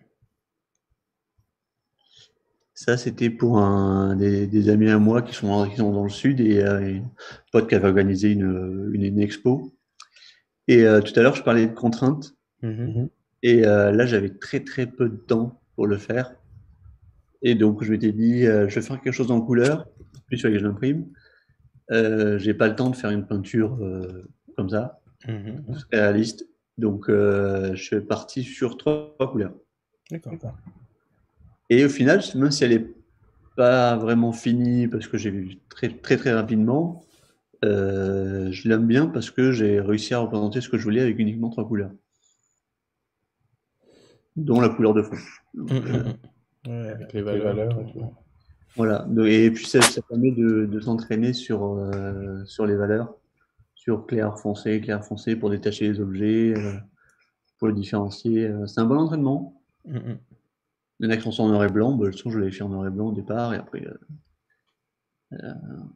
Ça, c'était pour un, des, des amis à moi qui sont, qui sont dans le sud et, euh, et un pote qui avait organisé une, une, une expo. Et euh, tout à l'heure, je parlais de contraintes. Mhm. Et euh, là, j'avais très très peu de temps pour le faire. Et donc, je m'étais dit, euh, je vais faire quelque chose en couleur, plus sur que je l'imprime. Euh, j'ai pas le temps de faire une peinture euh, comme ça, Mhm. très réaliste. Donc, euh, je suis parti sur trois, trois couleurs. D'accord. Et au final, même si elle est pas vraiment finie parce que j'ai vu très très très rapidement, euh, je l'aime bien parce que j'ai réussi à représenter ce que je voulais avec uniquement trois couleurs, dont la couleur de fond. Hum, Donc, hum, euh, hum. Ouais, avec les valeurs et tout. voilà. Donc, et puis ça, ça permet de, de s'entraîner sur, euh, sur les valeurs, sur clair foncé, clair foncé pour détacher les objets, euh, pour le différencier. euh, C'est un bon entraînement. Hum, hum. Il y en a qui sont en noir et blanc. Bah, le son, je l'avais fait en noir et blanc au départ, et après, euh,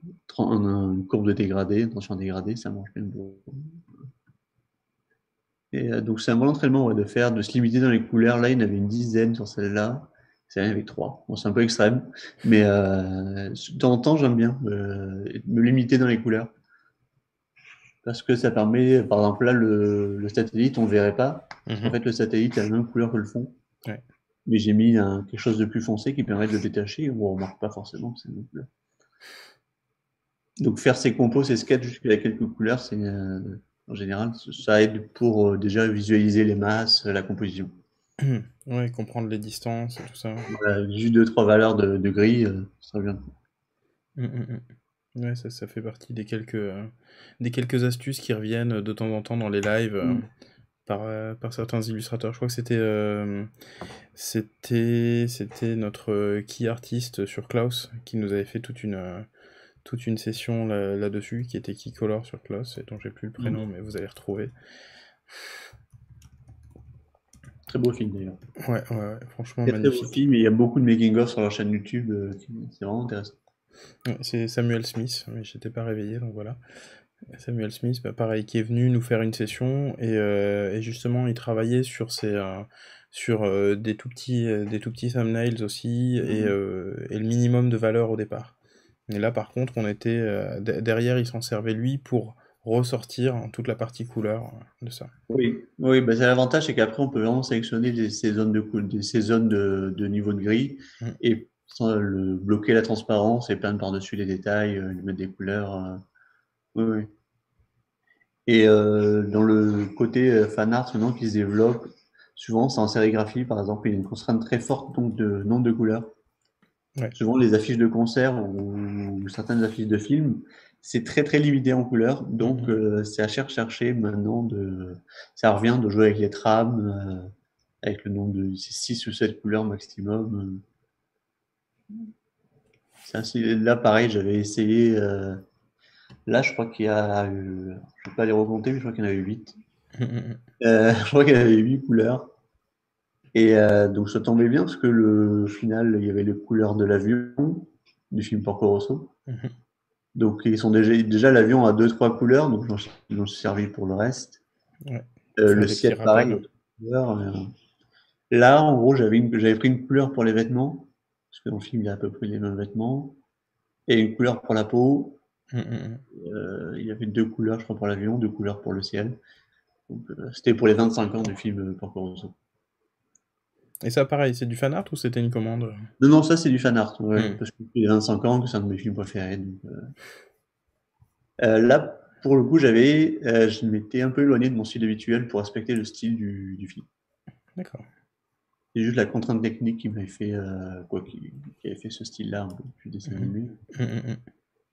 un- une courbe de dégradé, une tension dégradée, ça marche bien. Beau. Et euh, donc c'est un bon entraînement ouais, de faire, de se limiter dans les couleurs. Là, il y en avait une dizaine sur celle-là. C'est avec trois. Bon, c'est un peu extrême, mais euh, de temps en temps, j'aime bien euh, me limiter dans les couleurs. Parce que ça permet, par exemple là, le, le satellite, on ne verrait pas. Parce qu'en Mhm. fait, le satellite a la même couleur que le fond. Ouais. Mais j'ai mis un, quelque chose de plus foncé qui permet de le détacher, où on ne remarque pas forcément que c'est une couleur. Donc faire ces compos, ces sketchs jusqu'à quelques couleurs, c'est euh, en général, ça aide pour euh, déjà visualiser les masses, la composition. Ouais, comprendre les distances et tout ça. Voilà, juste deux, trois valeurs de, de gris, euh, ça serait bien. Mm, mm, mm. Ouais, ça, ça fait partie des quelques, euh, des quelques astuces qui reviennent de temps en temps dans les lives euh, Mm. par, euh, par certains illustrateurs. Je crois que c'était euh, c'était c'était notre euh, key artiste sur Klaus qui nous avait fait toute une, euh, toute une session là- là-dessus, qui était Key Color sur Klaus, et dont j'ai plus le prénom, Mm. mais vous allez retrouver. Très beau film d'ailleurs. Ouais, ouais, ouais, franchement Très très beau magnifique. film et il y a beaucoup de making-of sur leur chaîne YouTube. euh, qui- c'est vraiment intéressant. Ouais, c'est Samuel Smith, mais j'étais pas réveillé, donc voilà. Samuel Smith, bah, pareil, qui est venu nous faire une session, et, euh, et justement, il travaillait sur ces, euh, sur euh, des tout petits, euh, des tout petits thumbnails aussi, et, Mm. euh, et le minimum de valeur au départ. Et là, par contre, on était euh, de- derrière, il s'en servait lui pour ressortir toute la partie couleur euh, de ça. Oui, oui, bah, c'est l'avantage, c'est qu'après on peut vraiment sélectionner des- ces zones de cou- des- ces zones de, de niveau de gris Mm. et sans le, bloquer la transparence et peindre par-dessus les détails, euh, lui mettre des couleurs. euh, oui, oui. Et euh, dans le côté euh, fan art maintenant qui se développe, souvent c'est en sérigraphie par exemple, il y a une contrainte très forte donc de nombre de couleurs. Ouais. Souvent les affiches de concert ou, ou certaines affiches de films, c'est très très limité en couleurs, Mm, donc mm. euh, c'est à cher- chercher maintenant de, ça revient de jouer avec les trames, euh, avec le nombre de six ou sept couleurs maximum. C'est ainsi, là pareil, j'avais essayé, euh, là je crois qu'il y a, eu, je vais pas les recompter, mais je crois qu'il y en a eu huit. Mm, mm, Euh, je crois qu'il y avait huit couleurs. Et euh, donc ça tombait bien parce que le au final, il y avait les couleurs de l'avion du film Porco Rosso. mm, mm. Donc ils sont déjà, déjà l'avion a deux trois couleurs, donc j'en suis j'en suis servi pour le reste. Ouais. Euh, Faire le des petits ciel pareil, il y a rappels. trois couleurs. euh. Là, en gros, j'avais une, j'avais pris une couleur pour les vêtements, parce que dans le film il y a à peu près les mêmes vêtements, et une couleur pour la peau. Mm, mm, mm. Euh, il y avait deux couleurs, je crois, pour l'avion, deux couleurs pour le ciel. Donc euh, c'était pour les vingt-cinq ans du film euh, Porco Rosso. Et ça, pareil, c'est du fan art ou c'était une commande? Non, non, ça c'est du fan art, ouais, Mm. parce que depuis les vingt-cinq ans, que c'est un de mes films préférés. Donc, euh. Euh, là, pour le coup, j'avais, euh, je m'étais un peu éloigné de mon style habituel pour respecter le style du, du film. D'accord. C'est juste la contrainte technique qui m'avait fait, euh, quoi, qui, qui avait fait ce style-là un peu plus dessin Mm, animé. mm, mm, mm.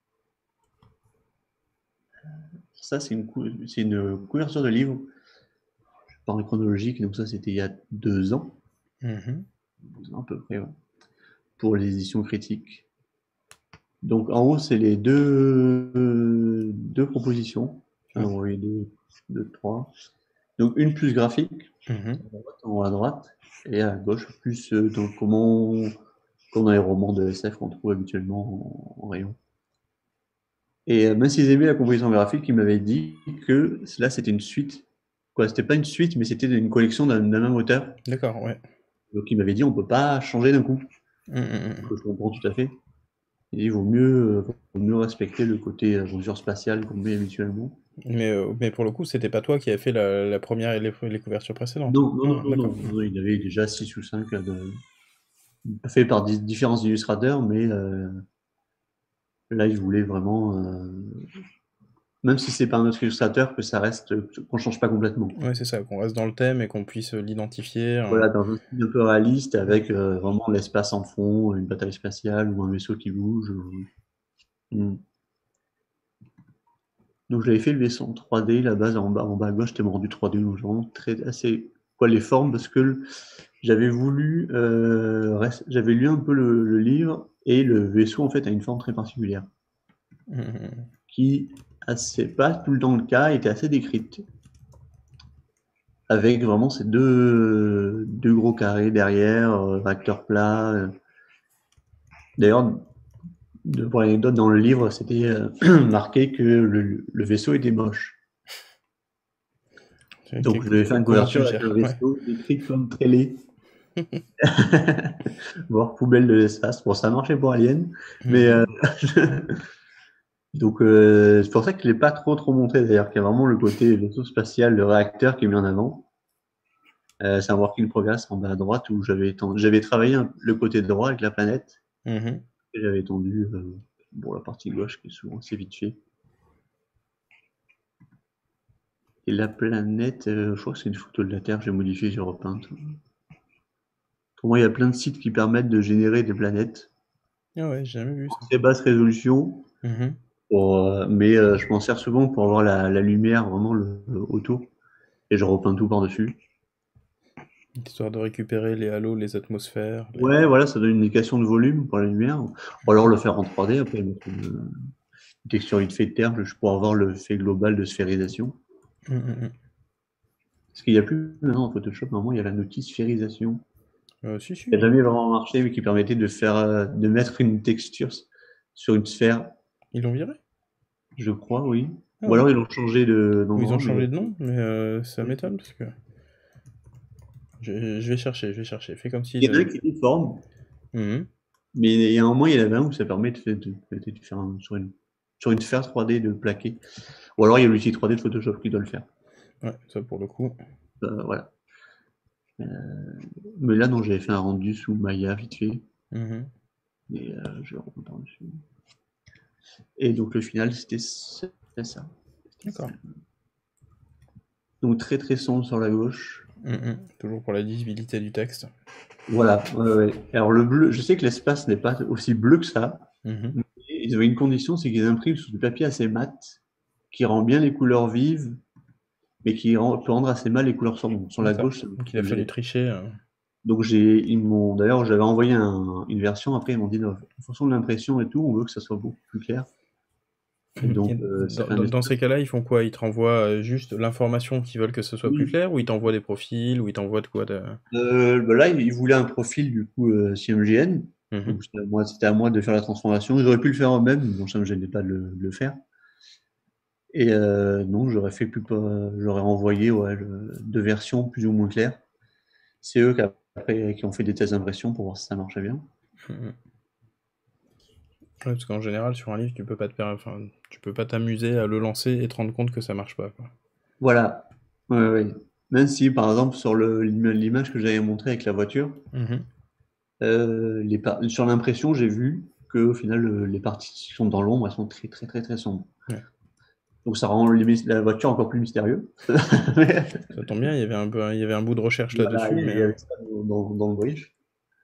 Ça, c'est une, cou- c'est une couverture de livre, par chronologique, donc ça, c'était il y a deux ans, Mhm. deux ans à peu près, ouais, pour les éditions critiques. Donc, en haut, c'est les deux, euh, deux propositions. Ouais. Enfin, oui, deux, deux, trois. Donc, une plus graphique, Mhm. en haut à droite, et à gauche, plus euh, donc, comment, comme dans les romans de S F qu'on trouve habituellement en, en rayon. Et euh, même s'ils aimaient la composition graphique, ils m'avaient dit que là, c'était une suite. Quoi, c'était pas une suite, mais c'était une collection d'un d'un même auteur. D'accord, ouais. Donc, ils m'avaient dit, on peut pas changer d'un coup. Mm, mm, mm. Que je comprends tout à fait. Il vaut mieux, euh, vaut mieux respecter le côté euh, mesure spatiale qu'on met habituellement. Mais, euh, mais pour le coup, c'était pas toi qui as fait la, la première et les, les couvertures précédentes. Non, non, non, Ah, non, d'accord. non, non, il y avait déjà six ou cinq là, de, fait par di- différents illustrateurs, mais euh, là, ils voulaient vraiment, euh, même si c'est pas un autre illustrateur, que ça reste, qu'on change pas complètement. Ouais, c'est ça, qu'on reste dans le thème et qu'on puisse euh, l'identifier. euh. Voilà, dans un style un peu réaliste, avec euh, vraiment l'espace en fond, une bataille spatiale ou un vaisseau qui bouge. ou- Hmm. Donc j'avais fait le vaisseau en trois D, la base en bas, en bas à gauche, c'était mon rendu trois D, donc vraiment très, assez, quoi, les formes, parce que le- j'avais voulu, euh, rest- j'avais lu un peu le, le livre, et le vaisseau, en fait, a une forme très particulière, Mm, mm, qui, c'est pas tout le temps le cas, était assez décrite, avec vraiment ces deux, deux gros carrés derrière, euh, réacteur plat. euh. D'ailleurs, de- pour l'anecdote, dans le livre, c'était euh, marqué que le, le vaisseau était moche. mm. Que- Donc, que- je devais faire une comment tu couverture le avec un gères? Ouais. vaisseau décrit comme très laid, voire poubelle de l'espace. Bon, ça a marché pour Alien, mais euh, Mhm. donc euh, c'est pour ça que je l'ai pas trop trop montré d'ailleurs, qu'il y a vraiment le côté vaisseau spatial, le réacteur qui est mis en avant. Euh, c'est un work in progress en bas à droite où j'avais étendu- j'avais travaillé un- le côté droit avec la planète Mhm. et j'avais étendu euh, bon, la partie gauche qui est souvent assez vite fait. Et la planète, euh, je crois que c'est une photo de la Terre, j'ai modifié, j'ai repeint. Pour moi, il y a plein de sites qui permettent de générer des planètes Ah ouais, j'ai jamais vu en ça. très basse résolution, Mhm. pour, euh, mais euh, je m'en sers souvent pour avoir la, la lumière vraiment le, le autour et je repeins tout par-dessus. Histoire de récupérer les halos, les atmosphères. les- Ouais, voilà, ça donne une indication de volume pour la lumière. Ou alors le faire en trois D, après mettre une, une texture vite fait de terre, je pourrais avoir le fait global de sphérisation. Mhm, mhm. Parce qu'il n'y a plus maintenant en Photoshop, normalement il y a la notice sphérisation. Euh, si, Qui n'a si, jamais vraiment marché, mais qui permettait de faire, euh, de mettre une texture sur une sphère, ils l'ont viré? je crois, oui. Ah Ou ouais. alors ils ont changé de- Ou ils ont d'endroit, mais changé de nom, mais euh, ça m'étonne parce que. Je, je vais chercher, je vais chercher. Fais comme si il y en a un de. qui est difforme, Mhm. mais il y a un moment, il y en avait un où ça permet de, faire- de, de- de faire un- sur une, sur une sphère trois D de plaquer. Ou alors il y a l'outil trois D de Photoshop qui doit le faire. Ouais, ça pour le coup. Euh, voilà. Euh, mais là, non, j'avais fait un rendu sous Maya vite fait. Mhm. Et euh, je vais reprendre par-dessus. Et donc le final, c'était ça. C'était ça. D'accord. Donc très très sombre sur la gauche. Mhm. Toujours pour la lisibilité du texte. Voilà, ouais, ouais. Alors le bleu, je sais que l'espace n'est pas aussi bleu que ça, Mhm. mais ils avaient une condition, c'est qu'ils impriment sur du papier assez mat, qui rend bien les couleurs vives, mais qui rend- peut rendre assez mal les couleurs sombres. Sur la D'accord. gauche, ça me Donc il a fallu gênait. tricher. euh. Donc j'ai, ils m'ont, d'ailleurs, j'avais envoyé un- une version. Après, ils m'ont dit, non, en fonction de l'impression et tout, on veut que ça soit beaucoup plus clair. Et Et donc, euh, ça dans, fait un dans- dans espèce. ces cas-là, ils font quoi? Ils te renvoient euh, juste l'information qu'ils veulent que ce soit plus Oui. clair, ou ils t'envoient des profils, ou ils t'envoient de quoi de... Euh, bah là, ils voulaient un profil du coup euh, C M G N. Mhm. Donc c'était à moi, c'était à moi de faire la transformation. Ils auraient pu le faire eux-mêmes, donc ça me gênait pas de le, de le faire. Et euh, non, j'aurais fait plus pas, j'aurais envoyé ouais, le- deux versions plus ou moins claires. C'est eux qui, après, qui ont fait des tests d'impression pour voir si ça marchait bien. Mhm. Ouais, parce qu'en général, sur un livre, tu peux pas te per- enfin, tu peux pas t'amuser à le lancer et te rendre compte que ça marche pas, quoi. Voilà. Ouais, ouais. Même si, par exemple, sur le- l'image que j'avais montrée avec la voiture, Mhm. euh, les par- sur l'impression, j'ai vu que au final, le- les parties qui sont dans l'ombre, elles sont très, très, très, très sombres. Ouais. Donc ça rend les mys- la voiture encore plus mystérieuse. Ça tombe bien, il y avait un, peu- il y avait un bout de recherche Voilà, là-dessus, il mais... y euh, avait ça dans, dans le bridge.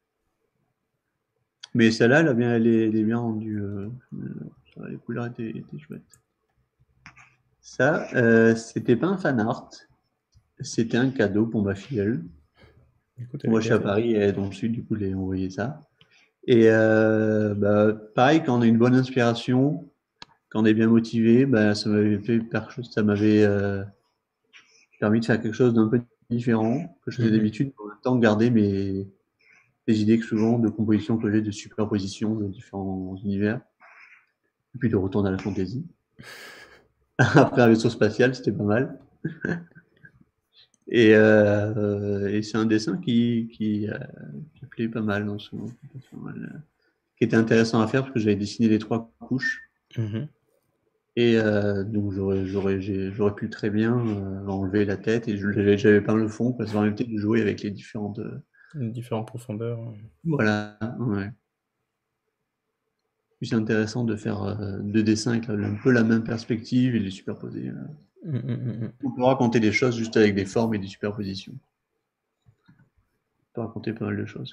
Mais celle-là, elle, a bien, elle, est, elle est bien rendue. Euh, euh, les couleurs étaient, étaient chouettes. Ça, euh, c'était pas un fan art. C'était un cadeau pour ma filleule. écoute, elle est Moi, je suis à gâtée. Paris, elle est dans le sud, du coup, je lui ai envoyé ça. Et euh, bah, pareil, quand on a une bonne inspiration, quand on est bien motivé, bah, ça m'avait fait quelque chose, ça m'avait euh, permis de faire quelque chose d'un peu différent que je faisais Mhm. d'habitude, en même temps garder mes les idées que souvent de composition que j'ai de superposition de différents univers, et puis de retourner à la fantaisie. Après un vaisseau spatial, c'était pas mal. Et, euh, et c'est un dessin qui, qui, euh, qui plaît pas mal dans ce moment, qui était intéressant à faire parce que j'avais dessiné les trois couches. Mhm. Et euh, donc j'aurais, j'aurais, j'ai- j'aurais pu très bien euh, enlever la tête et je- j'avais, j'avais peint le fond parce que en même temps de jouer avec les différentes. euh, Différentes profondeurs. euh. Voilà, ouais. Puis c'est intéressant de faire euh, deux dessins avec la- un peu la même perspective et les superposer. euh. Mhm, mhm, mhm. On peut raconter des choses juste avec des formes et des superpositions. On peut raconter pas mal de choses.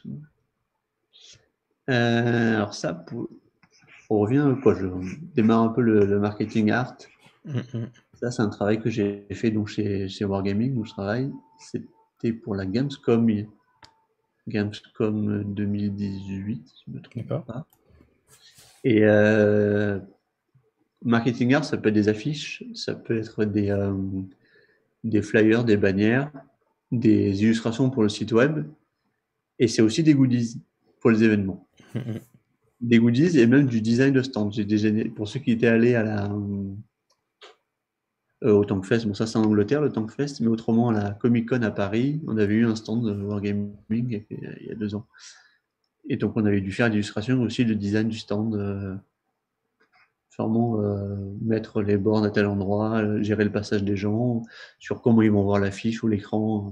Euh, alors ça, pour- on revient quoi, je démarre un peu le, le marketing art. Mhm. Ça, c'est un travail que j'ai fait donc chez, chez Wargaming où je travaille. C'était pour la Gamescom, Gamescom deux mille dix-huit, si je ne me trompe D'accord. pas. Et euh, marketing art, ça peut être des affiches, ça peut être des, euh, des flyers, des bannières, des illustrations pour le site web, et c'est aussi des goodies pour les événements. Mhm. Des goodies et même du design de stand. J'ai déjà, pour ceux qui étaient allés à la, euh, au Tankfest. Bon, ça c'est en Angleterre le Tankfest, mais autrement à la Comic Con à Paris, on avait eu un stand de Wargaming il y a- il y a deux ans. Et donc on avait dû faire l'illustration aussi, le design du stand, euh, vraiment euh, mettre les bornes à tel endroit, euh, gérer le passage des gens, sur comment ils vont voir l'affiche ou l'écran.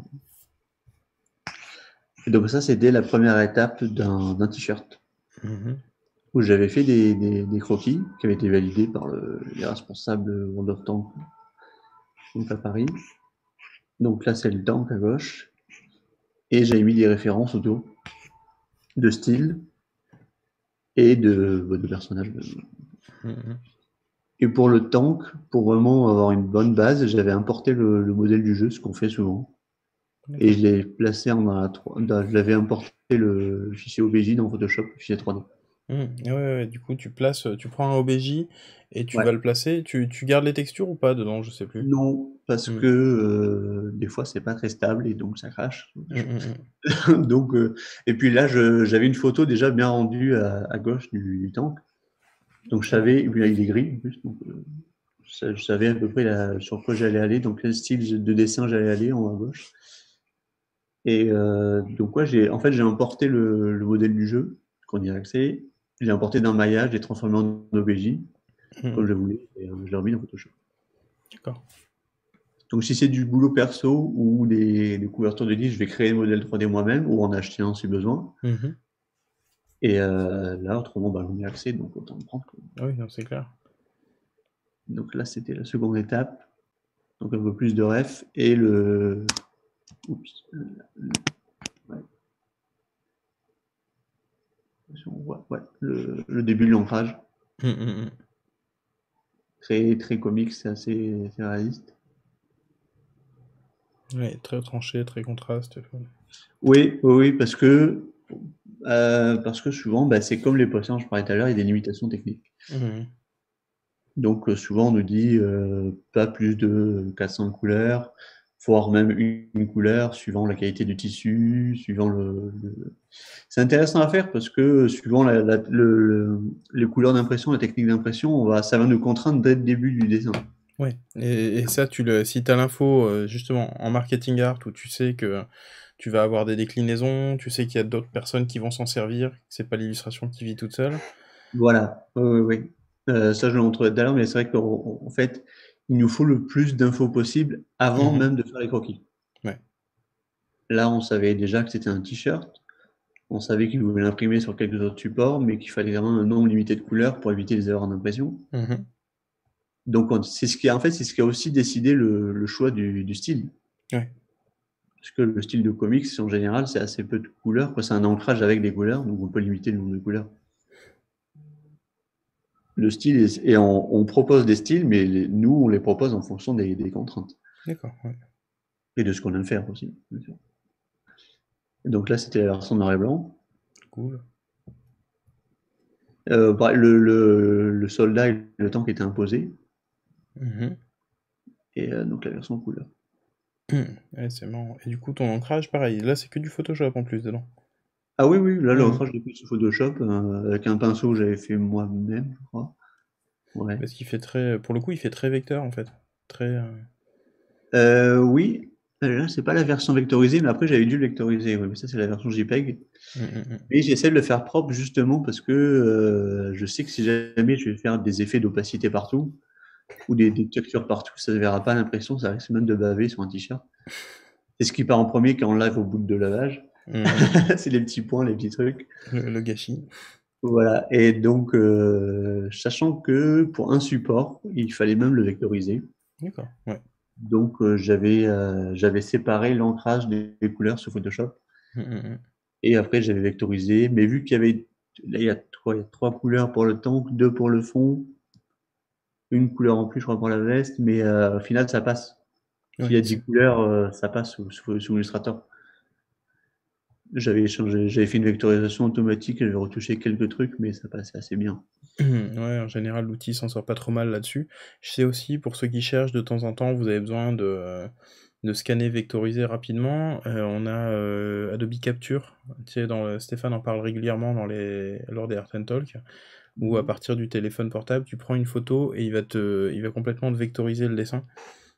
Et donc ça c'était la première étape d'un d'un t-shirt, Mhm. où j'avais fait des, des, des croquis qui avaient été validés par le, les responsables World of Tanks, donc à Paris. Donc là c'est le tank à gauche, et j'avais mis des références autour de style et de, de personnages. Mhm. Et pour le tank, pour vraiment avoir une bonne base, j'avais importé le, le modèle du jeu, ce qu'on fait souvent. Et D'accord. je l'ai placé en dans, dans- je l'avais importé le, le fichier O B J dans Photoshop, le fichier trois D. Mhm. Ah ouais, ouais, ouais, du coup, tu places, tu prends un O B J et tu Ouais. vas le placer. Tu, tu gardes les textures ou pas dedans, je sais plus. Non, parce Mhm. que euh, des fois c'est pas très stable et donc ça crache. Mhm, mhm. Donc, euh, et puis là, je- j'avais une photo déjà bien rendue à, à gauche du, du tank. Donc je savais, et puis là il est gris en plus, donc euh, je, je savais à peu près la- sur quoi j'allais aller, donc quel style de dessin j'allais aller en haut à gauche. Et euh, donc ouais, j'ai en fait j'ai importé le, le modèle du jeu qu'on y a accès, j'ai importé d'un maillage, j'ai transformé en O B J comme Mhm. je voulais et euh, je l'ai remis dans Photoshop. D'accord. Donc si c'est du boulot perso ou des, des couvertures de livres, je vais créer le modèle trois D moi-même ou en acheter un si besoin. Mhm. Et euh, là autrement bah, on y a accès donc autant le prendre. Ah oui, non, c'est clair. Donc là c'était la seconde étape, donc un peu plus de ref et le, oups, le- le- ouais, si on voit, ouais, le, le début de l'ancrage, Mhm, mhm. très très comique, c'est assez, assez réaliste. Ouais, très tranché, très contraste. Oui, oui, oui, parce que, euh, parce que souvent, bah, c'est comme les poissons, je parlais tout à l'heure, il y a des limitations techniques. Mhm. Donc euh, souvent on nous dit euh, pas plus de quatre cents couleurs, voire même une, une couleur, suivant la qualité du tissu, suivant le. le- C'est intéressant à faire parce que suivant la, la- le, le- les couleurs d'impression, la technique d'impression, on va, ça va nous contraindre dès le début du dessin. Ouais, et, et ça, tu le, si tu as l'info euh, justement en marketing art où tu sais que tu vas avoir des déclinaisons, tu sais qu'il y a d'autres personnes qui vont s'en servir, que c'est pas l'illustration qui vit toute seule. Voilà, oui, oui, oui. Euh, ça je le montrerai tout à l'heure, mais c'est vrai qu'en en fait, il nous faut le plus d'infos possible avant Mhm. même de faire les croquis. Ouais. Là, on savait déjà que c'était un t-shirt. On savait qu'il voulait l'imprimer sur quelques autres supports, mais qu'il fallait vraiment un nombre limité de couleurs pour éviter les erreurs d'impression. Mhm. Donc, on- c'est ce qui a, en fait, c'est ce qui a aussi décidé le, le choix du, du style. Ouais. Parce que le style de comics, en général, c'est assez peu de couleurs, quoi. C'est un ancrage avec des couleurs, donc on peut limiter le nombre de couleurs. Le style, est- et on, on propose des styles, mais les- nous, on les propose en fonction des, des contraintes. D'accord, ouais. Et de ce qu'on aime faire aussi, bien sûr. Et donc là, c'était la version noir et blanc. Cool. Euh, bah, le, le, le soldat et le tank étaient imposés, Mhm. et euh, donc la version couleur. Ouais, c'est marrant. Et du coup, ton ancrage, pareil. Là, c'est que du Photoshop en plus dedans. Ah oui, oui, là, le Mhm. retrait, je l'ai fait sous Photoshop, euh, avec un pinceau que j'avais fait moi-même, je crois. Ouais. Parce qu'il fait très, pour le coup, il fait très vecteur en fait. Très. euh, Euh, oui, Euh, là, c'est pas la version vectorisée, mais après, j'avais dû le vectoriser. Oui, mais ça, c'est la version JPEG. mm, mm, mm. Et j'essaie de le faire propre justement parce que euh, je sais que si jamais je vais faire des effets d'opacité partout ou des, des textures partout, ça ne verra pas l'impression, ça risque même de baver sur un t-shirt. C'est ce qui part en premier quand on lave au bout de lavage. Mm, mm. C'est les petits points, les petits trucs. Le, le gâchis. Voilà. Et donc, euh, sachant que pour un support, il fallait même le vectoriser. D'accord, ouais. Donc, euh, j'avais euh, j'avais séparé l'ancrage des, des couleurs sur Photoshop Mm, mm, mm. et après j'avais vectorisé. Mais vu qu'il y avait là, il y a trois, il y a trois couleurs pour le tank, deux pour le fond, une couleur en plus, je crois, pour la veste, mais euh, au final, ça passe. S'il y Ouais, a dix c'est- couleurs, euh, ça passe sous, sous, sous Illustrator. J'avais changé, j'avais fait une vectorisation automatique, j'avais retouché quelques trucs, mais ça passait assez bien. Ouais, en général, l'outil s'en sort pas trop mal là-dessus. Je sais aussi, pour ceux qui cherchent, de temps en temps, vous avez besoin de, euh, de scanner, vectoriser rapidement. Euh, on a euh, Adobe Capture. Tu sais, dans le- Stéphane en parle régulièrement dans les, lors des Art and Talk, où à Mhm. partir du téléphone portable, tu prends une photo et il va te, il va complètement te vectoriser le dessin.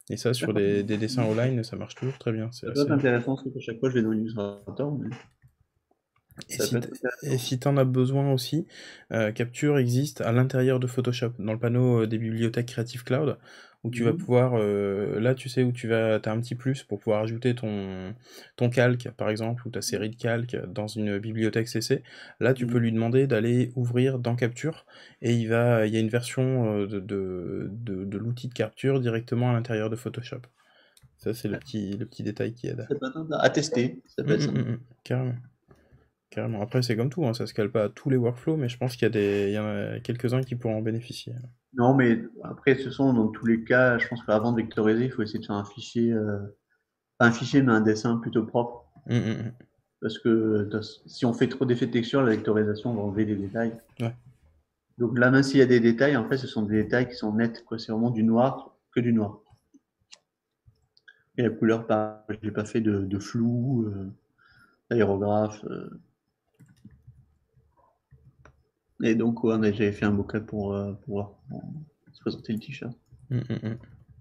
Et ça, sur des, des dessins online, ça marche toujours très bien. C'est Ça peut être assez... intéressant, parce qu'à chaque fois je vais dans Illustrator, mais Et ça peut si être t- et intéressant. si t'en as besoin aussi, euh, Capture existe à l'intérieur de Photoshop, dans le panneau euh, des bibliothèques Creative Cloud, où tu vas Mhm. pouvoir, euh, là tu sais, où tu vas, t'as un petit plus pour pouvoir ajouter ton, ton calque, par exemple, ou ta série de calques dans une bibliothèque C C. Là, tu peux Mhm. lui demander d'aller ouvrir dans Capture, et il va, il y a une version euh, de, de, de, de l'outil de capture directement à l'intérieur de Photoshop. Ça, c'est le petit, le petit détail qui aide. Ça peut être à tester, ça Hum, peut être hum, sympa. hum, hum, carrément. Carrément. Après, c'est comme tout, hein, ça se cale pas à tous les workflows, mais je pense qu'il y a des, il y en a quelques-uns qui pourront en bénéficier. Non, mais après, ce sont dans tous les cas, je pense qu'avant de vectoriser, il faut essayer de faire un fichier, euh, pas un fichier, mais un dessin plutôt propre. Hum, hum, hum. Parce que dans- si on fait trop d'effets de texture, la vectorisation va enlever des détails. Ouais. Donc là, même s'il y a des détails, en fait, ce sont des détails qui sont nets, quoi. C'est vraiment du noir que du noir. Et la couleur, pas, j'ai pas fait de, de flou, euh, d'aérographe. euh. Et donc, ouais, mais j'avais fait un bocal pour, euh, pour voir comment se présenter le t-shirt. Hum, hum, hum.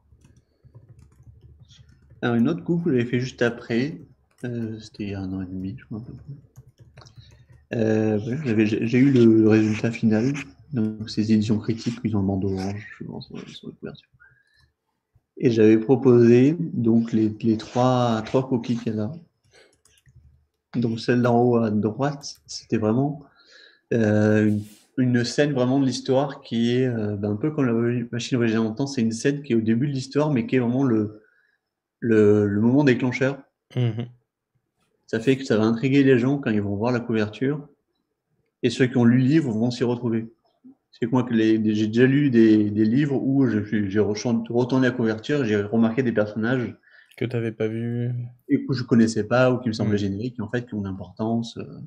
Alors, une autre coupe que j'avais fait juste après, euh, c'était il y a un an et demi, je crois, à peu près. Euh, ouais, j'avais- j'ai j'ai eu le résultat final. Donc, ces éditions critiques, ils ont le bandeau orange, je pense, sur, sur la couverture. Et j'avais proposé donc les, les trois, trois copies qu'il y a là. Donc, celle d'en haut à droite, c'était vraiment euh, une, une scène vraiment de l'histoire qui est euh, ben, un peu comme la machine originale en temps. C'est une scène qui est au début de l'histoire, mais qui est vraiment le, le, le moment déclencheur. Mhm. Ça fait que ça va intriguer les gens quand ils vont voir la couverture. Et ceux qui ont lu le livre vont s'y retrouver. C'est que moi, que les- j'ai déjà lu des, des livres où je suis- j'ai rechan- retourné la couverture, j'ai remarqué des personnages Que t'avais pas vu. et que je connaissais pas ou qui me semblaient Hum. génériques, et en fait qui ont une importance. euh.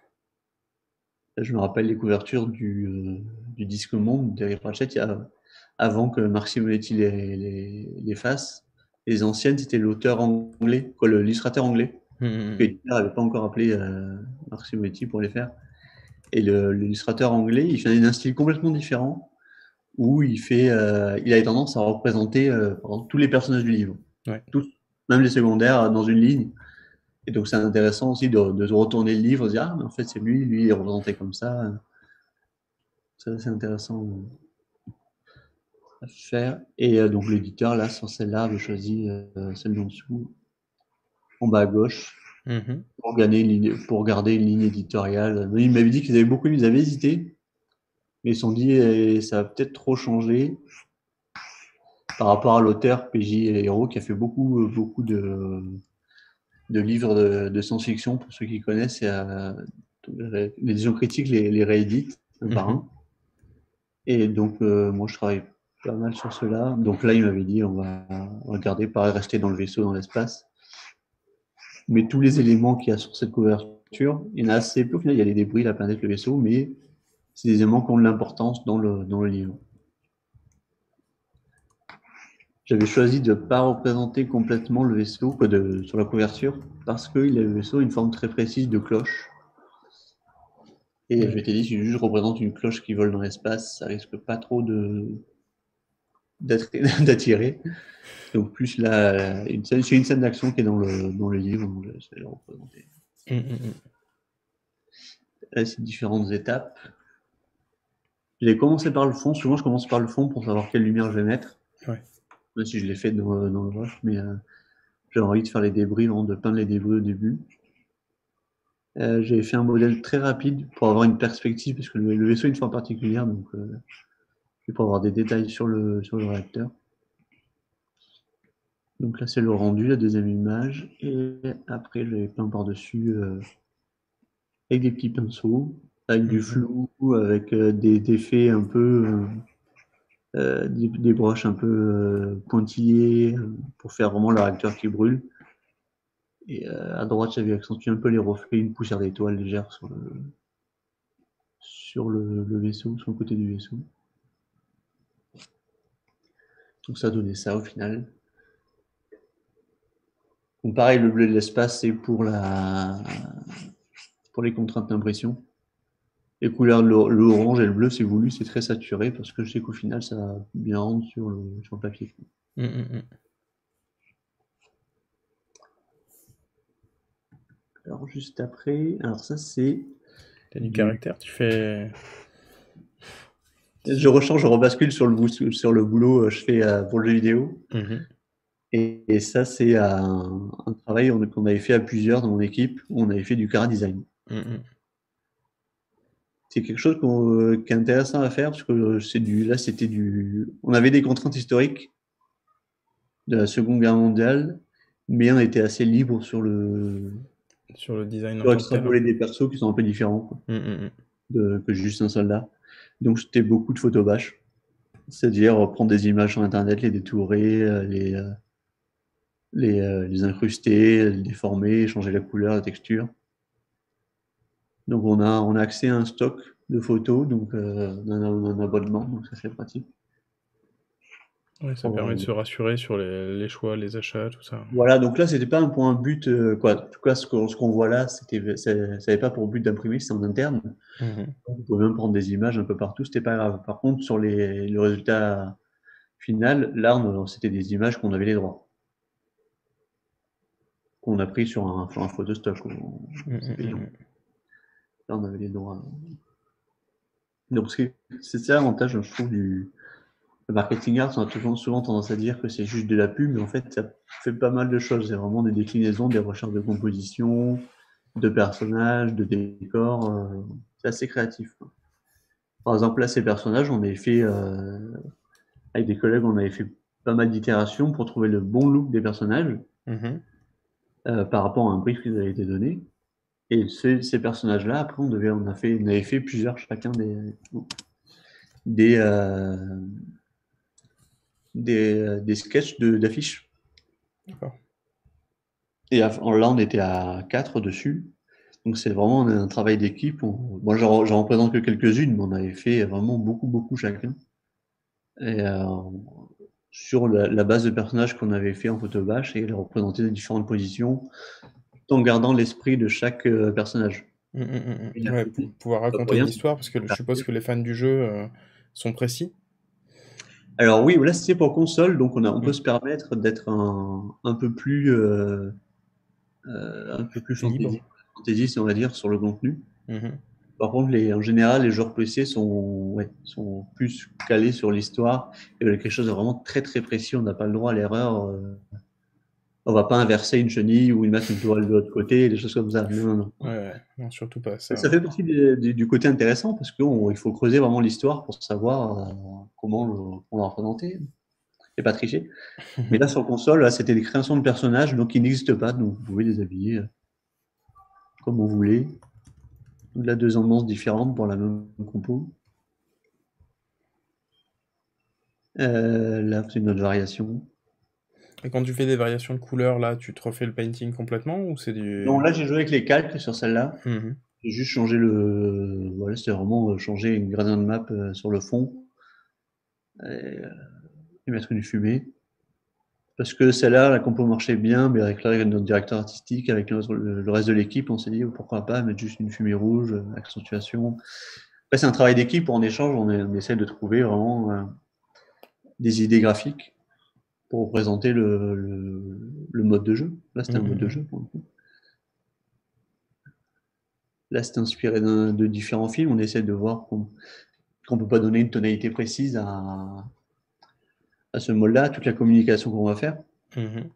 Je me rappelle les couvertures du, euh, du Disque Monde d'Eric Pratchett, il y a, avant que Marc Simonetti les, les, les fasse. Les anciennes, c'était l'auteur anglais, quoi, le- l'illustrateur anglais. Hum, hum, Que hum. l'éditeur n'avait pas encore appelé euh, Marc Simonetti pour les faire. Et le- l'illustrateur anglais, il fait un style complètement différent où il fait, euh, il a tendance à représenter euh, par exemple, tous les personnages du livre, Ouais. tous, même les secondaires, dans une ligne. Et donc c'est intéressant aussi de, de retourner le livre, de dire ah mais en fait c'est lui, lui il est représenté comme ça. Ça c'est intéressant à faire. Et euh, donc l'éditeur là sur celle-là avait choisi euh, celle d'en dessous, en bas à gauche, Mhm. pour garder une ligne, pour garder une ligne éditoriale. Il m'avait dit qu'ils avaient beaucoup, ils avaient hésité, mais ils se sont dit eh, ça va peut-être trop changer par rapport à l'auteur P J Hérault qui a fait beaucoup beaucoup de de livres de, de science-fiction, pour ceux qui connaissent. Et, euh, l'édition critique les, les réédite un par Mhm. un. Et donc, euh, moi, je travaille pas mal sur cela. Donc là, il m'avait dit, on va regarder, pas rester dans le vaisseau, dans l'espace. Mais tous les éléments qu'il y a sur cette couverture, il y en a assez peu. Au final, il y a les débris, la planète, le vaisseau, mais c'est des éléments qui ont de l'importance dans le, dans le livre. J'avais choisi de ne pas représenter complètement le vaisseau quoi, de, sur la couverture parce que le vaisseau a une forme très précise de cloche. Et je Ouais. m'étais dit, si je représente une cloche qui vole dans l'espace, ça risque pas trop de d'attirer. Donc plus là, une scène, c'est une scène d'action qui est dans le, dans le livre, donc je vais le représenter. Hum, hum, hum. Là, c'est différentes étapes. J'ai commencé par le fond, souvent je commence par le fond pour savoir quelle lumière je vais mettre, Ouais. même si je l'ai fait dans, dans le rush, mais euh, j'ai envie de faire les débris, vraiment de peindre les débris au début. Euh, j'ai fait un modèle très rapide pour avoir une perspective, parce que le, le vaisseau a une forme particulière, donc euh, pour avoir des détails sur le, sur le réacteur. Donc là, c'est le rendu, la deuxième image. Et après, j'avais peint par-dessus euh, avec des petits pinceaux, avec du Mhm. flou, avec euh, des effets un peu, euh, euh, des, des broches un peu euh, pointillées euh, pour faire vraiment le réacteur qui brûle. Et euh, à droite, j'avais accentué un peu les reflets, une poussière d'étoiles légère sur le, sur le, le vaisseau, sur le côté du vaisseau. Donc ça donnait ça au final. Donc pareil, le bleu de l'espace, c'est pour la pour les contraintes d'impression. Les couleurs, l'orange et le bleu, c'est voulu, c'est très saturé parce que je sais qu'au final, ça va bien rendre sur le, sur le papier. Hum, hum, hum. Alors juste après, alors ça c'est T'as du du... caractère, tu fais... Je rechange, je rebascule sur le, bou- sur le boulot que je fais euh, pour le jeu vidéo. Mhm. Et, et ça c'est un, un travail on- qu'on avait fait à plusieurs dans mon équipe, où on avait fait du chara design. Mhm. C'est quelque chose qu'on- euh, qui est intéressant à faire parce que euh, c'est du, là c'était du, on avait des contraintes historiques de la Seconde Guerre mondiale, mais on était assez libre sur le, Sur le design en sur tant que tel. extrapoler des persos qui sont un peu différents quoi, Mhm. de, que juste un soldat. Donc c'était beaucoup de photobash, c'est-à-dire euh, prendre des images sur internet, les détourer, euh, les, euh, les, euh, les incruster, les déformer, changer la couleur, la texture. Donc on a, on a accès à un stock de photos, donc euh, on a un, un abonnement, donc ça c'est pratique. Ouais, ça Pour, permet de euh, se rassurer sur les, les choix, les achats, tout ça. Voilà, donc là, c'était pas un point but, euh, quoi. En tout cas, ce qu'on ce qu'on voit là, c'était, ça ça avait pas pour but d'imprimer, c'était en interne. Mhm. Vous pouvez même prendre des images un peu partout, c'était pas grave. Par contre, sur les, le résultat final, là, on- c'était des images qu'on avait les droits, qu'on a pris sur un, sur un photostock. on- C'est payant. Mhm. Là, on avait les droits. Donc, c'est c'est ça l'avantage, je trouve, du le marketing art. On a souvent, souvent tendance à dire que c'est juste de la pub, mais en fait, ça fait pas mal de choses. C'est vraiment des déclinaisons, des recherches de composition, de personnages, de décors. euh, c'est assez créatif. Quoi. Par exemple, là, ces personnages, on avait fait, euh, avec des collègues, on avait fait pas mal d'itérations pour trouver le bon look des personnages Mhm. euh, par rapport à un brief qui nous avait été donné. Et ces, ces personnages-là, après, on devait, on a fait, on avait fait plusieurs chacun des des euh, des, des sketchs de- d'affiches. D'accord. Et à- là, on était à quatre dessus. Donc c'est vraiment un, un travail d'équipe. On- Moi, j'en j'en représente que quelques-unes, mais on avait fait vraiment beaucoup, beaucoup chacun. Et euh, sur la, la base de personnages qu'on avait fait en photobash et les représenter dans différentes positions, tout en gardant l'esprit de chaque euh, personnage. Mhm, mhm, Et mhm. d'un Ouais, côté, pou- pouvoir pas pour raconter rien, une c'est histoire, parce que je suppose que les fans du jeu euh, sont précis. alors oui, là c'est pour console, donc on, a, on peut Mhm. se permettre d'être un, un peu plus euh, euh, un peu plus Libre. fantasy, fantaisiste, on va dire, sur le contenu. Mhm. Par contre, les, en général, les joueurs P C sont, ouais, sont plus calés sur l'histoire et veulent quelque chose de vraiment très très précis. On n'a pas le droit à l'erreur. Euh, on va pas inverser une chenille ou mettre une toile de l'autre côté, des choses comme ça. Non, non, non. Ouais, ouais. Non, surtout pas Mais ça. ça fait partie des- du, du côté intéressant parce qu'il faut creuser vraiment l'histoire pour savoir euh, comment le- on l'a représenté et pas tricher. Mais là, sur console, là, c'était des créations de personnages donc qui n'existent pas, donc vous pouvez les habiller euh, comme vous voulez. Là, deux ambiances différentes pour la même compo. Euh, là, c'est une autre variation. Et quand tu fais des variations de couleurs, là, tu te refais le painting complètement ou c'est Non, du... là, j'ai joué avec les calques sur celle-là. Mhm. J'ai juste changé le. Voilà, c'était vraiment euh, changer une gradient de map euh, sur le fond et, euh, et mettre une fumée. Parce que celle-là, la compo marchait bien, mais avec là, notre directeur artistique, avec le, le reste de l'équipe, on s'est dit oh, pourquoi pas mettre juste une fumée rouge, euh, accentuation. Après, c'est un travail d'équipe, en échange, on, est- on essaie de trouver vraiment euh, des idées graphiques pour représenter le, le, le mode de jeu. Là, c'était un mode de Mhm. jeu pour le coup. Là, c'était inspiré d'un- de différents films. On essaie de voir qu'on qu'on peut pas donner une tonalité précise à, à ce mode-là, à toute la communication qu'on va faire. Mhm.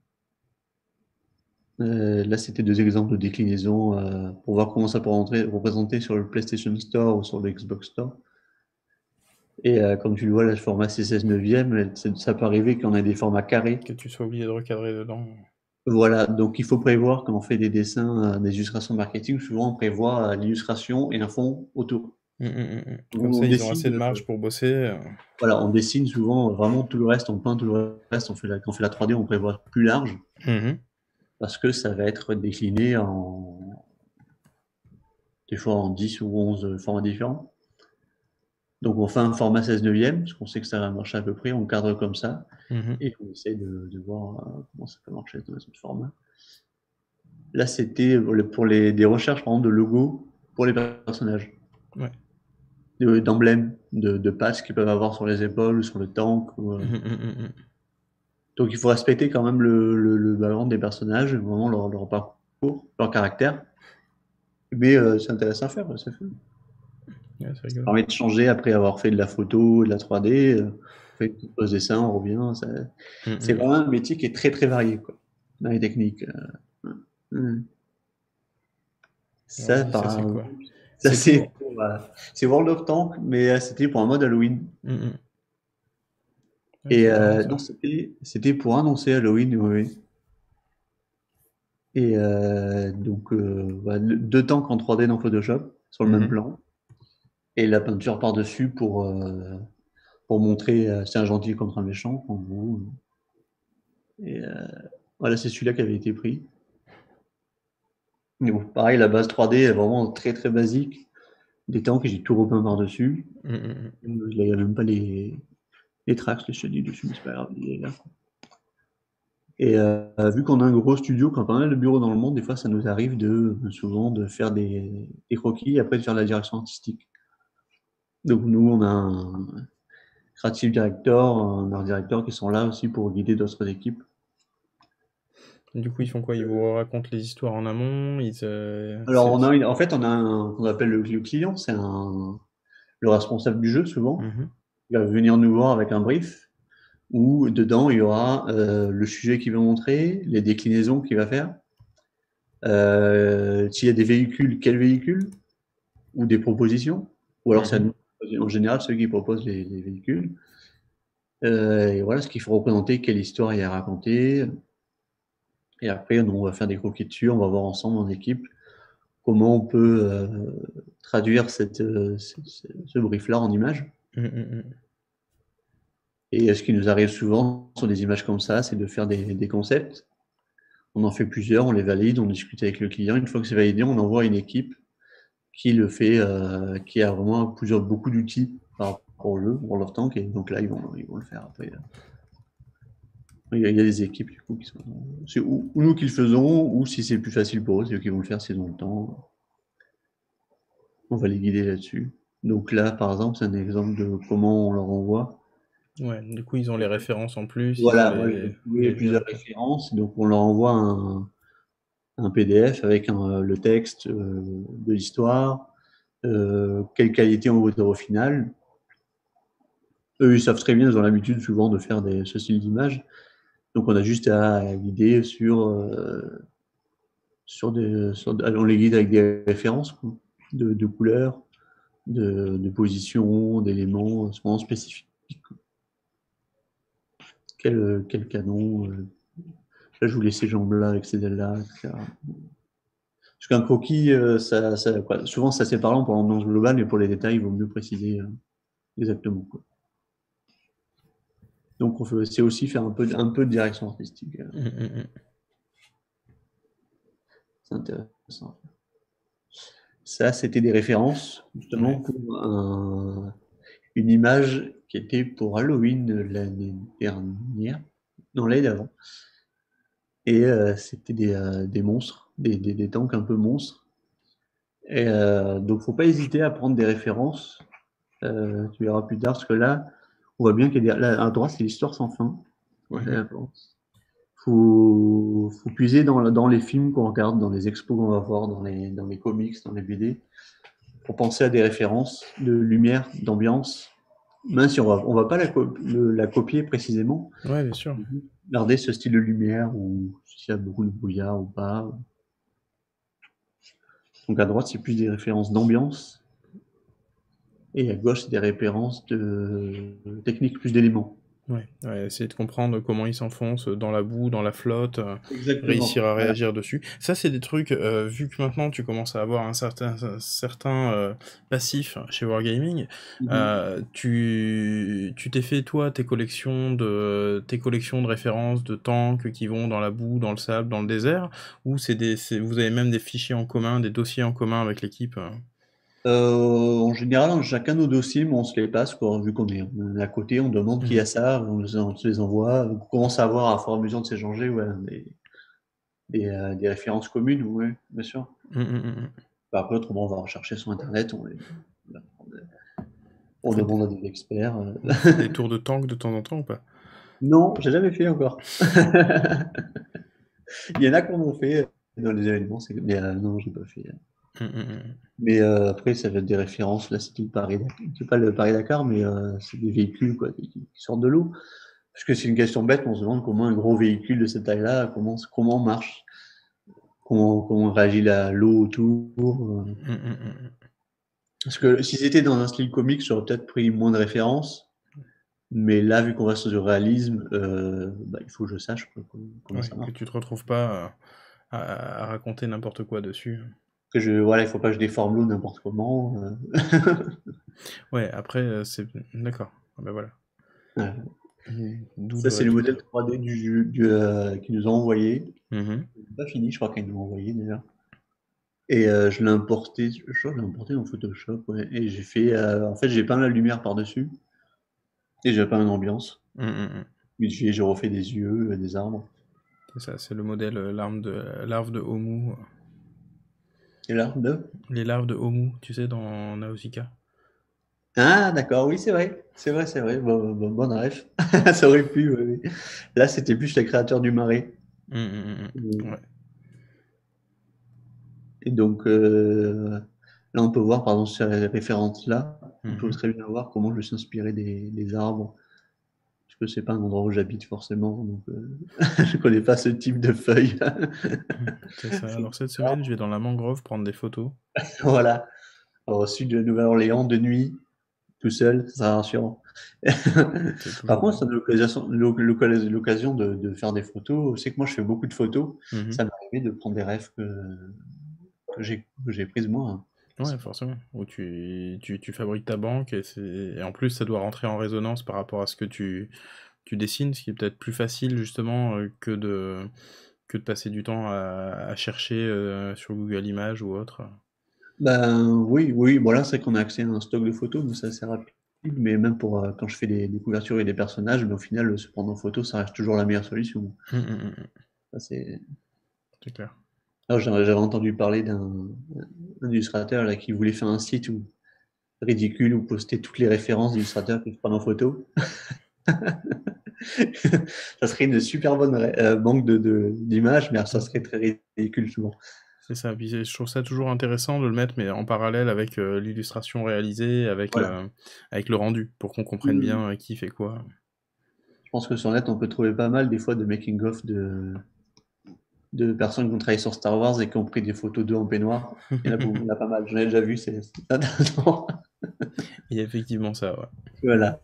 Euh, là, c'était deux exemples de déclinaison euh, pour voir comment ça peut rentrer, représenter sur le PlayStation Store ou sur le Xbox Store. Et euh, comme tu le vois, là, le format c'est seize neuvième, ça ça peut arriver qu'on ait des formats carrés. Que tu sois obligé de recadrer dedans. Voilà, donc il faut prévoir quand on fait des dessins, euh, des illustrations marketing, souvent on prévoit euh, l'illustration et un fond autour. Mhm, mhm, mhm. Donc, Comme on ça, ils ont dessine, assez de euh, marge pour bosser. euh. voilà, on dessine souvent vraiment tout le reste, on peint tout le reste, on fait la, quand on fait la trois D, on prévoit plus large Mhm. parce que ça va être décliné en, des fois en dix ou onze formats différents. Donc on fait un format seize neuvième, parce qu'on sait que ça va marcher à peu près, on cadre comme ça, Mhm. et on essaie de, de voir euh, comment ça peut marcher dans les autres formats. Là, c'était pour les, pour les- des recherches, par exemple, de logos pour les personnages, Ouais. de- d'emblèmes, de, de patchs qu'ils peuvent avoir sur les épaules ou sur le tank. ou, euh. Mhm, mhm, mhm. Donc il faut respecter quand même le, le, le background des personnages, vraiment leur, leur parcours leur caractère. Mais euh, c'est intéressant à faire, ouais, c'est fait. Ouais, c'est Ça rigolo. permet de changer après avoir fait de la photo, de la trois D. Euh, on fait un pose dessin, on revient. ça- Mm, C'est mm. vraiment un métier qui est très très varié quoi, dans les techniques. Euh, mm. Alors Ça, vas-y, ça c'est par... quoi? ça C'est c'est pour. pour, euh, c'est World of Tanks, mais euh, c'était pour un mode Halloween. Mm, mm. Ouais, Et c'est marrant euh, ça. non, c'était c'était pour annoncer Halloween, oui. Oui. Et euh, donc, euh, bah, le- deux tanks en trois D dans Photoshop, sur le même Mhm. plan. Et la peinture par-dessus pour, euh, pour montrer euh, c'est un gentil contre un méchant, en gros. Et euh, voilà, c'est celui-là qui avait été pris. Mais bon, pareil, la base trois D est vraiment très très basique. Des tanks et j'ai tout repeint par-dessus. Mm, mm, Euh, Là, il n'y a même pas les, les tracks, les chenilles dessus, mais c'est pas grave, il est là. Et euh, vu qu'on a un gros studio, quand on a le bureau dans le monde, des fois ça nous arrive de souvent de faire des, des croquis et après de faire la direction artistique. Donc nous, on a un creative director, un art director qui sont là aussi pour guider d'autres équipes. mm. Du coup, ils font quoi? Ils vous racontent les histoires en amont, ils, euh, Alors c'est... on a une- en fait on a un qu'on appelle le, le client, c'est un le responsable du jeu souvent. Mhm. Il va venir nous voir avec un brief où dedans il y aura euh, le sujet qu'il veut montrer, les déclinaisons qu'il va faire, euh, s'il y a des véhicules, quels véhicules, ou des propositions, ou alors c'est à Mhm. nous, en général ceux qui proposent les, les véhicules. Euh, et voilà ce qu'il faut représenter, quelle histoire il y a à raconter. Et après, nous, on va faire des croquis dessus, on va voir ensemble en équipe comment on peut euh, traduire cette, euh, ce, ce- ce brief-là en images. Mm, mm, mm. Et ce qui nous arrive souvent sur des images comme ça, c'est de faire des, des concepts. On en fait plusieurs, on les valide, on discute avec le client. Une fois que c'est validé, on envoie à une équipe qui le fait, euh, qui a vraiment plusieurs, beaucoup d'outils par rapport au jeu, World of Tanks. Et donc là, ils vont, ils vont le faire après. Il y, a, il y a des équipes du coup qui sont. C'est ou, ou nous qui le faisons, ou si c'est plus facile pour eux, c'est eux qui vont le faire s'ils ont le temps. On va les guider là-dessus. Donc là, par exemple, c'est un exemple de comment on leur envoie. Ouais, du coup, ils ont les références en plus, ils ont Voilà, moi j'ai les, trouvé les liens, plusieurs quoi. références, donc on leur envoie un, un P D F avec un, le texte euh, de l'histoire, euh, quelle qualité on voit au final. Eux, ils savent très bien, ils ont l'habitude souvent de faire des, ce style d'image. Donc on a juste à guider sur, euh, sur des, sur, on les guide avec des références quoi, de, de couleurs, de, de positions, d'éléments vraiment spécifiques. Quel, quel canon, euh, là je voulais ces jambes-là avec ces ailes-là, et cetera. Parce qu'un croquis, euh, ça, ça, quoi, souvent c'est assez parlant pour l'ambiance globale, mais pour les détails, il vaut mieux préciser euh, exactement. Quoi. Donc on fait, c'est aussi faire un peu, un peu de direction artistique. euh, Mm, mm, mm. c'est intéressant. Ça, c'était des références justement Ouais. pour un, une image qui était pour Halloween l'année dernière, non l'année d'avant. Et euh, c'était des, euh, des monstres, des, des, des tanks un peu monstres. Et euh, donc faut pas hésiter à prendre des références. Euh, tu verras plus tard, parce que là, on voit bien qu'il y a des, là, à droite, c'est l'histoire sans fin. Mhm. Voilà, faut, faut puiser dans, dans les films qu'on regarde, dans les expos qu'on va voir, dans les, dans les comics, dans les B D, pour penser à des références de lumière, d'ambiance. Même si on va, on va pas la, co- le- la copier précisément, Ouais, bien sûr. garder ce style de lumière ou s'il y a beaucoup de brouillard ou pas. Donc à droite, c'est plus des références d'ambiance et à gauche, c'est des références de technique plus d'éléments. Ouais, ouais, essayer de comprendre comment ils s'enfoncent dans la boue, dans la flotte, euh, réussir Exactement. à Voilà. réagir dessus. Ça, c'est des trucs, euh, vu que maintenant tu commences à avoir un certain, un certain euh, passif chez Wargaming, Mhm. euh, tu tu t'es fait, toi, tes collections de, tes collections de références de tanks qui vont dans la boue, dans le sable, dans le désert, ou c'est des, c'est- vous avez même des fichiers en commun, des dossiers en commun avec l'équipe euh Euh, en général, on- chacun nos dossiers, mais on se les passe, quoi, vu qu'on est, on est à côté, on demande qui a Mhm. ça, on, les on se les envoie, on commence à avoir, à fur et à mesure de s'échanger, ouais, des, des, euh, des références communes, oui, bien sûr. Mhm, mhm, mhm. Bah, après, autrement, on va rechercher sur Internet, on, les, on Faites, demande à des experts. euh. vous faites des tours de tank de temps en temps ou pas? Non, j'ai jamais fait encore. Il y en a qui en ont fait. dans les événements, c'est mais euh, non, j'ai pas fait. Hum, hum, hum. Mais euh, après, ça va être des références. Là, c'était le Paris, c'est pas le Paris-Dakar, mais euh, c'est des véhicules quoi, qui, qui sortent de l'eau. Parce que c'est une question bête, on se demande comment un gros véhicule de cette taille-là, comment comment marche, comment comment réagit la l'eau autour. euh. Hum, hum, hum. Parce que si c'était dans un style comique, j'aurais peut-être pris moins de références. Mais là, vu qu'on va sur du réalisme, euh, bah, il faut que je sache quoi, comment, comment Ouais, ça que marche. tu te retrouves pas euh, à, à raconter n'importe quoi dessus. Que je, voilà, il faut pas que je déforme l'eau n'importe comment. euh. Ouais, après, euh, c'est... D'accord. Ah bah voilà. Ouais. Hum, D'où Ça, le c'est le résultat. modèle trois D du, du, euh, qu'ils nous ont envoyé. Mhm. C'est pas fini, je crois qu'ils nous ont envoyé déjà. Et euh, je l'ai importé, je crois que je l'ai importé dans Photoshop, ouais. Et j'ai fait, euh, en fait, j'ai peint la lumière par-dessus. Et j'ai peint une ambiance. Hum, hum, hum. Puis j'ai j'ai refait des yeux, euh, des arbres. C'est ça, c'est le modèle euh, larve de, larve de Homu. Et là, deux. Les larves de Homu, tu sais, dans Nausicaa. Ah, d'accord, oui, c'est vrai. C'est vrai, c'est vrai. Bon, bon, bonne ref. Ça aurait pu, oui, oui. Là, c'était plus le créateur du marais. Hum, hum, hum, hum. Ouais. Et donc, euh, là, on peut voir, par exemple, sur les références-là, on peut Mhm. très bien voir comment je suis inspiré des, des arbres. Parce que c'est pas un endroit où j'habite forcément, donc euh, je connais pas ce type de feuilles. Hum, C'est ça. C'est Alors cette semaine, je vais dans la mangrove prendre des photos. Voilà. Au sud de la Nouvelle-Orléans, de nuit, tout seul, ça sera rassurant. C'est Par toujours contre, bon. ça donne l'occasion l'oc- l'occasion de, de faire des photos. C'est que moi, je fais beaucoup de photos. Mhm. Ça m'est arrivé de prendre des rêves que, que j'ai que j'ai prises moi, hein. Ouais, forcément. Où tu, tu, tu fabriques ta banque et, c'est... et en plus, ça doit rentrer en résonance par rapport à ce que tu, tu dessines, ce qui est peut-être plus facile justement euh, que de, que de passer du temps à, à chercher euh, sur Google Images ou autre. Ben oui, oui. Bon là, c'est qu'on a accès à un stock de photos, donc c'est assez rapide. Mais même pour euh, quand je fais des, des couvertures et des personnages, mais au final, se prendre en photo, ça reste toujours la meilleure solution. Hum, hum, hum, hum. Ça, c'est... C'est clair. Alors, j'avais j'avais entendu parler d'un un illustrateur là, qui voulait faire un site où, ridicule où poster toutes les références d'illustrateurs qui se prennent en photo. Ça serait une super bonne ré- euh, banque de, de- d'images, mais ça serait très ridicule souvent. C'est ça, puis c'est- je trouve ça toujours intéressant de le mettre, mais en parallèle avec euh, l'illustration réalisée, avec Voilà. le, avec le rendu, pour qu'on comprenne Mm. bien euh, qui fait quoi. Je pense que sur net, on peut trouver pas mal des fois de making-of de, de personnes qui ont travaillé sur Star Wars et qui ont pris des photos d'eux en peignoir. Il y en a, beaucoup- il y en a pas mal, j'en ai déjà vu, c'est c'est intéressant. Il y a effectivement ça, ouais. Voilà.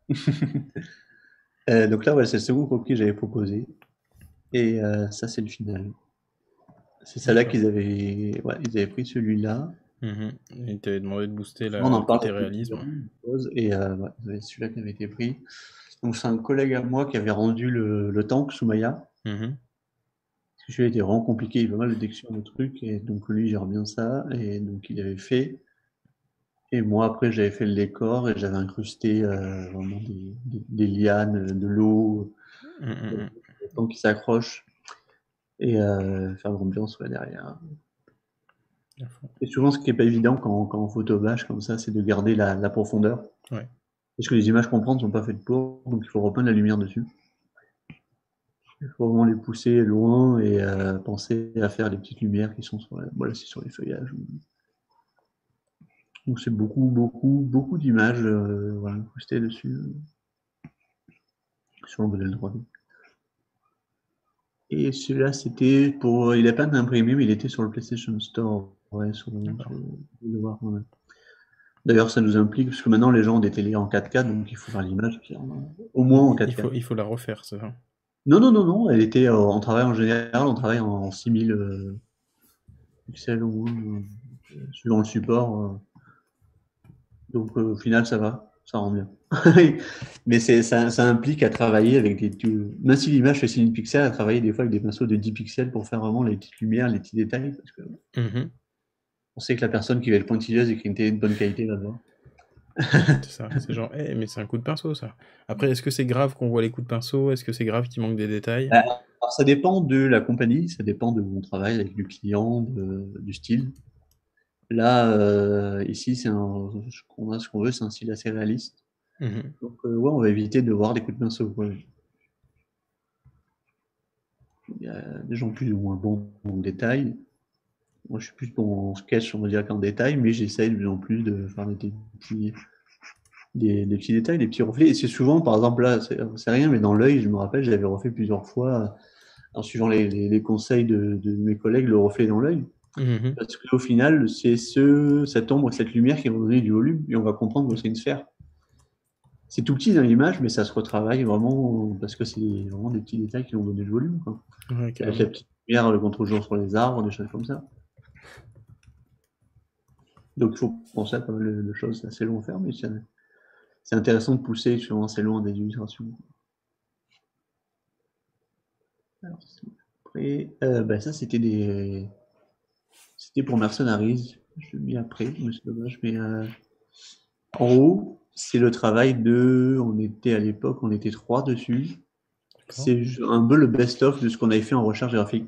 Euh, donc là, voilà, c'est le second croquis que j'avais proposé. Et euh, ça, c'est le final. C'est ça là D'accord. qu'ils avaient, ouais, ils avaient pris celui-là. Mhm. Il t'avait demandé de booster On la- en le parle côté depuis plusieurs réalisme. choses. Et euh, ouais, c'est celui-là qui avait été pris. Donc c'est un collègue à moi qui avait rendu le, le tank Soumaya. Mhm. Parce que celui-là était vraiment compliqué, il y avait pas mal de textures de trucs. Et donc lui, gère bien ça. Et donc il avait fait. Et moi, après, j'avais fait le décor et j'avais incrusté euh, vraiment des, des- des lianes, de l'eau, Mhm, des mhm. temps qui s'accrochent et euh, faire de l'ambiance ouais, derrière. À fond. Et souvent, ce qui est pas évident quand, quand on photobâche comme ça, c'est de garder la, la profondeur. Ouais. Parce que les images qu'on prend ne sont pas faites pour, donc il faut repeindre la lumière dessus. Il faut vraiment les pousser loin et euh, penser à faire les petites lumières qui sont sur, la- voilà, c'est sur les feuillages. Donc c'est beaucoup, beaucoup, beaucoup d'images euh, voilà, incrustées dessus euh, sur le modèle trois D. Et celui-là, c'était pour. Il a pas d'imprimé, mais il était sur le PlayStation Store. Ouais, sur, sur- D'accord. vous pouvez le voir, ouais. D'ailleurs, ça nous implique, parce que maintenant les gens ont des télés en quatre K, donc il faut faire l'image puis en- au moins en Il, il quatre K. faut, il faut la refaire, c'est ça. Non, non, non, non, elle était, euh, on travaille en général, on travaille en six mille euh, pixels au moins, euh, suivant le support. euh. donc euh, au final, ça va, ça rend bien. Mais c'est, ça, ça implique à travailler avec des. tu- Même si l'image fait six mille pixels, à travailler des fois avec des pinceaux de dix pixels pour faire vraiment les petites lumières, les petits détails. Parce que Mhm. on sait que la personne qui va être pointilleuse et qui a une télé de bonne qualité va voir. C'est ça. C'est genre, eh, mais c'est un coup de pinceau, ça. Après, est-ce que c'est grave qu'on voit les coups de pinceau? Est-ce que c'est grave qu'il manque des détails? Euh, Alors, ça dépend de la compagnie, ça dépend de où on travaille, avec du client, de- du style. Là, euh, ici, c'est un, ce qu'on a, ce qu'on veut, c'est un style assez réaliste. Mhm. Donc, euh, ouais, on va éviter de voir des coups de pinceau, ouais. il y a des gens plus ou moins bons en détail. Moi, je suis plus bon en sketch, on va dire, qu'en détail, mais j'essaye de plus en plus de faire des petits, des, des petits détails, des petits reflets. Et c'est souvent, par exemple, là, c'est c'est rien, mais dans l'œil, je me rappelle, j'avais refait plusieurs fois, en suivant les, les, les conseils de, de mes collègues, le reflet dans l'œil. Mhm. Parce qu'au final, c'est ce, cette ombre, cette lumière qui va donner du volume, et on va comprendre que c'est une sphère. C'est tout petit dans l'image, mais ça se retravaille vraiment, parce que c'est vraiment des petits détails qui vont donner du volume, quoi. Ouais, Avec la carrément. petite lumière, le contre-jour sur les arbres, des choses comme ça. Donc il faut penser à pas mal de, de choses, c'est assez long à faire, mais c'est c'est intéressant de pousser souvent assez loin des illustrations. Alors, après, euh, bah, ça c'était des, c'était pour Mercenaries. Je l'ai mis après, mais c'est dommage. Mais euh, en haut, c'est le travail de, on était à l'époque, on était trois dessus. D'accord. C'est un peu le best-of de ce qu'on avait fait en recherche graphique.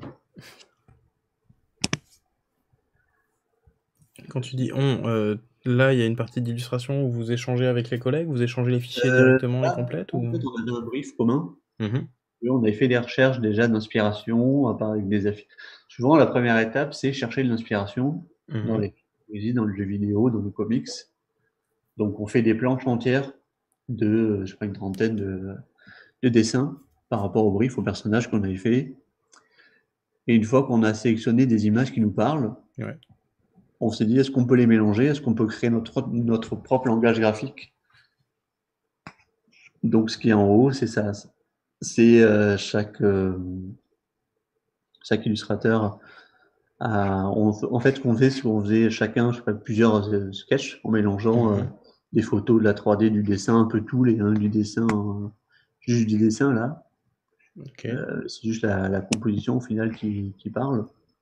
Quand tu dis on, euh, là, il y a une partie d'illustration où vous échangez avec les collègues, vous échangez les fichiers Euh, directement et là, complètes en ou... fait, on avait un brief commun. Mhm. Et on avait fait des recherches déjà d'inspiration, à part avec des affiches. Souvent, la première étape, c'est chercher de l'inspiration dans Mhm. les musiques, dans le jeu vidéo, dans le comics. Donc, on fait des planches entières de, je sais pas, une trentaine de, de dessins par rapport au brief, au personnage qu'on avait fait. Et une fois qu'on a sélectionné des images qui nous parlent, Ouais. on s'est dit, est-ce qu'on peut les mélanger? Est-ce qu'on peut créer notre, notre propre langage graphique? Donc, ce qui est en haut, c'est ça. C'est euh, chaque, euh, chaque illustrateur à, on, en fait, ce qu'on fait, c'est qu'on faisait chacun, je sais pas, plusieurs euh, sketchs en mélangeant euh, Mhm. des photos de la trois D, du dessin, un peu tout, les hein, du dessin, euh, juste du dessin là. Ok. Euh, c'est juste la, la composition au final qui, qui parle.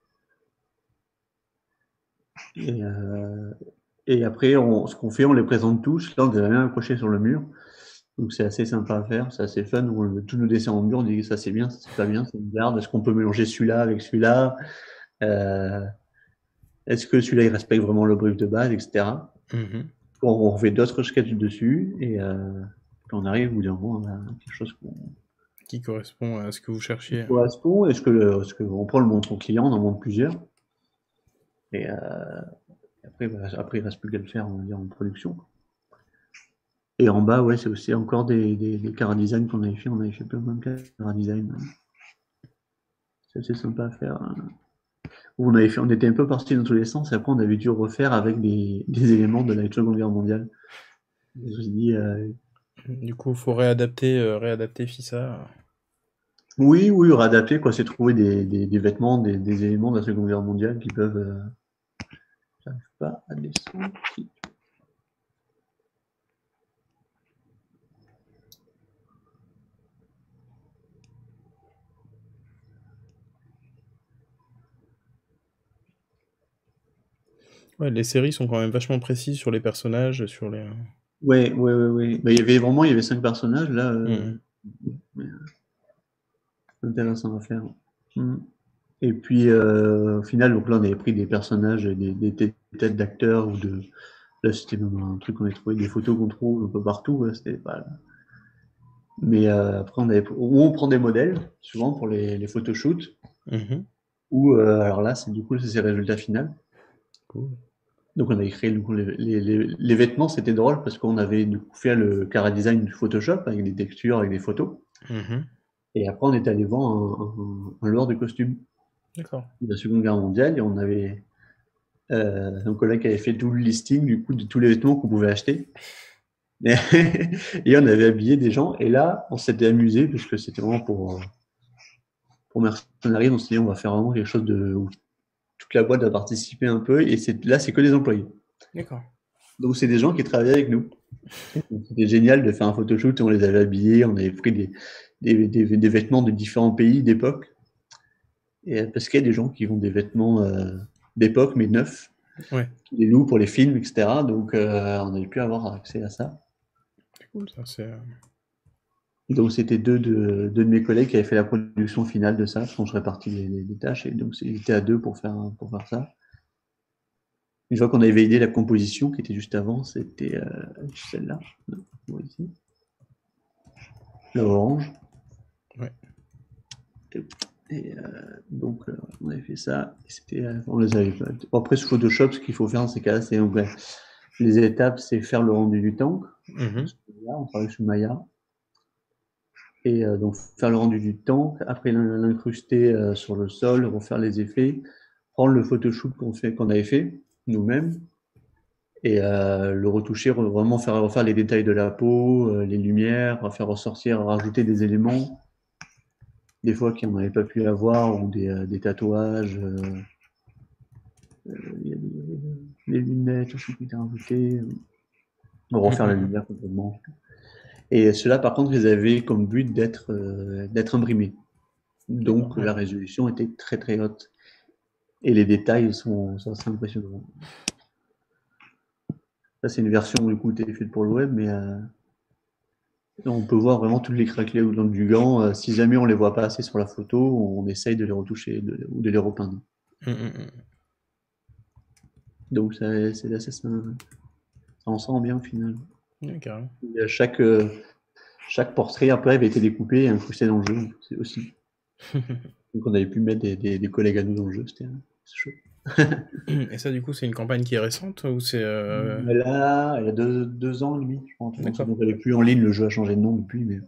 Et, euh, et après, on, ce qu'on fait, on les présente tous. Là, on les a même accrochés sur le mur. Donc c'est assez sympa à faire, c'est assez fun. On, tous nos dessins en mur, on dit ça c'est bien, ça c'est pas bien, ça me garde. Est-ce qu'on peut mélanger celui-là avec celui-là? euh, Est-ce que celui-là il respecte vraiment le brief de base, et cetera. Mhm. On refait d'autres sketchs dessus et euh, quand on arrive au bout d'un moment à quelque chose qu'on Qui correspond à ce que vous qui cherchiez. correspond. Est-ce que le, est-ce qu'on prend le montre au client, on en montre plusieurs et euh, après, bah, après il reste plus qu'à le faire, on va dire, en production. Et en bas, ouais, c'est aussi encore des, des, des cara design qu'on avait fait. On avait fait plein de cara design. C'est assez sympa à faire. Où on avait fait, on était un peu parti dans tous les sens. Et après, on avait dû refaire avec des, des éléments de la Seconde Guerre mondiale. Je me suis dit, euh, Du coup, il faut réadapter, euh, réadapter Fissa. oui, oui, réadapter, quoi. C'est trouver des, des, des vêtements, des, des éléments de la Seconde Guerre mondiale qui peuvent. Euh, j'arrive pas à descendre. Si. Ouais, les séries sont quand même vachement précises sur les personnages, sur les... Ouais, ouais, ouais, ouais. Bah, il y avait vraiment, il y avait cinq personnages là. Euh, Mhm. mais, euh, intéressant à faire. Mm. Et puis euh, au final, donc là, on avait pris des personnages, des, des têtes têtes d'acteurs ou de. Là, c'était même un truc qu'on avait trouvé, des photos qu'on trouve un peu partout. Là, c'était pas. Mais euh, après, on avait, ou on prend des modèles, souvent pour les, les photoshoots, Mhm. ou euh, alors là, c'est du coup, c'est le résultat final. Cool. Donc on avait créé du coup, les, les, les, les vêtements, c'était drôle parce qu'on avait du coup fait le cara design du Photoshop avec des textures, avec des photos. Mhm. Et après, on est allé voir un, un, un loueur de costumes D'accord. de la Seconde Guerre mondiale et on avait euh, un collègue qui avait fait tout le listing du coup de tous les vêtements qu'on pouvait acheter. Et, et on avait habillé des gens. Et là, on s'était amusé parce que c'était vraiment pour, pour Mercenaries. On s'est dit, on va faire vraiment quelque chose de où toute la boîte va participer un peu. Et c'est, là, c'est que des employés. D'accord. Donc, c'est des gens qui travaillaient avec nous. C'était génial de faire un photoshoot et on les avait habillés. On avait pris des, des, des, des vêtements de différents pays d'époque. Et parce qu'il y a des gens qui ont des vêtements euh, d'époque, mais neufs, Ouais. qui les louent pour les films, et cetera. Donc, euh, on avait pu avoir accès à ça. C'est cool, ça. C'est... euh, Donc, c'était deux de, deux de mes collègues qui avaient fait la production finale de ça, parce qu'on se répartit les, les, les tâches. Et donc, ils étaient à deux pour faire, pour faire ça. Une fois qu'on avait validé la composition, qui était juste avant, c'était euh, celle-là. Non, ici. La orange. Ouais. Et euh, donc, euh, on avait fait ça. Et c'était, euh, on les avait pas. Bon, après, sur Photoshop, ce qu'il faut faire dans ces cas-là, c'est donc, ouais, les étapes, c'est faire le rendu du tank. Mhm. Là, on travaille sur Maya. Et euh, donc, faire le rendu du tank, après l'in- l'incruster euh, sur le sol, refaire les effets, prendre le Photoshop qu'on fait, qu'on avait fait nous-mêmes et euh, le retoucher, re- vraiment faire refaire les détails de la peau, euh, les lumières, faire ressortir, rajouter des éléments, des fois qu'il n'en avait pas pu avoir, ou des, euh, des tatouages, euh, il y a des, les lunettes aussi qui étaient rajoutées, euh, refaire la Mhm. lumière complètement. Et ceux-là, par contre, ils avaient comme but d'être euh, d'être imprimés. D'accord, Donc ouais. la résolution était très très haute. Et les détails sont, sont assez impressionnants. Ça, c'est une version du coup qui est faite pour le web, mais euh, on peut voir vraiment toutes les craquelets ou du gant. Euh, si jamais on les voit pas assez sur la photo, on essaye de les retoucher de, ou de les repeindre. Mhm. Donc ça, c'est assez, ça, ça en sent bien au final. Ouais, carrément. Et chaque, euh, chaque portrait après avait été découpé et incrusté dans le jeu c'est aussi. Donc on avait pu mettre des, des, des collègues à nous dans le jeu, c'était chaud. Et ça, du coup, c'est une campagne qui est récente ou c'est... euh, Elle a, elle a deux, deux ans et demi, je pense. D'accord. Donc elle est plus en ligne, le jeu a changé de nom depuis. Mais...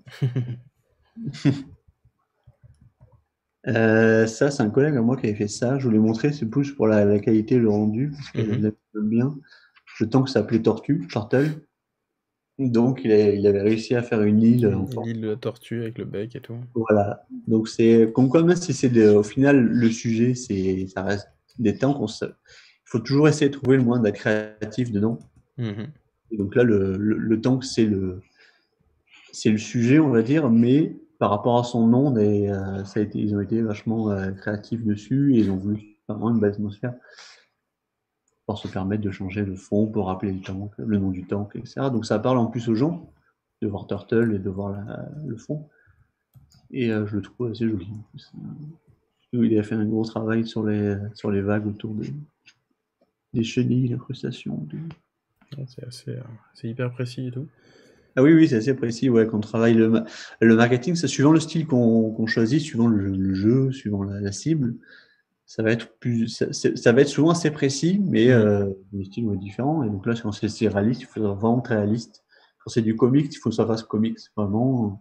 Euh, ça, c'est un collègue à moi qui avait fait ça. Je vous l'ai montré, c'est plus pour la, la qualité, le rendu, parce qu'elle Mhm. l'aime bien. Le temps que ça s'appelait Tortue, Turtle. Donc il, a- il avait réussi à faire une île en forme. L'île de la tortue avec le bec et tout. Voilà. Donc c'est comme quoi, même si c'est des- au final le sujet, c'est ça reste des temps qu'on se. Il faut toujours essayer de trouver le moins de créatif dedans. Mhm. Et donc là, le, le, le tank, c'est le, c'est le sujet, on va dire, mais par rapport à son nom, et, euh, ça a été, ils ont été vachement euh, créatifs dessus et ils ont voulu faire vraiment une belle atmosphère pour se permettre de changer le fond, pour rappeler le tank, le nom du tank, et cetera. Donc ça parle en plus aux gens de voir Turtle et de voir la- le fond. Et euh, je le trouve assez joli. Il a fait un gros travail sur les, sur les vagues autour des, des chenilles, l'incrustation. Des... Ouais, c'est assez... euh, c'est hyper précis et tout. Ah oui, oui, c'est assez précis, ouais, qu'on travaille le, ma- le marketing, c'est suivant le style qu'on qu'on choisit, suivant le, le jeu, suivant la, la cible. Ça va être plus, ça, c'est- ça va être souvent assez précis, mais Mhm. euh, le style est différent. Et donc là, quand c'est c'est réaliste, il faut être vraiment très réaliste. Quand c'est du comics, il faut que ça fasse comics, vraiment.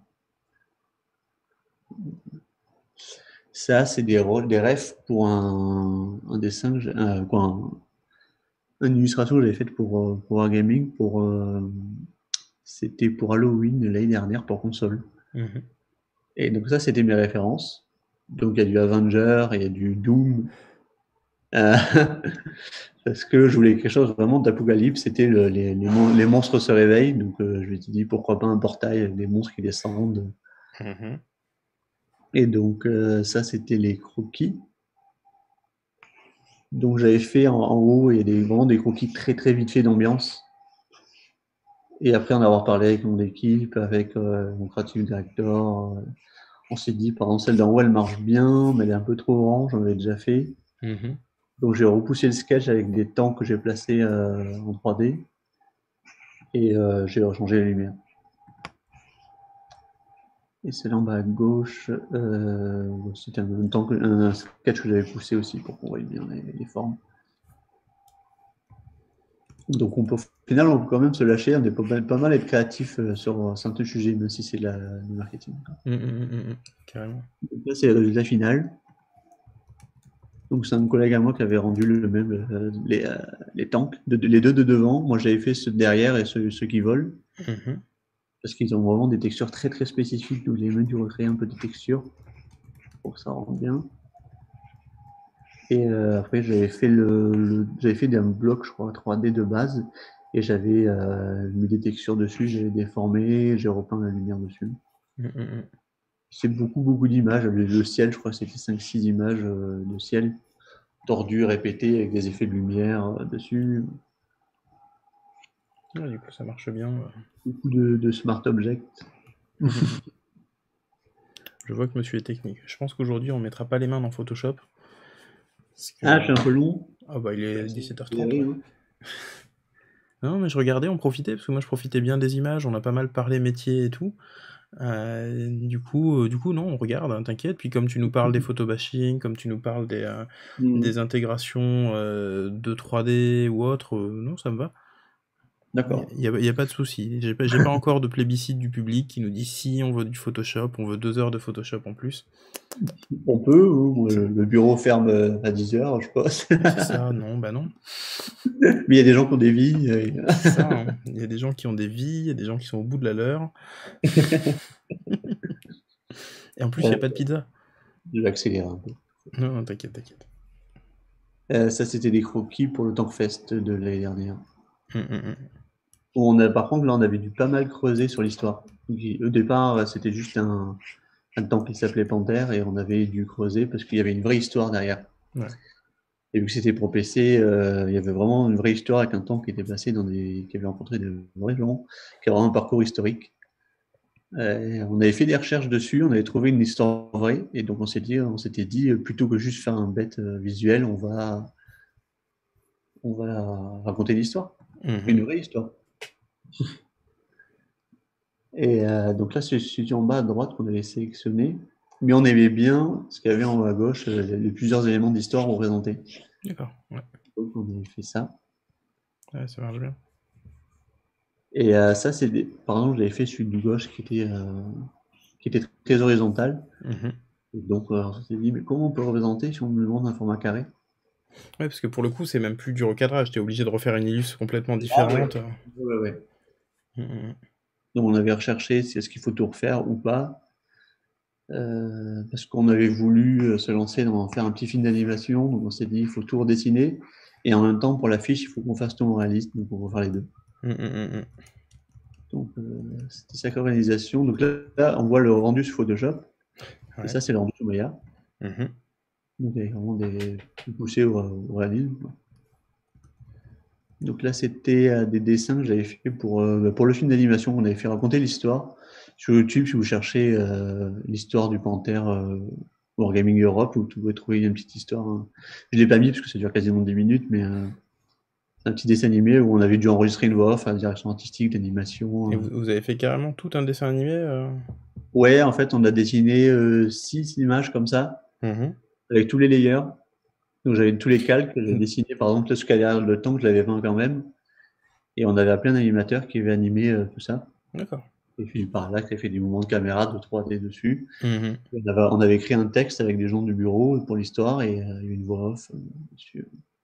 Ça, c'est des rôles, des refs pour un, un dessin, que j'ai- euh, quoi, un, une illustration que j'avais faite pour, euh, pour Wargaming, pour, euh, c'était pour Halloween l'année dernière pour console. Mhm. Et donc ça, c'était mes références. Donc il y a du Avenger, il y a du Doom. Euh, parce que je voulais quelque chose vraiment d'apocalypse. C'était le- les, les, mon- les monstres se réveillent. Donc euh, je me suis dit pourquoi pas un portail avec des monstres qui descendent. Mhm. Et donc euh, ça, c'était les croquis. Donc j'avais fait en, en haut, il y a des, vraiment des croquis très très vite fait d'ambiance. Et après en avoir parlé avec mon équipe, avec euh, mon creative director, euh, on s'est dit, par exemple, celle d'en haut, elle marche bien, mais elle est un peu trop orange, j'en avais déjà fait. Mhm. Donc j'ai repoussé le sketch avec des temps que j'ai placés euh, en trois D et euh, j'ai changé les lumières. Et celle en bas à gauche, euh, c'était en même temps que un sketch que j'avais poussé aussi pour qu'on voie bien les, les formes. Donc on peut, au final, on peut quand même se lâcher, on est pas mal, pas mal être créatif euh, sur certains sujets, même si c'est la- du marketing. Mhm. Mhm. Mhm. Carrément. Donc là, c'est le résultat final. Donc c'est un collègue à moi qui avait rendu le même, euh, les, euh, les tanks, de- de- les deux de devant. Moi j'avais fait ceux de derrière et ceux, ceux qui volent, Mhm. parce qu'ils ont vraiment des textures très très spécifiques. Donc j'ai même dû recréer un peu de texture pour que ça rende bien. Et euh, après j'avais fait le, le- j'avais fait un bloc, je crois, trois D de base, et j'avais euh, mis des textures dessus, j'avais déformé, j'ai repeint la lumière dessus. Mhm. Mhm. C'est beaucoup beaucoup d'images. Le, le ciel, je crois, que c'était cinq six images euh, de ciel tordu, répété, avec des effets de lumière euh, dessus. Ouais, du coup, ça marche bien. euh. Beaucoup de, de smart objects. Mhm. Je vois que monsieur est technique. Je pense qu'aujourd'hui, on mettra pas les mains dans Photoshop. Parce que... Ah, je suis un peu long. Ah bah, il Je vais est essayer dix-sept heures trente, d'accélérer, ouais. hein. Non, mais je regardais, on profitait, parce que moi, je profitais bien des images. On a pas mal parlé métier et tout. Euh, du coup, euh, du coup, non, on regarde, hein, t'inquiète. Puis comme tu nous parles des photobashing, comme tu nous parles des, euh, Hmm. des intégrations euh, de trois D ou autre, euh, non, ça me va. Il D'accord. n'y a, y a pas de souci. J'ai pas, j'ai pas encore de plébiscite du public qui nous dit si on veut du Photoshop, on veut deux heures de Photoshop en plus. On peut, ou, euh, le bureau ferme euh, à dix heures, je pense. C'est ça, non, bah non. Mais il y a des gens qui ont des vies. euh, C'est ça, hein. Il y a des gens qui ont des vies, il y a des gens qui sont au bout de la leur. Et en plus, il n'y euh, a pas de pizza. je vais accélérer un peu. Non, non, t'inquiète, t'inquiète. Euh, ça, c'était des croquis pour le Tankfest de l'année dernière. Hum, hum, hum. Où on a, par contre, là, on avait dû pas mal creuser sur l'histoire. Donc, il- Au départ, c'était juste un, un temple qui s'appelait Panthère et on avait dû creuser parce qu'il y avait une vraie histoire derrière. Ouais. Et vu que c'était pour P C, euh, il y avait vraiment une vraie histoire avec un temple qui était passé dans des, qui avait rencontré de vrais gens, qui a vraiment un parcours historique. Euh, on avait fait des recherches dessus, on avait trouvé une histoire vraie, et donc on s'est dit, on s'était dit, euh, plutôt que juste faire un bête euh, visuel, on va, on va raconter l'histoire, Mhm. une vraie histoire. Et euh, donc là, c'est celui en bas à droite qu'on avait sélectionné, mais on aimait bien ce qu'il y avait en haut à gauche, euh, les plusieurs éléments d'histoire représentés. D'accord, ouais. Donc on avait fait ça. Ouais, ça marche bien. Et euh, ça, c'est des... par exemple, j'avais fait celui du gauche qui était, euh, qui était très horizontal. Mhm. Et donc, euh, on s'est dit, mais comment on peut représenter si on me demande un format carré? Ouais, parce que pour le coup, c'est même plus du recadrage. T'es obligé de refaire une illustre complètement Ah ouais. différente. Ouais, ouais. Mhm. Donc, on avait recherché si est-ce qu'il faut tout refaire ou pas, euh, parce qu'on avait voulu euh, se lancer dans faire un petit film d'animation. Donc, on s'est dit, il faut tout redessiner. Et en même temps, pour l'affiche, il faut qu'on fasse tout en réaliste. Donc, on va faire les deux. Mhm, mhm, Donc, euh, c'était chaque organisation. Donc là, là, on voit le rendu sur Photoshop. mhm. Et Ouais. ça, c'est le rendu sur Maya. Mhm. Donc, il y avait vraiment des poussés au, au réalisme. Donc là, c'était euh, des dessins que j'avais fait pour, euh, bah, pour le film d'animation. On avait fait raconter l'histoire. Sur YouTube, si vous cherchez euh, l'histoire du Panthère euh, Wargaming Europe, vous pouvez trouver une petite histoire. Hein. Je l'ai pas mis parce que ça dure quasiment dix minutes, mais euh, c'est un petit dessin animé où on avait dû enregistrer une voix off à la direction artistique, d'animation. Et euh. vous, vous avez fait carrément tout un dessin animé euh Ouais, en fait, on a dessiné euh, six images comme ça, Mhm. avec tous les layers. Donc j'avais tous les calques. J'avais dessiné, par exemple, le Scalar, le temps que je l'avais peint quand même. Et on avait plein d'animateurs qui avaient animé euh, tout ça. D'accord. Et puis par là, qui a fait des mouvements de caméra de trois D dessus. Mhm. On avait, on avait écrit un texte avec des gens du bureau pour l'histoire et euh, une voix off euh, dessus.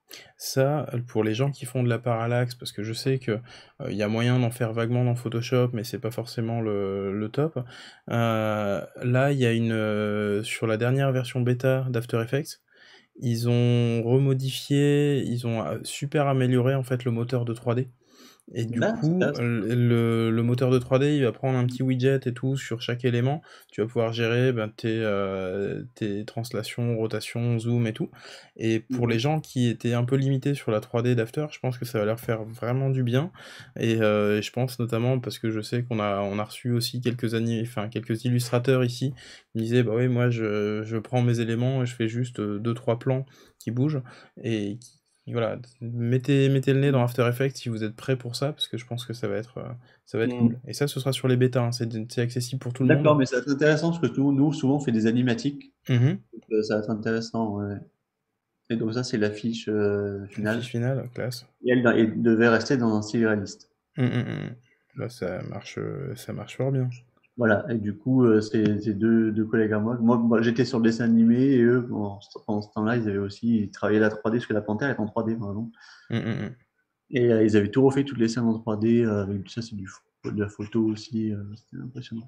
Ça, pour les gens qui font de la parallaxe, parce que je sais que euh, il y a moyen d'en faire vaguement dans Photoshop, mais c'est pas forcément le, le top. Euh, là, il y a une euh, sur la dernière version bêta d'After Effects, ils ont remodifié, ils ont euh, super amélioré en fait le moteur de trois D. Et du Ben, c'est coup, intéressant. le, le moteur de trois D, il va prendre un petit widget et tout sur chaque élément. Tu vas pouvoir gérer ben, tes, euh, tes translations, rotations, zoom et tout. Et pour les Mhm. gens qui étaient un peu limités sur la trois D d'After, je pense que ça va leur faire vraiment du bien. Et euh, je pense notamment parce que je sais qu'on a, on a reçu aussi quelques, ani- enfin, quelques illustrateurs ici qui me disaient, bah oui, moi je, je prends mes éléments et je fais juste euh, deux, trois plans qui bougent et qui voilà, mettez, mettez le nez dans After Effects si vous êtes prêt pour ça, parce que je pense que ça va être, euh, ça va être Mhm. cool. Et ça, ce sera sur les bêtas, hein, c'est c'est accessible pour tout le D'accord, monde. mais ça va être intéressant parce que nous, nous, souvent, on fait des animatiques. Mhm. Donc, euh, ça va être intéressant. Ouais. Et donc, ça, c'est l'affiche euh, La fiche finale. finale, classe. Et elle, elle devait rester dans un style réaliste. Mhm, mhm. Là, ça marche, euh, ça marche fort bien. Voilà. Et du coup, euh, c'est c'est deux, deux collègues à moi. Moi, moi, j'étais sur le dessin animé et eux, pendant ce pendant ce temps-là, ils avaient aussi travaillé la trois D parce que la panthère est en trois D, par exemple. Mhm, mhm. Et euh, ils avaient tout refait, toutes les scènes en trois D, euh, avec tout ça, c'est du pho- de la photo aussi, euh, c'était impressionnant.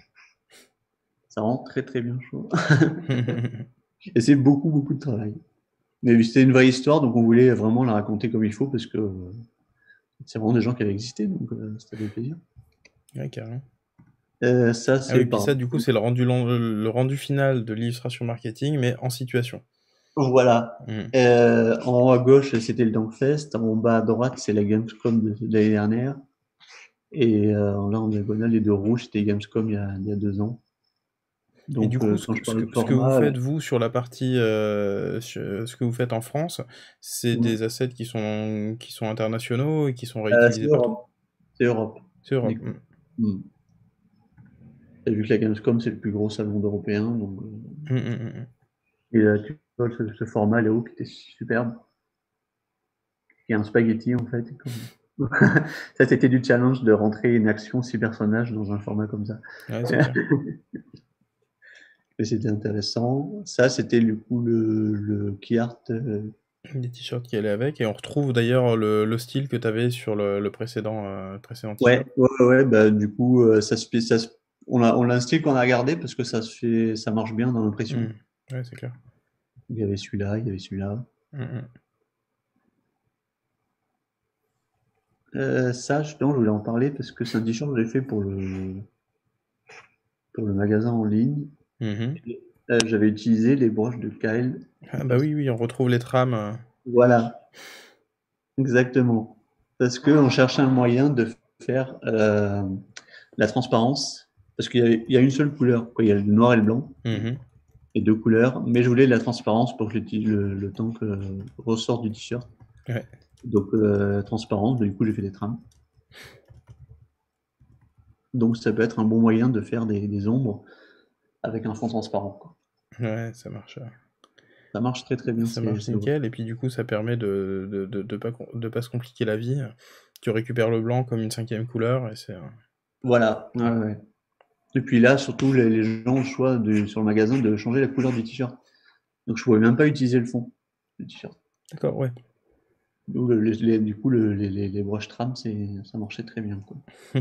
Ça rend très très bien chaud. Et c'est beaucoup beaucoup de travail. Mais c'était une vraie histoire, donc on voulait vraiment la raconter comme il faut, parce que euh, c'est vraiment des gens qui avaient existé, donc euh, c'était avec plaisir. Ouais, carrément. Euh, ça, Ah c'est oui, puis par... ça, du coup, c'est le rendu, lan- le rendu final de l'illustration marketing, mais en situation. Voilà. Mhm. Euh, en haut à gauche, c'était le Dankfest. En bas à droite, c'est la Gamescom de, de l'année dernière. Et euh, là, en diagonale, les deux rouges, c'était Gamescom il y a, il y a deux ans. Et du Donc, coup, euh, ce quand que, je ce parle que, de ce que vous format, faites, vous, sur la partie, euh, sur- ce que vous faites en France, c'est euh, des assets qui sont, qui sont internationaux et qui sont c'est réutilisés partout? Europe. C'est Europe. C'est Europe. Uniquement. Mm. Hmm. Et vu que la Gamescom, c'est le plus gros salon européen, donc, euh, Hum, hum, hum. et là, tu vois ce, ce format là-haut qui était superbe, qui est un spaghetti en fait. Comme... ça, c'était du challenge de rentrer une action six personnages dans un format comme ça. Ouais, c'est clair. Et c'était intéressant. Ça, c'était du coup le, le key art. euh, Des t-shirts qui allaient avec, et on retrouve d'ailleurs le, le style que tu avais sur le, le précédent, euh, précédent t-shirt. Ouais, ouais, ouais, ouais, bah, du coup, euh, ça se fait, ça se- on a, on a un style qu'on a gardé parce que ça se fait, ça marche bien dans l'impression. Hum. Ouais, c'est clair. Il y avait celui-là, il y avait celui-là. Hum, hum. Euh, ça, justement, je voulais en parler parce que c'est un t-shirt que j'ai fait pour le, pour le magasin en ligne. Mhm. Euh, j'avais utilisé les broches de Kyle. Ah bah oui, oui, on retrouve les trames. euh. Voilà, exactement. Parce que on cherchait un moyen de faire euh, la transparence. Parce qu'il y, avait- il y a une seule couleur, quoi. Il y a le noir et le blanc, Mhm. et deux couleurs. Mais je voulais la transparence pour que le, t- le, le temps que ressorte du t-shirt. Ouais. Donc, euh, transparence, du coup, j'ai fait des trames. Donc, ça peut être un bon moyen de faire des, des ombres avec un fond transparent, quoi. Ouais, ça marche. euh, Ça marche très très bien. Ça C'est, marche c'est vrai. nickel, et puis du coup, ça permet de de, de, de pas, com- de pas se compliquer la vie. Tu récupères le blanc comme une cinquième couleur, et c'est... euh, Voilà. Ouais, ouais. Et puis là, surtout, les, les gens ont le choix de, sur le magasin de changer la couleur du t-shirt. Donc, je pouvais même pas utiliser le fond du t-shirt. D'accord, ouais. Donc, le- les- les- du coup, le- les, les, les broches tram, c'est, ça marchait très bien, quoi.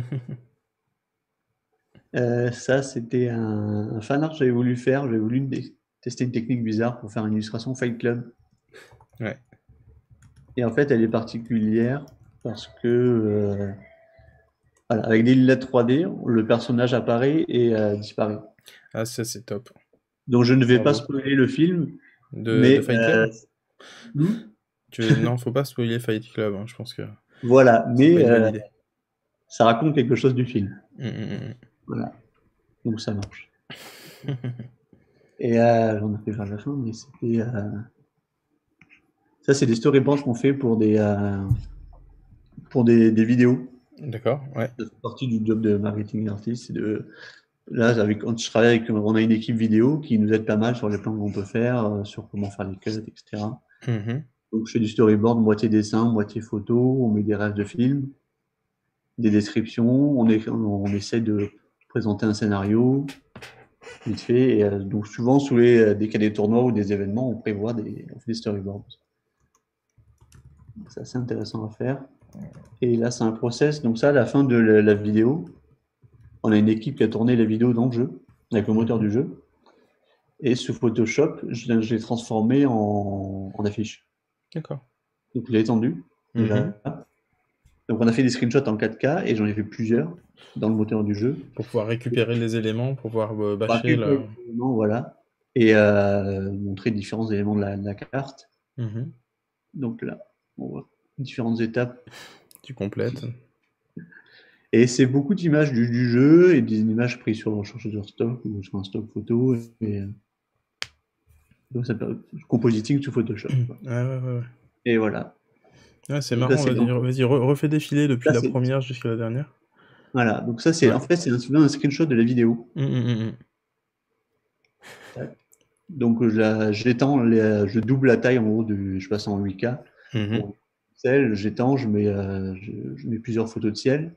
Euh, ça, c'était un, un fan art que j'avais voulu faire. J'avais voulu dé- tester une technique bizarre pour faire une illustration Fight Club. Ouais. Et en fait, elle est particulière parce que, euh, voilà, avec des lunettes trois D, le personnage apparaît et euh, disparaît. Ah, ça, c'est top. Donc, je ne vais pas Bravo. spoiler le film, De, de mais Fight euh, Club? hmm, Tu... Non, faut pas spoiler Fight Club, hein, je pense que voilà, c'est pas mais une bonne euh, idée. ça raconte quelque chose du film. Hum, hum, Voilà, donc ça marche. hum. Et euh, j'en ai fait vers la fin, mais c'était euh, ça, c'est des storyboards qu'on fait pour des euh, pour des, des vidéos. D'accord, ouais. Ça fait partie du job de marketing artist. C'est de là, avec, quand je travaille avec, on a une équipe vidéo qui nous aide pas mal sur les plans qu'on peut faire, euh, sur comment faire les cuts, et cetera. Mhm. Donc je fais du storyboard, moitié dessin, moitié photo. On met des rêves de film, des descriptions. On, est, on essaie de présenter un scénario vite fait. Et, euh, donc souvent, sous les, euh, dès qu'il y a des tournois ou des événements, on prévoit des, on fait des storyboards. C'est assez intéressant à faire. Et là, c'est un process. Donc ça, à la fin de la, la vidéo, on a une équipe qui a tourné la vidéo dans le jeu, avec le moteur Mhm. du jeu. Et ce Photoshop, je, je l'ai transformé en, en affiche. D'accord. Donc je l'ai étendu Mhm. déjà. Donc on a fait des screenshots en quatre K et j'en ai fait plusieurs dans le moteur du jeu. Pour pouvoir récupérer les éléments, pour pouvoir euh, Pour bâcher le... récupérer les éléments, voilà. Et euh, montrer différents éléments de la, de la carte. Mhm. Donc là, on voit différentes étapes. Tu complètes. Et c'est beaucoup d'images du, du jeu et des images prises sur, sur Shutterstock ou sur un stock photo. Et, euh, donc ça peut compositing sous Photoshop, quoi. Ouais, ouais, ouais, ouais. Et voilà. Ouais, c'est Donc là, marrant, c'est vas-y, vas-y, re- refais défiler depuis là, la c'est première jusqu'à la dernière. voilà. Donc ça, c'est Ouais. en fait, c'est un, souvent un screenshot de la vidéo. Hum, hum, hum, hum. Donc je la- j'étends, les- je double la taille en gros du, je passe en huit K. Mhm. Bon, ciel, j'étends, je mets, euh, je, je mets plusieurs photos de ciel.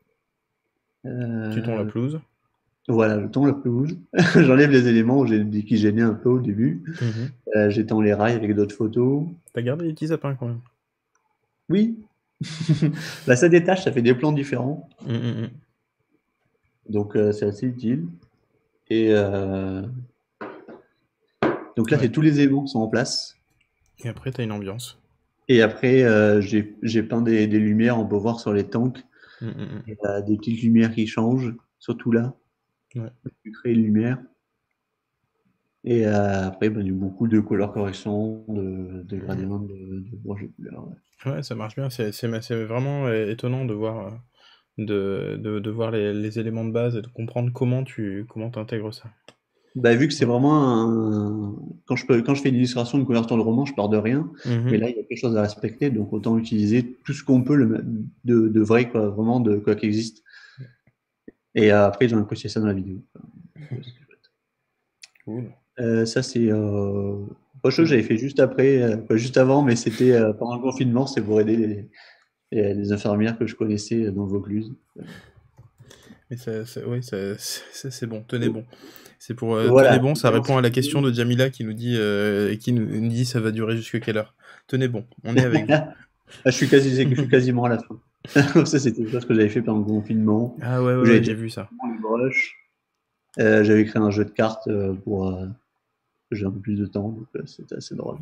Tu tons la Euh, pelouse. voilà, je tends la pelouse. J'enlève les éléments j'ai- qui gênaient un peu au début. Mhm. Euh, j'étends les rails avec d'autres photos. T'as gardé les petits sapins quand même. Oui, bah, ça détache, ça fait des plans différents. Hum, hum, hum. Donc euh, c'est assez utile. Et euh, donc là, Ouais. c'est tous les éléments qui sont en place. Et après, t'as une ambiance. Et après, euh, j'ai j'ai peint des, des lumières, on peut voir sur les tanks. Hum, hum, hum. Il y a des petites lumières qui changent, surtout là. Ouais. Tu crées une lumière. Et euh, après, ben, il y a beaucoup de couleur correction, de, de Hum. gradient, de, de broche de couleur. Ouais. Ouais, ça marche bien. C'est c'est- c'est vraiment euh, étonnant de voir, euh, de, de, de voir les, les éléments de base et de comprendre comment tu comment t'intègres ça. Bah, vu que c'est Ouais. vraiment un... Quand je, peux, quand je fais une illustration, une couverture de roman, je pars de rien. Mais Mhm. là, il y a quelque chose à respecter, donc autant utiliser tout ce qu'on peut le, de, de vrai, quoi, vraiment de quoi qui existe. Et euh, après, ils ont apprécié ça dans la vidéo. Donc, euh, c'était chouette. Cool. Euh, ça, c'est euh, autre chose que j'avais fait juste après, euh, pas juste avant, mais c'était euh, pendant le confinement, c'était pour aider les, les, les infirmières que je connaissais dans le Vaucluse. Mais ça, ça- ouais, ça- ça- c'est bon, tenez bon. C'est pour euh, tenez Voilà. bon, ça répond à la question de Jamila qui nous dit euh, qui nous, nous dit ça va durer jusque quelle heure. Tenez bon, on est avec vous. Ah, je suis quasi, je suis quasiment à la fin. Ça, c'était une chose que j'avais fait pendant le confinement. Ah ouais, Où ouais, j'avais ouais, déjà j'ai vu ça. fait le rush. Euh, j'avais créé un jeu de cartes euh, pour euh, que j'ai un peu plus de temps, donc euh, c'était assez drôle.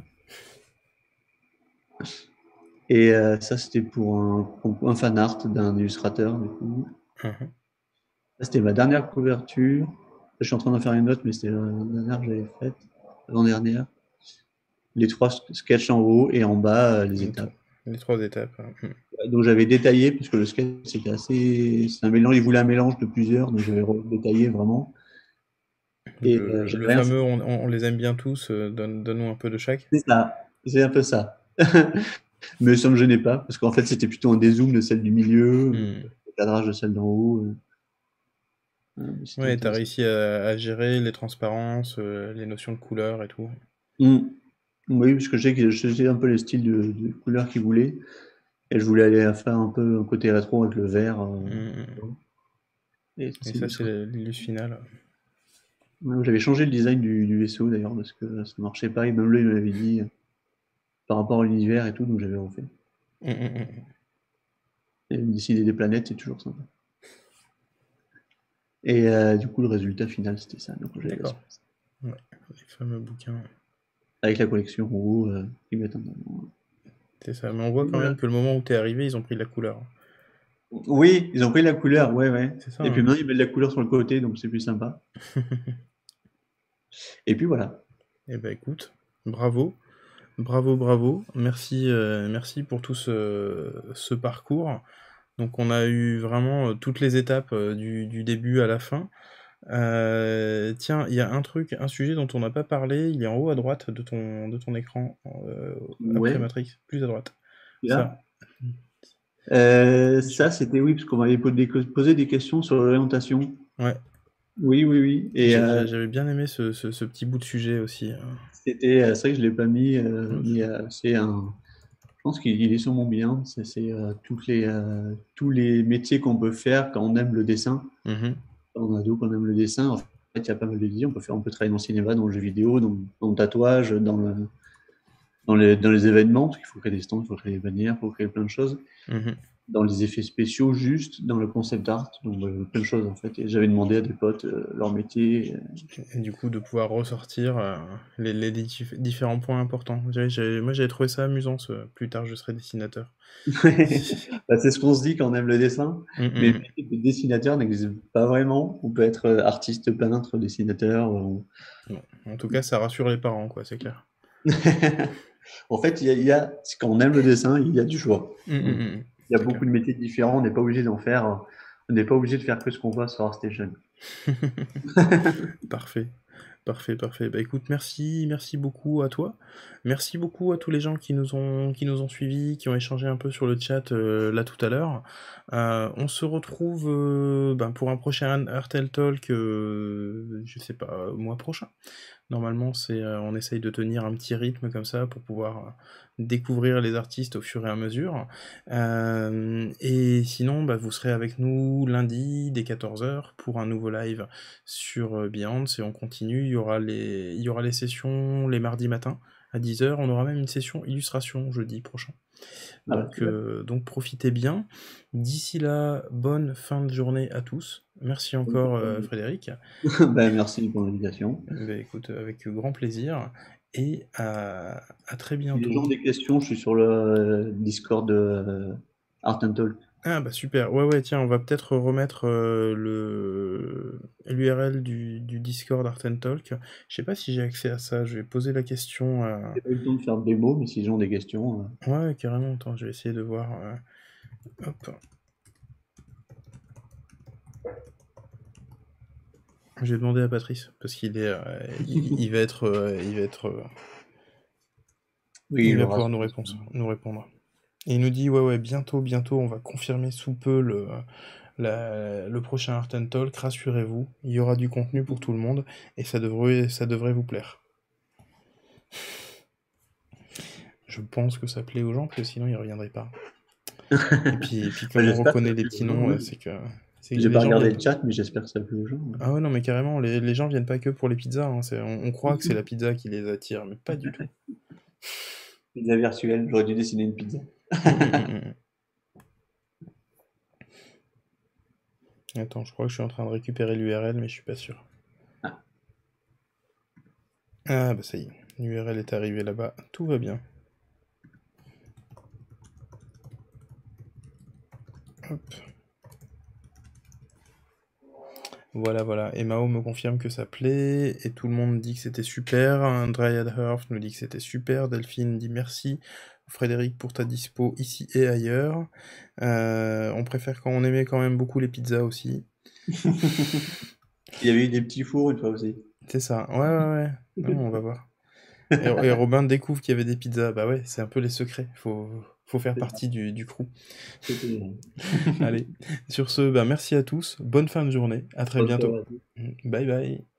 Et euh, ça, c'était pour un, un fan art d'un illustrateur, du coup. Mhm. Ça, c'était ma dernière couverture. Je suis en train d'en faire une autre, mais c'était la dernière que j'avais faite, l'avant-dernière. Les trois sketchs en haut et en bas, euh, les Les, étapes. les trois étapes. hein. Mhm. Donc j'avais détaillé, puisque le sketch, c'était assez. C'est un mélange, il voulait un mélange de plusieurs, donc j'avais détaillé vraiment. Et Le, euh, le- le j'avais rien. fameux on, on- on les aime bien tous, euh, donne, donne-nous un peu de chaque. C'est ça, c'est un peu ça. Mais ça me gênait pas, parce qu'en fait, c'était plutôt un dézoom de celle du milieu, Hmm. le cadrage de celle d'en haut. euh, euh, C'était Ouais, t'as intéressant. réussi à, à gérer les transparences, euh, les notions de couleur et tout. Mm. Oui, parce que je sais que je sais un peu les styles de, de couleurs qu'ils voulaient, et je voulais aller faire un peu un côté rétro avec le vert. euh, Hmm. et Et c'est ça, des c'est l'illus finale. Ouais, j'avais changé le design du, du vaisseau d'ailleurs, parce que ça marchait pas, et même lui, il m'avait dit euh, par rapport à l'univers et tout, donc j'avais refait. Hmm, hmm, hmm. Et décider des planètes, c'est toujours sympa. Et euh, du coup, le résultat final, c'était ça. Donc, j'avais la D'accord. surprise. Ouais, les fameux bouquins. Avec la collection en haut, euh, ils mettent en avant. C'est ça. Mais on voit Et quand voilà. même que le moment où t'es arrivé, ils ont pris de la couleur. Oui, ils ont pris la couleur, ouais, ouais. C'est ça, Et puis hein. maintenant, ils mettent de la couleur sur le côté, donc c'est plus sympa. Et puis voilà. Eh ben écoute, bravo. Bravo, bravo. Merci, euh, merci pour tout ce, ce parcours. Donc on a eu vraiment euh, toutes les étapes euh, du, du début à la fin. Euh, tiens, il y a un truc, un sujet dont on n'a pas parlé, il est en haut à droite de ton, de ton écran, euh, après Ouais, Matrix, plus à droite. Ça. là. Euh, Je- ça, c'était oui, parce qu'on m'avait posé des posé des questions sur l'orientation. Ouais, Oui, oui, oui. Et j'ai- euh, j'ai- j'avais bien aimé ce, ce- ce petit bout de sujet aussi. hein. c'était, euh, c'est vrai que je l'ai pas mis, euh, Ouais, mais c'est- euh, c'est un. Je pense qu'il il est sur mon bilan. C'est c'est, euh, toutes les, euh, tous les métiers qu'on peut faire quand on aime le dessin. Mhm, Quand on a ado, qu'on aime le dessin. En fait, il y a pas mal de métiers. On peut faire, on peut travailler dans le cinéma, dans le jeu vidéo, dans, dans le tatouage, dans le, dans les, dans les événements, parce qu'il faut créer des stands, il faut créer des bannières, il faut créer plein de choses. mhm. Dans les effets spéciaux, juste dans le concept art, donc euh, plein de choses en fait. Et j'avais demandé à des potes euh, leur métier. Et du coup, de pouvoir ressortir euh, les, les dif- différents points importants. J'avais- j'avais- moi, j'avais trouvé ça amusant, ce plus tard, je serai dessinateur. Bah, c'est ce qu'on se dit quand on aime le dessin, Hum, hum, mais hum. le dessinateur n'existe pas vraiment. On peut être euh, artiste peintre, dessinateur. on- Bon, en tout cas, ça rassure les parents, quoi, c'est clair. En fait, il y a, il y a- quand on aime le dessin, il y a du choix. Hum, hum, Donc, hum, hum. il y a C'est clair. beaucoup de métiers différents. On n'est pas obligé d'en faire. On n'est pas obligé de faire que ce qu'on voit sur ArtStation. Parfait. Parfait, parfait. Bah écoute, merci, merci beaucoup à toi. Merci beaucoup à tous les gens qui nous ont, qui nous ont suivis, qui ont échangé un peu sur le chat euh, là tout à l'heure. Euh, on se retrouve euh, ben, pour un prochain Artel Talk, euh, je sais pas, euh, mois prochain. Normalement, c'est, euh, on essaye de tenir un petit rythme comme ça pour pouvoir euh, découvrir les artistes au fur et à mesure. Euh, et sinon, bah, vous serez avec nous lundi dès quatorze heures pour un nouveau live sur euh, Behance et on continue. Il y aura les, il y aura les sessions les mardis matins à dix heures. On aura même une session illustration jeudi prochain. Ah bah, Donc, euh, donc profitez bien. D'ici là, bonne fin de journée à tous. Merci encore euh, Frédéric. ben, merci pour l'invitation. Bah, écoute, avec grand plaisir et à, à très Si les gens bientôt. ont des questions, je suis sur le Discord de euh, Art and Talk. Ah bah super, ouais ouais tiens, on va peut-être remettre euh, le l'U R L du, du Discord Art and Talk. Je sais pas si j'ai accès à ça, je vais poser la question à... J'ai pas eu le temps de faire de démo, mais si les gens ont des questions. euh, Ouais carrément, attends, je vais essayer de voir... euh, Hop. Je vais demander à Patrice, parce qu'il est, euh, il, il va être... euh, il va être... euh, Oui, il il va aura pouvoir son- nous répondre, nous répondre. Et il nous dit, ouais ouais, bientôt, bientôt, on va confirmer sous peu le... la- le prochain Art and Talk, rassurez-vous, il y aura du contenu pour tout le monde et ça devrait, ça devrait vous plaire. Je pense que ça plaît aux gens, parce que sinon ils reviendraient pas. Et puis, et puis Bah, comme on j'espère que ça reconnaît les plaît petits aux gens, noms, oui. euh, c'est que, c'est que J'ai les pas gens regardé viennent. le chat, mais j'espère que ça plaît aux gens. Ah ouais, non, mais carrément, les, les gens viennent pas que pour les pizzas. Hein, c'est- on, on croit que c'est la pizza qui les attire, mais pas du tout. Pizza virtuelle, j'aurais dû dessiner une pizza. Mm, mm, mm, mm. Attends, je crois que je suis en train de récupérer l'U R L, mais je suis pas sûr. Ah. Ah bah ça y est, l'U R L est arrivé là-bas, tout va bien. Hop. Voilà, voilà. Et Mao me confirme que ça plaît, et tout le monde dit que c'était super. Dryad Hearth nous dit que c'était super. Delphine dit merci. Frédéric pour ta dispo ici et ailleurs. Euh, on préfère quand on aimait quand même beaucoup les pizzas aussi. Il y avait eu des petits fours une fois aussi. C'est ça. Ouais, ouais, ouais. Non, on va voir. Et, et Robin découvre qu'il y avait des pizzas. Bah ouais, c'est un peu les secrets. Faut, faut faire partie du, du crew. Allez, sur ce, bah merci à tous. Bonne fin de journée. À très Bonne bientôt. soirée à tous. Bye bye.